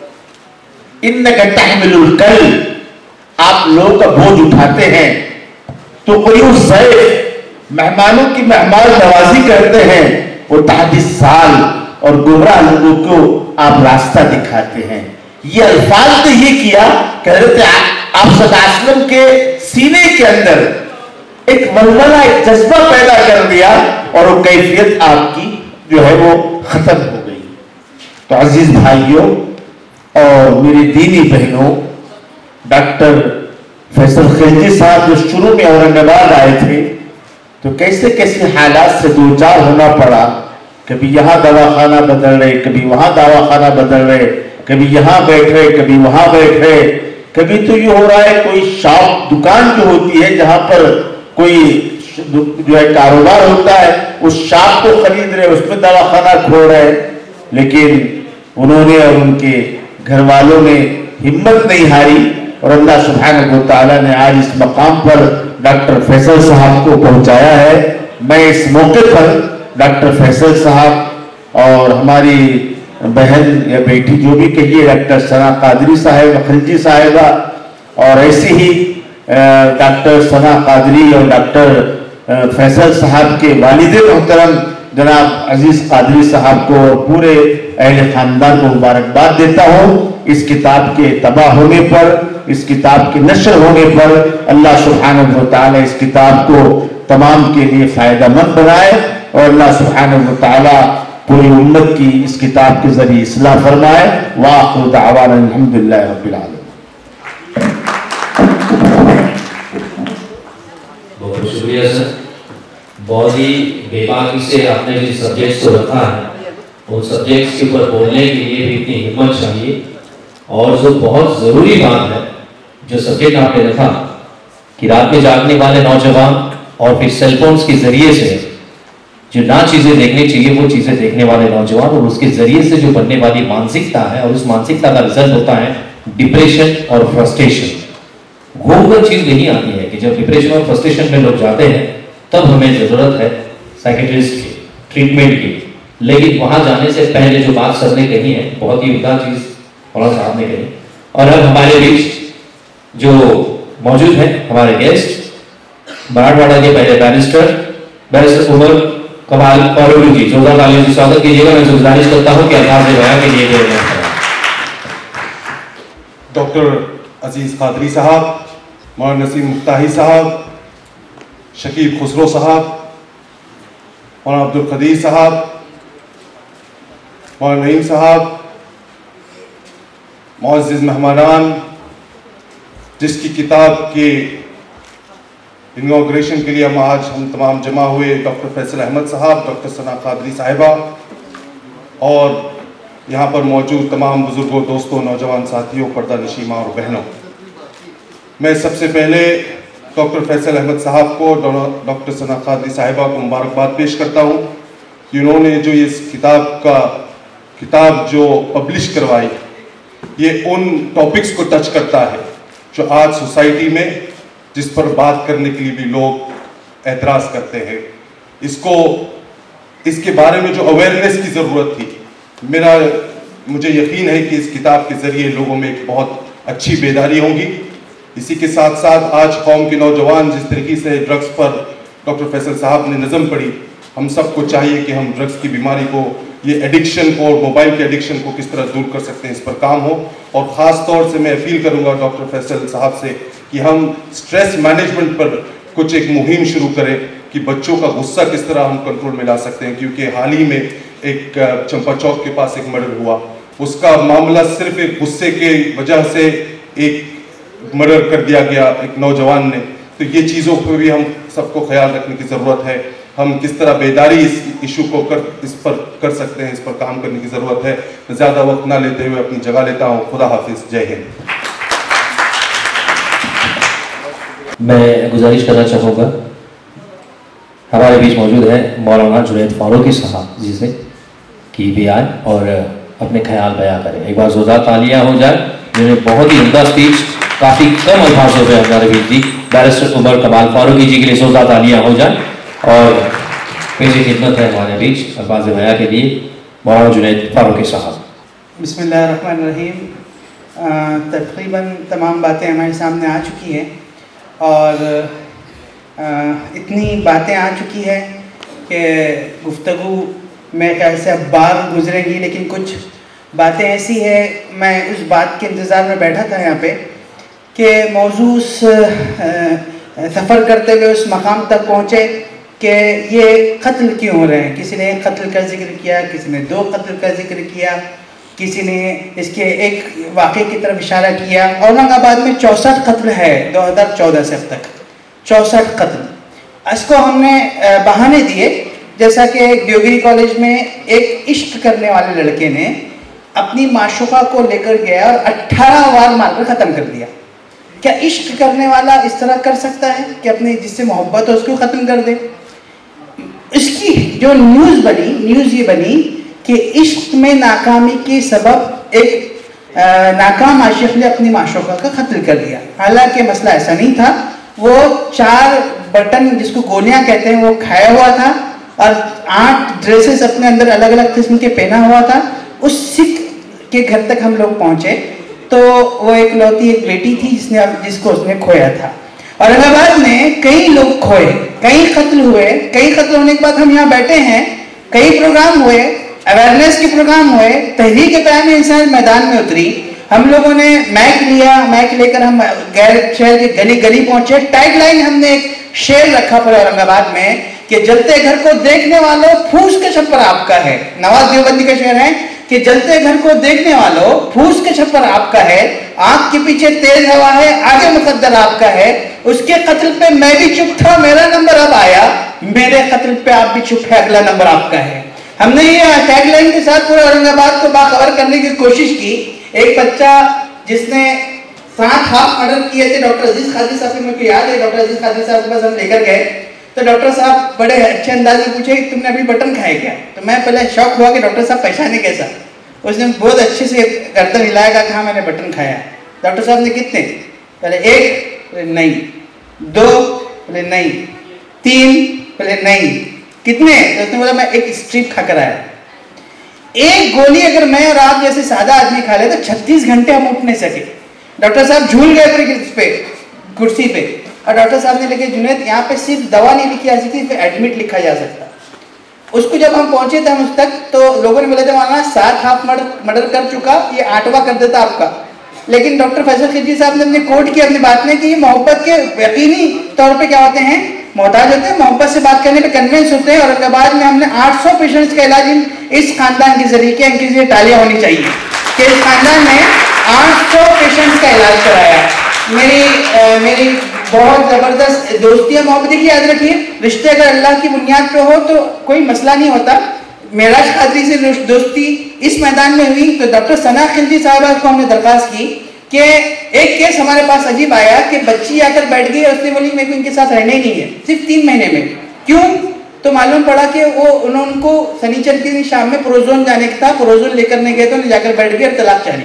इन्नका तहमिलुल कल, आप लोगों का बोझ उठाते हैं, तो कोई उस मेहमानों की मेहमान नवाजी करते हैं, वो तहदीस साल और गुमराह लोगों को आप रास्ता दिखाते हैं। ये अल्फाज ने ये किया कि हज़रत आप सल्लल्लाहु अलैहि वसल्लम के सीने के अंदर एक वलवला, एक जज्बा पैदा कर दिया, और वो कैफियत आपकी जो है वो खत्म हो गई। तो अजीज भाइयों और मेरी दीनी बहनों, डॉक्टर फैसल खिलजी साहब जो शुरू में औरंगाबाद आए थे, तो कैसे कैसे हालात से दो चार होना पड़ा। कभी यहाँ दवाखाना बदल रहे, कभी वहां दवाखाना बदल रहे, कभी यहाँ बैठ रहे, कभी वहां बैठ रहे। कभी तो ये हो रहा है कोई शॉप, दुकान जो होती है जहां पर कोई जो है कारोबार होता है, उस शॉप को खरीद रहे, उसमें दवाखाना खोल रहे। लेकिन उन्होंने और उनके घर वालों ने हिम्मत नहीं हारी, और अल्लाह सुब्हानहू व तआला ने आज इस मकाम पर डॉक्टर फैसल साहब को पहुंचाया है। मैं इस मौके पर डॉक्टर फैसल साहब और हमारी बहन या बेटी जो भी कहिए, डॉक्टर सना कादरी साहब खिलजी साहिबा, और ऐसे ही डॉक्टर सना कादरी और डॉक्टर फैसल साहब के वालिद मोहतरम जनाब अजीज कादरी साहब को और पूरे अहले खानदान को मुबारकबाद देता हूँ इस किताब के तबाह होने पर, इस किताब के नशर होने पर। अल्लाह सुब्हानहू व तआला इस किताब को तमाम के लिए फायदेमंद बनाए, और अल्लाह सुब्हानहू व तआला पूरी उम्मत की इस किताब के जरिए इस्लाह फरमाए। वाखिरु दअवाना अल्हम्दुलिल्लाहि रब्बिल आलमीन। बहुत शुक्रिया सर, बहुत ही बेबाकी से आपने जिस सब्जेक्ट्स को रखा है, उन सब्जेक्ट्स के ऊपर बोलने के लिए भी इतनी हिम्मत चाहिए। और जो बहुत ज़रूरी बात है, जो सब्जेक्ट आपने रखा कि रात में जागने वाले नौजवान और फिर सेलफोन्स के ज़रिए से जो ना चीज़ें देखनी चाहिए वो चीज़ें देखने वाले नौजवान, और उसके ज़रिए से जो बनने वाली मानसिकता है, और उस मानसिकता का रिजल्ट होता है डिप्रेशन और फ्रस्ट्रेशन। घूमकर चीज़ नहीं आती है कि जब डिप्रेशन और फ्रस्ट्रेशन में लोग जाते हैं तब हमें ज़रूरत है साइकेट्रिस्ट की, ट्रीटमेंट की। लेकिन वहाँ जाने से पहले जो बात सर ने कही है, बहुत ही उम्दा चीज़ मौलाना साहब ने कही। और अब हमारे बीच जो मौजूद हैं हमारे गेस्ट, मराठवाड़ा के पहले बैरिस्टर बैरिस्टर उमर कमाल फारूकी जी, जोरदार तालियों से स्वागत कीजिएगा। मैं गुजारिश करता हूँ कि अल्लाह से बयां के लिए डॉक्टर अजीज़ कादरी साहब, मौलाना नसीम मुफ्ताही साहब, शकीब खुसरो साहब, मौलाना अब्दुल कदीर साहब, मौलाना नईम साहब, मुअज़्ज़िज़ मेहमानान, जिसकी किताब के इनॉग्रेशन के लिए हम आज हम तमाम जमा हुए, डॉक्टर फैसल अहमद साहब, डॉक्टर सना कादरी साहिबा और यहाँ पर मौजूद तमाम बुजुर्गों, दोस्तों, नौजवान साथियों, पर्दा नशी माँ और बहनों, मैं सबसे पहले डॉक्टर फैसल अहमद साहब को, डॉक्टर सना कादरी साहिबा को मुबारकबाद पेश करता हूँ कि उन्होंने जो इस किताब का किताब जो पब्लिश करवाई, ये उन टॉपिक्स को टच करता है जो आज सोसाइटी में जिस पर बात करने के लिए भी लोग एतराज़ करते हैं। इसको इसके बारे में जो अवेयरनेस की ज़रूरत थी, मेरा मुझे यकीन है कि इस किताब के ज़रिए लोगों में एक बहुत अच्छी बेदारी होगी। इसी के साथ साथ आज कौम के नौजवान जिस तरीके से ड्रग्स पर डॉक्टर फैसल साहब ने नज़म पढ़ी, हम सबको चाहिए कि हम ड्रग्स की बीमारी को, ये एडिक्शन को और मोबाइल के एडिक्शन को किस तरह दूर कर सकते हैं, इस पर काम हो। और ख़ास तौर से मैं अपील करूँगा डॉक्टर फैसल साहब से कि हम स्ट्रेस मैनेजमेंट पर कुछ एक मुहिम शुरू करें कि बच्चों का गुस्सा किस तरह हम कंट्रोल में ला सकते हैं, क्योंकि हाल ही में एक चंपा चौक के पास एक मर्डर हुआ, उसका मामला सिर्फ एक गुस्से के वजह से एक मर्डर कर दिया गया एक नौजवान ने। तो ये चीज़ों पर भी हम सबको ख्याल रखने की ज़रूरत है। हम किस तरह बेदारी इस इशू को कर इस पर कर सकते हैं, इस पर काम करने की ज़रूरत है। मैं ज़्यादा वक्त ना लेते हुए अपनी जगह लेता हूँ। खुदा हाफिज़, जय हिंद। मैं गुजारिश करना चाहूँगा, हमारे बीच मौजूद है मौलाना जुनैद फारूकी साहब, जिसे कि भी आए और अपने ख्याल बयां करें। एक बार जोरदार तालियां हो जाए, जिन्होंने बहुत ही उम्दा स्पीच काफ़ी कम अल्फाजों में हमारे बीच दी। बैरिस्टर उमर कमाल फारूकी जी के लिए जोरदार तालियां हो जाए। और पेश खिदमत है हमारे बीच अल्फाज बयां के लिए मौलाना जुनैद फारूकी साहब। बिस्मिल्लाहिर्रहमानिर्रहीम। तकरीबन तमाम बातें हमारे सामने आ चुकी हैं और आ, इतनी बातें आ चुकी है कि गुफ्तगू मेरे ख्याल से अब बार गुजरेंगी, लेकिन कुछ बातें ऐसी है, मैं उस बात के इंतज़ार में बैठा था यहाँ पे कि मौजू उस सफ़र करते हुए उस मकाम तक पहुँचे कि ये कत्ल क्यों हो रहे हैं। किसी ने एक कत्ल का जिक्र किया, किसी ने दो कत्ल का जिक्र किया, किसी ने इसके एक वाक़े की तरफ इशारा किया। औरंगाबाद में चौंसठ कत्ल है दो हज़ार चौदह से अब तक, चौंसठ कत्ल। इसको हमने बहाने दिए, जैसा कि डिग्री कॉलेज में एक इश्क करने वाले लड़के ने अपनी माशूका को लेकर गया और अट्ठारह वार मारकर ख़त्म कर दिया। क्या इश्क करने वाला इस तरह कर सकता है कि अपने जिससे मोहब्बत हो उसको ख़त्म कर दे? इसकी जो न्यूज़ बनी, न्यूज़ ये बनी कि इश्क में नाकामी के सबब एक नाकाम आशिक ने अपनी माशूका का कत्ल कर दिया। हालांकि मसला ऐसा नहीं था, वो चार बटन जिसको गोलियां कहते हैं वो खाया हुआ था और आठ ड्रेसेस अपने अंदर अलग अलग किस्म के पहना हुआ था। उस सिख के घर तक हम लोग पहुंचे तो वो एक लौती एक बेटी थी जिसने जिसको उसने खोया था। औरंगाबाद में कई लोग खोए, कई कत्ल हुए, कई कत्ल होने के बाद हम यहाँ बैठे हैं, कई प्रोग्राम हुए, अवेयरनेस के प्रोग्राम हुए, तहरीक प्यार इंसान मैदान में उतरी, हम लोगों ने मैक लिया, मैक लेकर हम गैर शहर के गली गली पहुंचे। टैगलाइन हमने एक शेर रखा पर औरंगाबाद में कि जलते घर को देखने वालों फूस के छप्पर आपका है। नवाज देवबंदी का शेर है कि जलते घर को देखने वालों फूस के छप्पर आपका है, आंख के पीछे तेज हवा है, आगे मुकद्दर आपका है। उसके कत्ल पे मैं भी चुप था, मेरा नंबर अब आया, मेरे कत्ल पे आप भी चुप है, अगला नंबर आपका है। हमने ये टैगलाइन के साथ पूरे औरंगाबाद को बाखबर करने की कोशिश की। एक बच्चा जिसने सात हाफ मर्डर किए थे, डॉक्टर अजीज कादरी साहब को मेरे को याद है, डॉक्टर अजीज कादरी साहब के पास हम लेकर गए तो डॉक्टर साहब बड़े अच्छे अंदाज में पूछे कि तुमने अभी बटन खाए क्या? तो मैं पहले शौक हुआ कि डॉक्टर साहब पहचाने कैसा। उसने बहुत अच्छे से गर्दन हिलाया, कहा मैंने बटन खाया। डॉक्टर साहब ने कितने? पहले एक, बोले नहीं, दो, बोले नहीं, तीन, बोले नहीं, कितने? तो उसने बोला मैं एक स्ट्रिप खाकर आया। एक गोली अगर मैं और आप जैसे सादा आदमी खा ले तो छत्तीस घंटे हम उठ नहीं सके। डॉक्टर साहब झूल गए पूरी पे कुर्सी पे और डॉक्टर साहब ने लिखे जुनैद यहाँ पे सिर्फ दवा नहीं लिखी जा सकती, फिर एडमिट लिखा जा सकता। उसको जब हम पहुंचे थे हम उस तक तो लोगों ने बोला था वहां सात हाफ मर्डर मर्डर कर चुका, ये आठवां कर देता आपका। लेकिन डॉक्टर फैसल खिलजी साहब ने अपने कोट किया अपनी बात में कि ये मोहब्बत के यकीनी तौर पे क्या होते हैं, मोहताज होते हैं, मोहब्बत से बात करने पे कन्विंस होते हैं। और औरंगाबाद में हमने आठ सौ पेशेंट्स का इलाज इस खानदान के जरिए किया। इनके लिए तालियां होनी चाहिए कि इस खानदान ने आठ सौ पेशेंट्स का इलाज कराया। मेरी आ, मेरी बहुत ज़बरदस्त दोस्तियाँ मोहब्बत की, याद रखिए रिश्ते अगर अल्लाह की बुनियाद पे हो तो कोई मसला नहीं होता। मेराज कादरी से दोस्ती इस मैदान में हुई तो डॉक्टर सना खिलजी साहबा को हमने दरख्वास्त की कि एक केस हमारे पास अजीब आया कि बच्ची आकर बैठ गई और उसने बोली मेरे को इनके साथ रहना ही नहीं है सिर्फ तीन महीने में। क्यों? तो मालूम पड़ा कि वो उन्होंने उनको शनिचर के दिन शाम में प्रोजोन जाने का था, प्रोजोन लेकर नहीं गए तो उन्हें जाकर बैठ गए और तलाक चाही।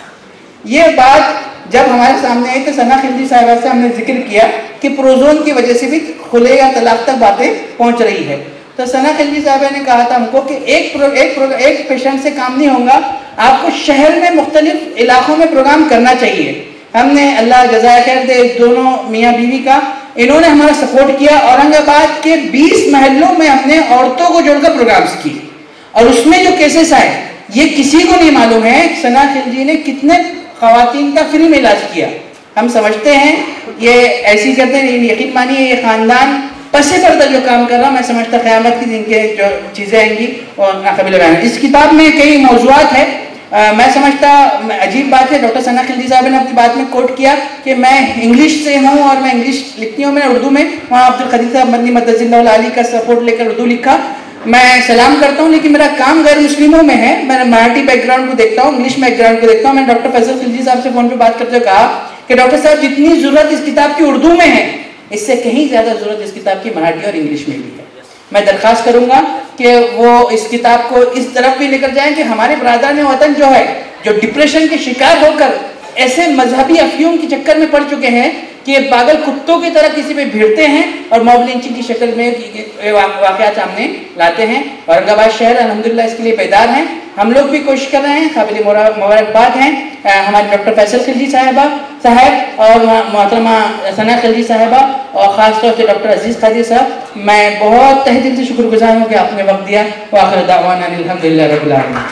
ये बात जब हमारे सामने आई तो सना खिलजी साहिबा से हमने जिक्र किया कि प्रोजोन की वजह से भी खुले या तलाक तक बातें पहुंच रही है। तो सना खिलजी साहिबा ने कहा था हमको कि एक प्रो, एक प्रो, एक पेशेंट से काम नहीं होगा, आपको शहर में मुख्तलिफ इलाकों में प्रोग्राम करना चाहिए। हमने अल्लाह जज़ाए खैर दे दोनों मियाँ बीवी का, इन्होंने हमारा सपोर्ट किया। औरंगाबाद के बीस महलों में हमने औरतों को जोड़कर प्रोग्राम्स किए और उसमें जो केसेस आए ये किसी को नहीं मालूम है सना खिलजी ने कितने खवातीन का फ्री में इलाज किया। हम समझते हैं ये ऐसी करते हैं, यकीन मानिए ये खानदान पसे पर्दा जो काम कर रहा, मैं समझता क़यामत की दिन के जो चीज़ें आएंगी और नाक़ाबिल बयान। इस किताब में कई मौज़ूआत है, आ, मैं समझता अजीब बात है, डॉक्टर सना खिलजी साहब ने अपनी बात में कोट किया कि मैं इंग्लिश से हूँ और मैं इंग्लिश लिखती हूँ, मैंने उर्दू में वहाँ अब्दुल क़दीर साहब मदनी मदजिल्लाह अली का सपोर्ट लेकर उर्दू लिखा। मैं सलाम करता हूँ लेकिन मेरा काम गैर मुस्लिमों में है, मैं मराठी बैकग्राउंड को देखता हूँ, इंग्लिश बैकग्राउंड को देखता हूँ। मैंने डॉक्टर फैसल खिलजी साहब से फ़ोन पर बात करते हुए कहा कि डॉक्टर साहब जितनी ज़रूरत इस किताब की उर्दू में है इससे कहीं ज़्यादा ज़रूरत इस किताब की मराठी और इंग्लिश में भी है। मैं दरख्वास्त करूँगा कि वो इस किताब को इस तरफ भी लेकर जाएं कि हमारे बरादरान वतन जो है जो डिप्रेशन के शिकार होकर ऐसे मजहबी अफयूम के चक्कर में पड़ चुके हैं कि पागल कुत्तों की तरह किसी पे भिड़ते हैं और मॉब लिंचिंग की शक्ल में वाक़यात सामने लाते हैं। औरंगाबाद शहर अल्हम्दुलिल्लाह इसके लिए बेदार हैं, हम लोग भी कोशिश कर रहे हैं, काबिल मुबारकबाद हैं हमारे डॉक्टर फैसल खिलजी साहिबा साहब और मोहतरमा सना खिलजी साहिबा और ख़ास तौर से डॉक्टर अजीज़ कादिर साहब। मैं बहुत तहे दिल से शुक्रगुजार हूँ कि आपने वक्त दिया। व आखिर दावाना अल्हम्दुलिल्लाह रब्बिल आलमीन।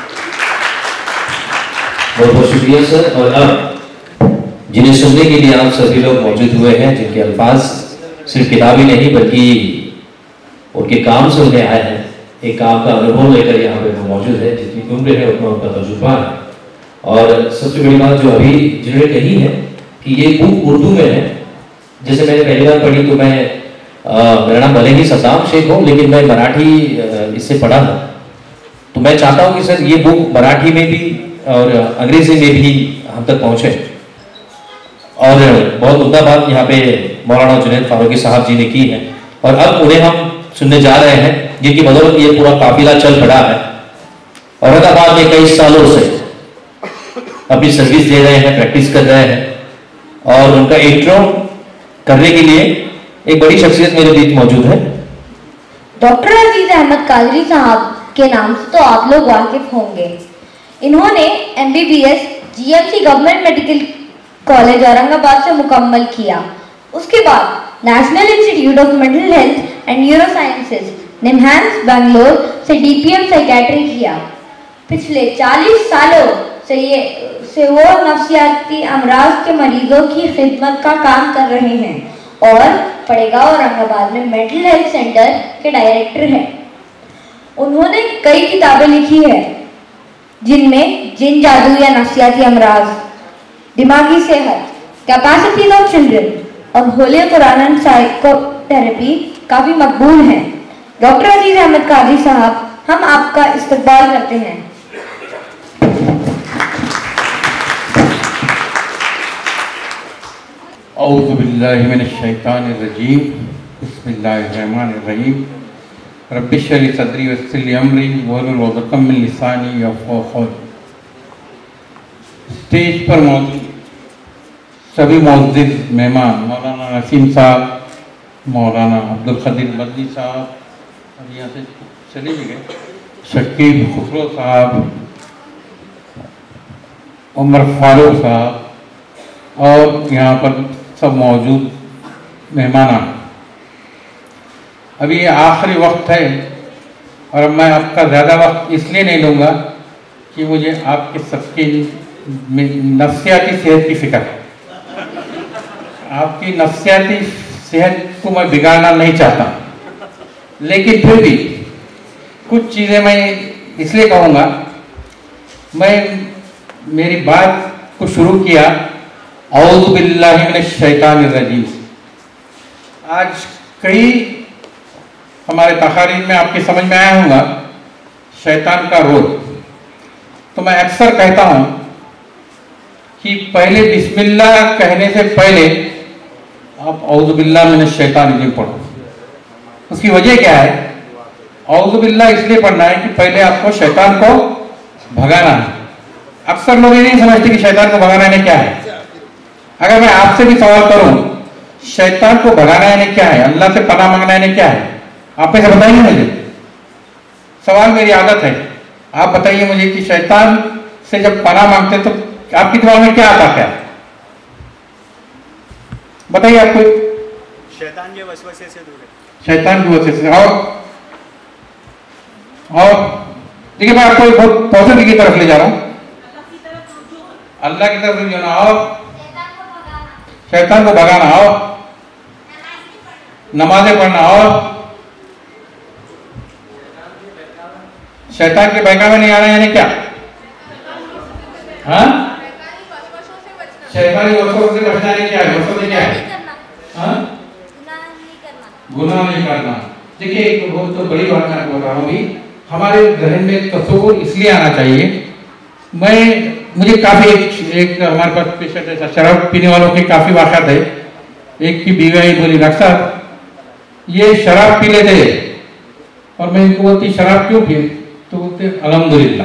बहुत बहुत शुक्रिया सर। और अब जिन्हें सुनने के लिए आप सभी लोग मौजूद हुए हैं, जिनके अल्फाज सिर्फ किताबी नहीं बल्कि उनके काम से उन्हें आए हैं, एक काम का अनुभव लेकर यहाँ पे वो मौजूद है, जितनी उम्र है उतना उनका तजुर्बा है। और सबसे बड़ी बात जो अभी जिन्होंने कही है कि ये बुक उर्दू में है, जैसे मैंने पहली बार पढ़ी तो मैं आ, मेरा नाम भले ही सद्दाम शेख हो लेकिन मैं मराठी इससे पढ़ा हूँ, तो मैं चाहता हूँ कि सर ये बुक मराठी में भी और अंग्रेजी में भी हम तक पहुँचे। और बहुत उम्दा बात यहाँ पे मौलाना जुनैद फारूकी साहब जी ने की है और अब उन्हें हम सुनने जा रहे हैं, जिनकी बदौलत ये पूरा काफिला चल पड़ा है। औरंगाबाद में कई सालों से अपनी सर्विस दे रहे हैं, प्रैक्टिस कर रहे हैं और उनका इंट्रो करने के लिए एक बड़ी शख्सियत मेरे बीच मौजूद है। डॉक्टर अजीज अहमद कादरी साहब के नाम से तो आप लोग वाकिफ होंगे। इन्होंने M B B S G M C government medical college Aurangabad से मुकम्मल किया। उसके बाद national institute of mental health and neuro sciences NIMHANS Bangalore से डी पी एम साइकेट्री किया। पिछले चालीस सालों से ये से वो नफ्सियाती अमराज के मरीजों की खिदमत का काम कर रहे हैं और पड़ेगा औरंगाबाद में मेंटल हेल्थ सेंटर के डायरेक्टर हैं। उन्होंने कई किताबें लिखी है जिनमें जिन जादू या नफ्सियाती अमराज, दिमागी सेहत, कैपेसिटीज ऑफ चिल्ड्रन और होली कुरान साइकोथेरेपी काफ़ी मकबूल हैं। डॉक्टर अजीज अहमद कादरी साहब, हम आपका इस्तकबाल करते हैं। औज़ु बिल्लाहि मिनश शैतानिर रजीम, बिस्मिल्लाहिर रहमानिर रहीम। रब्बि इश्रह ली सदरी वयस्सिर ली अमरी वहलुल उक़दतम मिन लिसानी यफ़क़हू क़ौली। स्टेज पर मौजूद सभी मुअज़्ज़िज़ मेहमान, मौलाना नसीम साहब, मौलाना अब्दुल क़दीर मदनी साहब और यहाँ से चले भी गए, शकील खुसरो साहब, उमर फारूक साहब और यहाँ पर सब मौजूद मेहमान। अभी ये आखिरी वक्त है और अब मैं आपका ज़्यादा वक्त इसलिए नहीं लूँगा कि मुझे आपके सबके नफ्सियाती सेहत की फिक्र है। आपकी नफ्सियाती सेहत को मैं बिगाड़ना नहीं चाहता, लेकिन फिर भी कुछ चीज़ें मैं इसलिए कहूँगा। मैं मेरी बात को शुरू किया औज़ु बिल्लाहि मिनश शैतानिर रजीम। आज कई हमारे तकारीर में आपकी समझ में आया होगा शैतान का रोल। तो मैं अक्सर कहता हूँ कि पहले बिस्मिल्लाह कहने से पहले आप औज़ु बिल्लाहि मिनश शैतानिर रजीम पढ़ो। उसकी वजह क्या है? औज़ु बिल्लाह इसलिए पढ़ना है कि पहले आपको शैतान को भगाना है। अक्सर लोग ये नहीं समझते कि शैतान को भगाना यानी क्या है। अगर मैं आपसे भी सवाल करूं शैतान को भगाना यानी क्या है, अल्लाह से पनाह मांगना यानी क्या है, आप में से बताइए मुझे। सवाल मेरी आदत है, आप बताइए मुझे कि शैतान से जब पनाह मांगते तो आपके दिमाग में क्या आता है? बताइए आपको। शैतान के वसवसे से दूर है। शैतान की वजह से। और और देखिए मैं आपको एक बहुत पॉजिटिव की तरफ ले जा रहा हूं, अल्लाह की तरफ ले जाना। और शैतान को भगाना, और नमाजें पढ़ना, और शैतान के बहकावे में नहीं आना यानी क्या? हाँ, शैतानी वसवसों से बचना यानी क्या है? वसवसे क्या है? हाँ, गुनाह नहीं करना। देखिए एक बहुत तो बड़ी बात मैं आपको बता रहा हूँ। भी हमारे जहन में तस्वुर इसलिए आना चाहिए। मैं मुझे काफ़ी एक, एक हमारे पास पेशेंट है, शराब पीने वालों के काफ़ी वाक़ात है। एक की बीवी आई, बोली डॉक्टर साहब ये शराब पी लेते और मैं इनको बोलती शराब क्यों पिए, तो बोलते अल्हम्दुलिल्लाह।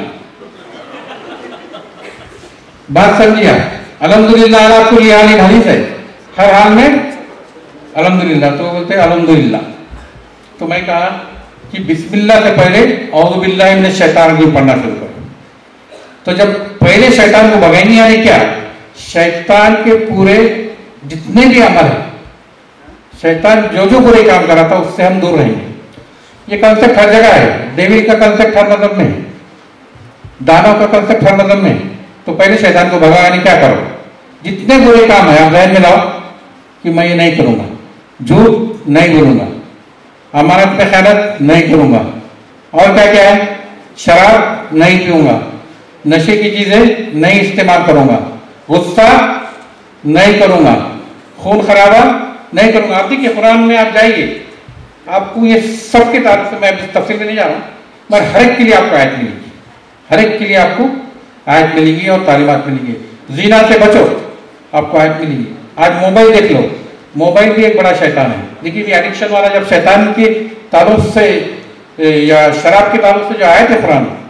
बात समझिए, अल्हम्दुलिल्लाह आपको ये हाल हदीस है, हर हाल में अल्हम्दुलिल्लाह, तो बोलते अल्हम्दुलिल्लाह। तो मैं कहा कि बिस्मिल्लाह से पहले औज़ु बिल्लाहि मिनश शैतानिर रजीम पढ़ना शुरू करो। तो जब पहले शैतान को भगाएंगे यानी क्या? शैतान के पूरे जितने भी अमल है, शैतान जो जो बुरे काम कर रहा था उससे हम दूर रहेंगे। ये कंसेप्ट हर जगह है, डेविल का कंसेप्ट हर मजहब में है, दानव का कंसेप्ट हर मजहब में है। तो पहले शैतान को भगा यानी क्या करो? जितने बुरे काम है आप ध्यान में लाओ कि मैं ये नहीं करूंगा, झूठ नहीं बोलूंगा, अमानत पे खयानत नहीं करूंगा, और क्या क्या है? शराब नहीं पीऊंगा, नशे की चीजें नहीं इस्तेमाल करूंगा, गुस्सा नहीं करूंगा, खून खराबा नहीं करूंगा। आप देखिए कुरान में आप जाइए, आपको ये सब के तारीफ से मैं तफसील में नहीं जा रहा हूँ, मगर हर एक के लिए आपको आयत मिलेगी, हर एक के लिए आपको आयत मिलेगी और तालीमात मिलेंगी। जीना से बचो, आपको आयत मिलेगी। आज मोबाइल देख लो, मोबाइल भी एक बड़ा शैतान है। देखिए ये एडिक्शन वाला जब शैतान के ताल्लुक से या शराब के ताल्लुक से जो आयत है कुरान में,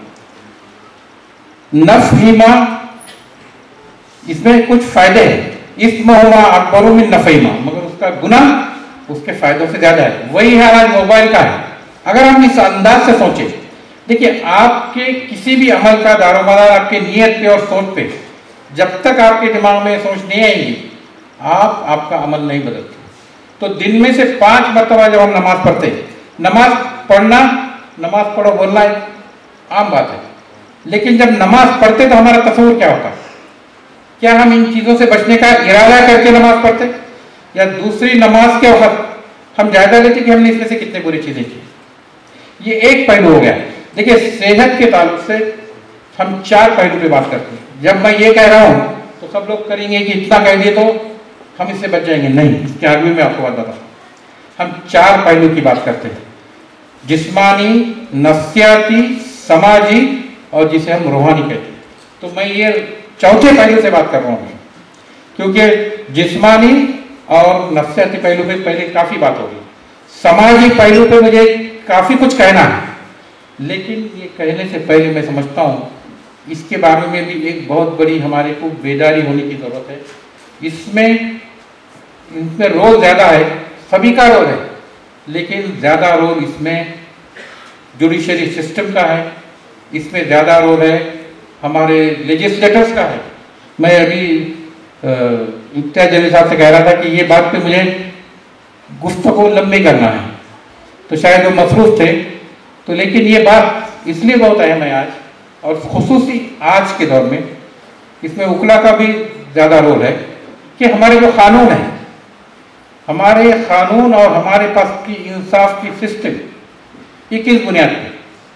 नफ़हीमा, इसमें कुछ फायदे हैं। इस्मुहुमा अकबरु मिन नफ़हीमा, मगर उसका गुनाह उसके फायदों से ज्यादा है। वही हाल आज मोबाइल का है। अगर हम इस अंदाज से सोचें, देखिए आपके किसी भी अमल का दारोमदार आपके नियत पे और सोच पे, जब तक आपके दिमाग में सोच नहीं आएंगी आप आपका अमल नहीं बदलते। तो दिन में से पांच मरतबा जब हम नमाज पढ़ते, नमाज पढ़ना, नमाज पढ़ो बोलना आम बात है, लेकिन जब नमाज पढ़ते तो हमारा तस्वुर क्या होता? क्या हम इन चीज़ों से बचने का इरादा करके नमाज पढ़ते, या दूसरी नमाज के वक्त हम जायजा लेते कि हमने इसमें से कितने बुरी चीज़ें की? ये एक पहलू हो गया। देखिए सेहत के ताल्लुक से हम चार पहलू पे बात करते हैं। जब मैं ये कह रहा हूँ तो सब लोग करेंगे कि इतना कह दिए तो हम इससे बच जाएंगे। नहीं, इसके आगे में आपको बात बता, हम चार पहलू की बात करते हैं, जिस्मानी, नफ्सियाती, समाजी और जिसे हम रूहानी कहते हैं। तो मैं ये चौथे पहलू से बात कर रहा हूँ, क्योंकि जिस्मानी और नफ्सियाती पहलू पे पहले काफ़ी बात होगी, समाजी पहलू पे मुझे काफ़ी कुछ कहना है, लेकिन ये कहने से पहले मैं समझता हूँ इसके बारे में भी एक बहुत बड़ी हमारे को बेदारी होने की ज़रूरत है। इसमें इनमें रोल ज़्यादा है, सभी का रोल है, लेकिन ज़्यादा रोल इसमें जुडिशरी सिस्टम का है, इसमें ज़्यादा रोल है हमारे लेजिस्लेटर्स का है। मैं अभी इम्तियाज जलील साहब से कह रहा था कि ये बात पे मुझे गुफ्तगू लंबी करना है, तो शायद वो मसरूफ़ थे, तो लेकिन ये बात इसलिए बहुत अहम है आज, और खुसूसी आज के दौर में इसमें वकला का भी ज़्यादा रोल है कि हमारे जो कानून है, हमारे कानून और हमारे पास की इंसाफ की सिस्टम, ये किस बुनियाद पे?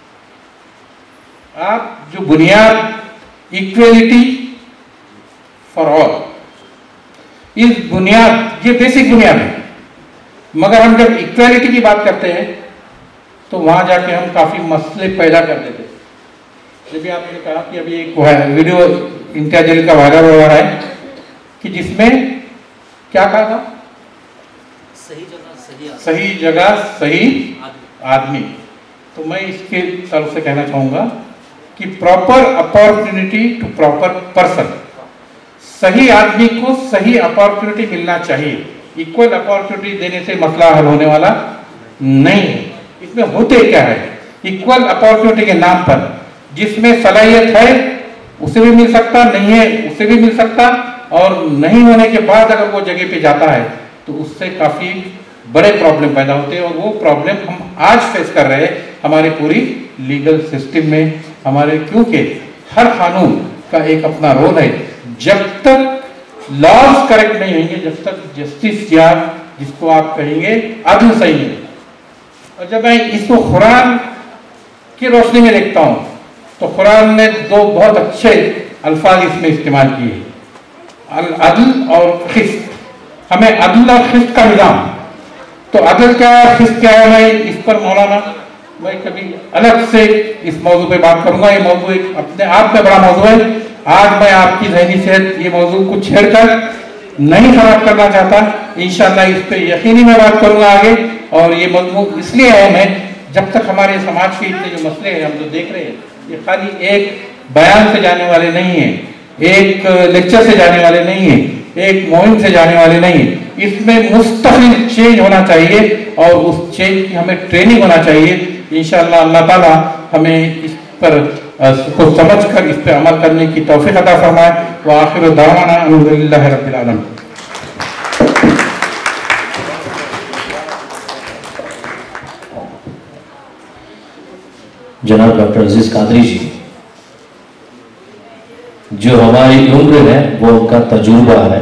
आप जो बुनियाद इक्वेलिटी फॉर ऑल, इस बुनियाद, ये बेसिक बुनियाद है, मगर हम जब इक्वेलिटी की बात करते हैं तो वहां जाके हम काफी मसले पैदा कर देते हैं। जब भी आपने कहा कि अभी एक वीडियो इंटरजेल का वायरल हो रहा है कि जिसमें क्या कहा था, सही जगह सही आदमी, सही जगह सही आदमी। तो मैं इसके तरफ से कहना चाहूंगा कि proper opportunity to proper person, सही आदमी को सही अपॉर्चुनिटी मिलना चाहिए। इक्वल अपॉर्चुनिटी देने से मसला हल होने वाला नहीं है। इसमें होते क्या है, इक्वल अपॉर्चुनिटी के नाम पर जिसमें सलाहियत है उसे भी मिल सकता, नहीं है उसे भी मिल सकता, और नहीं होने के बाद अगर वो जगह पे जाता है तो उससे काफी बड़े प्रॉब्लम पैदा होते हैं। और वो प्रॉब्लम हम आज फेस कर रहे हैं हमारे पूरी लीगल सिस्टम में हमारे, क्योंकि हर कानून का एक अपना रोल है। जब तक लॉज करेक्ट नहीं होंगे, जब तक जस्टिस या जिसको आप कहेंगे अदल सही है। और जब मैं इसको कुरान की रोशनी में देखता हूं तो कुरान ने दो बहुत अच्छे अल्फाज इसमें इस्तेमाल किए, अल अदल और खिस्त। हमें अदल और खिस्त का निजाम, तो अदल क्या है, खिस्त क्या है, मैं इस पर मौलाना मैं कभी अलग से इस मौजू पे बात करूंगा। ये मौजू एक अपने आप में बड़ा मौजू है। आज मैं आपकी ज़हनी सेहत ये मौजू को छेड़कर नहीं खराब करना चाहता, इंशाअल्लाह इस पे यकीनी मैं बात करूंगा आगे। और ये मौजू इसलिए अहम है, जब तक हमारे समाज के इतने जो मसले हैं हम जो देख रहे हैं, ये खाली एक बयान से जाने वाले नहीं है, एक लेक्चर से जाने वाले नहीं है, एक मुहिम से जाने वाले नहीं है। इसमें मुस्तकिल चेंज होना चाहिए और उस चेंज की हमें ट्रेनिंग होना चाहिए। इंशाअल्लाह अल्लाह ताला हमें इस पर को समझ कर इस पर अमल करने की तौफीक अता फरमाए। व आखिर दावाना अल्हम्दुलिल्लाहि रब्बिल आलमीन। जनाब डॉक्टर अजीज कादरी जी, जो हमारी उम्र है वो उनका तजुर्बा है,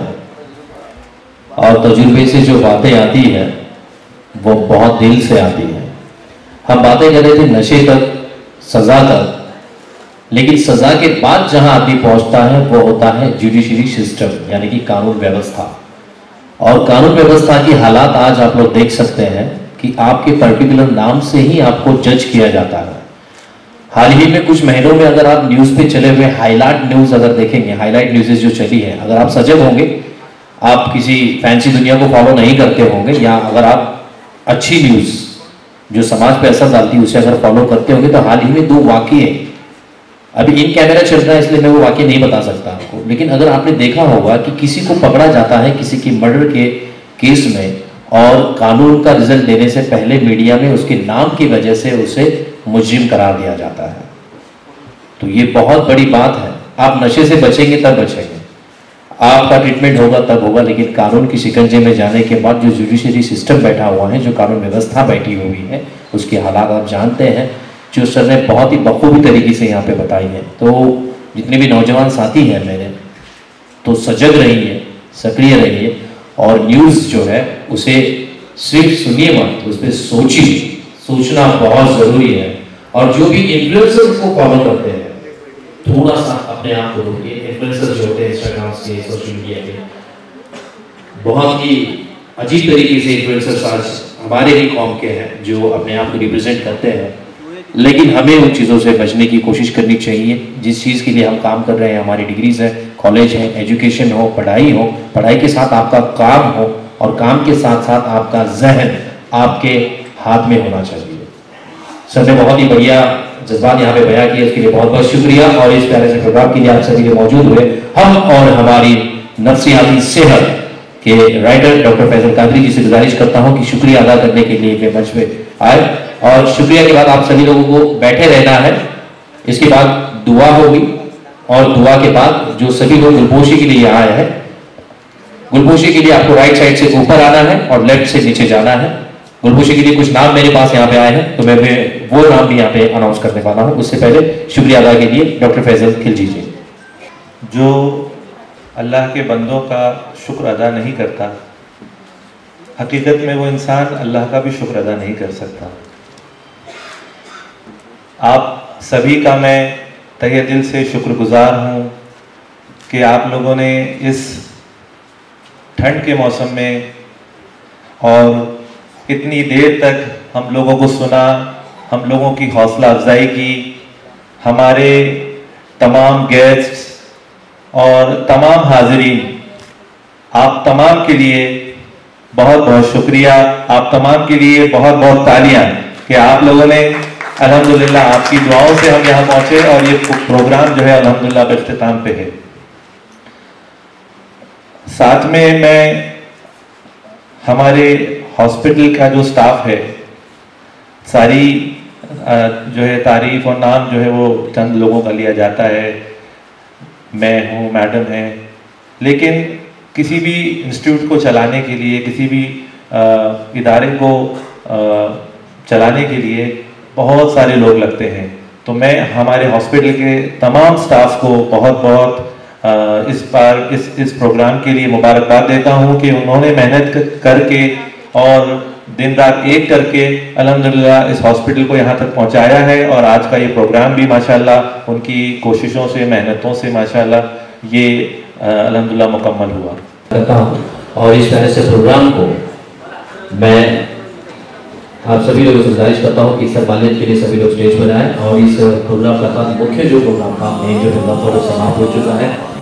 और तजुर्बे से जो बातें आती हैं वो बहुत दिल से आती हैं। हम बातें कर रहे थे नशे तक, सजा तक, लेकिन सजा के बाद जहां आदमी पहुंचता है वो होता है जुडिशरी सिस्टम, यानी कि कानून व्यवस्था। और कानून व्यवस्था की हालात आज आप लोग देख सकते हैं कि आपके पर्टिकुलर नाम से ही आपको जज किया जाता है। हाल ही में कुछ महीनों में अगर आप न्यूज़ पे चले हुए हाईलाइट न्यूज़ अगर देखेंगे, हाईलाइट न्यूज़ेस जो चली है, अगर आप सजग होंगे, आप किसी फैंसी दुनिया को फॉलो नहीं करते होंगे, या अगर आप अच्छी न्यूज़ जो समाज पे असर डालती है उसे अगर फॉलो करते होंगे, तो हाल ही में दो वाक़ये, अभी इन कैमरा चल रहा है इसलिए मैं वो वाक़ये नहीं बता सकता आपको, लेकिन अगर आपने देखा होगा कि किसी को पकड़ा जाता है किसी की मर्डर के केस में, और कानून का रिजल्ट देने से पहले मीडिया में उसके नाम की वजह से उसे मुजरिम करार दिया जाता है। तो ये बहुत बड़ी बात है। आप नशे से बचेंगे तब बचेंगे, आपका ट्रीटमेंट होगा तब होगा, लेकिन कानून की शिकंजे में जाने के बाद जो जुडिशरी सिस्टम बैठा हुआ है, जो कानून व्यवस्था बैठी हुई है, उसकी हालात आप जानते हैं, जो सर ने बहुत ही बखूबी तरीके से यहाँ पे बताई है। तो जितने भी नौजवान साथी हैं मेरे, तो सजग रहिए, सक्रिय रहिए, और न्यूज़ जो है उसे सिर्फ सुनिए मत, उस पर सोचिए, सोचना बहुत ज़रूरी है। और जो भी इन्फ्लुएंसर्स को फॉलो करते हैं, थोड़ा सा अपने आप को रोकिए। इन्फ्लुएंसर्स जो होते हैं इंस्टाग्राम के, सोशल मीडिया के, बहुत ही अजीब तरीके से इन्फ्लुएंसर्स आज हमारे ही कौम के हैं जो अपने आप को रिप्रेजेंट करते हैं, लेकिन हमें उन चीज़ों से बचने की कोशिश करनी चाहिए। जिस चीज़ के लिए हम काम कर रहे हैं, हमारी डिग्रीज है, कॉलेज है, एजुकेशन हो, पढ़ाई हो, पढ़ाई के साथ आपका काम हो, और काम के साथ साथ आपका जहन आपके हाथ में होना चाहिए। सर ने बहुत ही बढ़िया जज्बात यहाँ पे बयां किए, उसके लिए बहुत बहुत शुक्रिया। और इस प्यारे से प्रोग्राम के लिए आप सभी के मौजूद हुए, हम और हमारी नफ्सियाती सेहत के राइटर डॉक्टर फैसल कादरी जी से गुजारिश करता हूँ कि शुक्रिया अदा करने के लिए वे मंच पे आए। और शुक्रिया के बाद आप सभी लोगों को बैठे रहना है, इसके बाद दुआ होगी, और दुआ के बाद जो सभी लोग गुलपोशी के लिए आए हैं, गुलपोशी के लिए आपको राइट साइड से ऊपर आना है और लेफ्ट से नीचे जाना है। गुलपोशी के लिए कुछ नाम मेरे पास यहाँ पे आए हैं, तो मैं वो नाम भी यहाँ पे अनाउंस करने वाला हूँ। उससे पहले शुक्रिया अदा के लिए डॉक्टर फैसल खिलजी जी। जो अल्लाह के बंदों का शुक्र अदा नहीं करता, हकीकत में वो इंसान अल्लाह का भी शुक्र अदा नहीं कर सकता। आप सभी का मैं तहे दिल से शुक्रगुजार हूँ कि आप लोगों ने इस ठंड के मौसम में और इतनी देर तक हम लोगों को सुना, हम लोगों की हौसला अफजाई की। हमारे तमाम गेस्ट्स और तमाम हाज़रीन, आप तमाम के लिए बहुत बहुत शुक्रिया। आप तमाम के लिए बहुत बहुत तालियां कि आप लोगों ने अल्हम्दुलिल्लाह आपकी दुआओं से हम यहाँ पहुँचे और ये प्रोग्राम जो है अल्हम्दुलिल्लाह इख्तिताम पे है। साथ में मैं हमारे हॉस्पिटल का जो स्टाफ है, सारी जो है तारीफ और नाम जो है वो चंद लोगों का लिया जाता है। मैं हूँ, मैडम है, लेकिन किसी भी इंस्टीट्यूट को चलाने के लिए, किसी भी आ, इदारे को आ, चलाने के लिए बहुत सारे लोग लगते हैं। तो मैं हमारे हॉस्पिटल के तमाम स्टाफ को बहुत बहुत आ, इस बार इस इस प्रोग्राम के लिए मुबारकबाद देता हूँ कि उन्होंने मेहनत करके और दिन रात एक करके अल्हम्दुलिल्लाह इस हॉस्पिटल को यहाँ तक पहुँचाया है। और आज का ये प्रोग्राम भी माशाल्लाह उनकी कोशिशों से, मेहनतों से माशाल्लाह ये अल्हम्दुलिल्लाह मुकम्मल हुआ करता हूँ। और इस तरह से प्रोग्राम को मैं आप सभी लोगों से गुजारिश करता हूँ कि सम्मानित के लिए सभी लोग स्टेज पर आए और इस प्रोग्राम का मुख्य जो प्रोग्राम था मेन जो है समाप्त हो चुका है।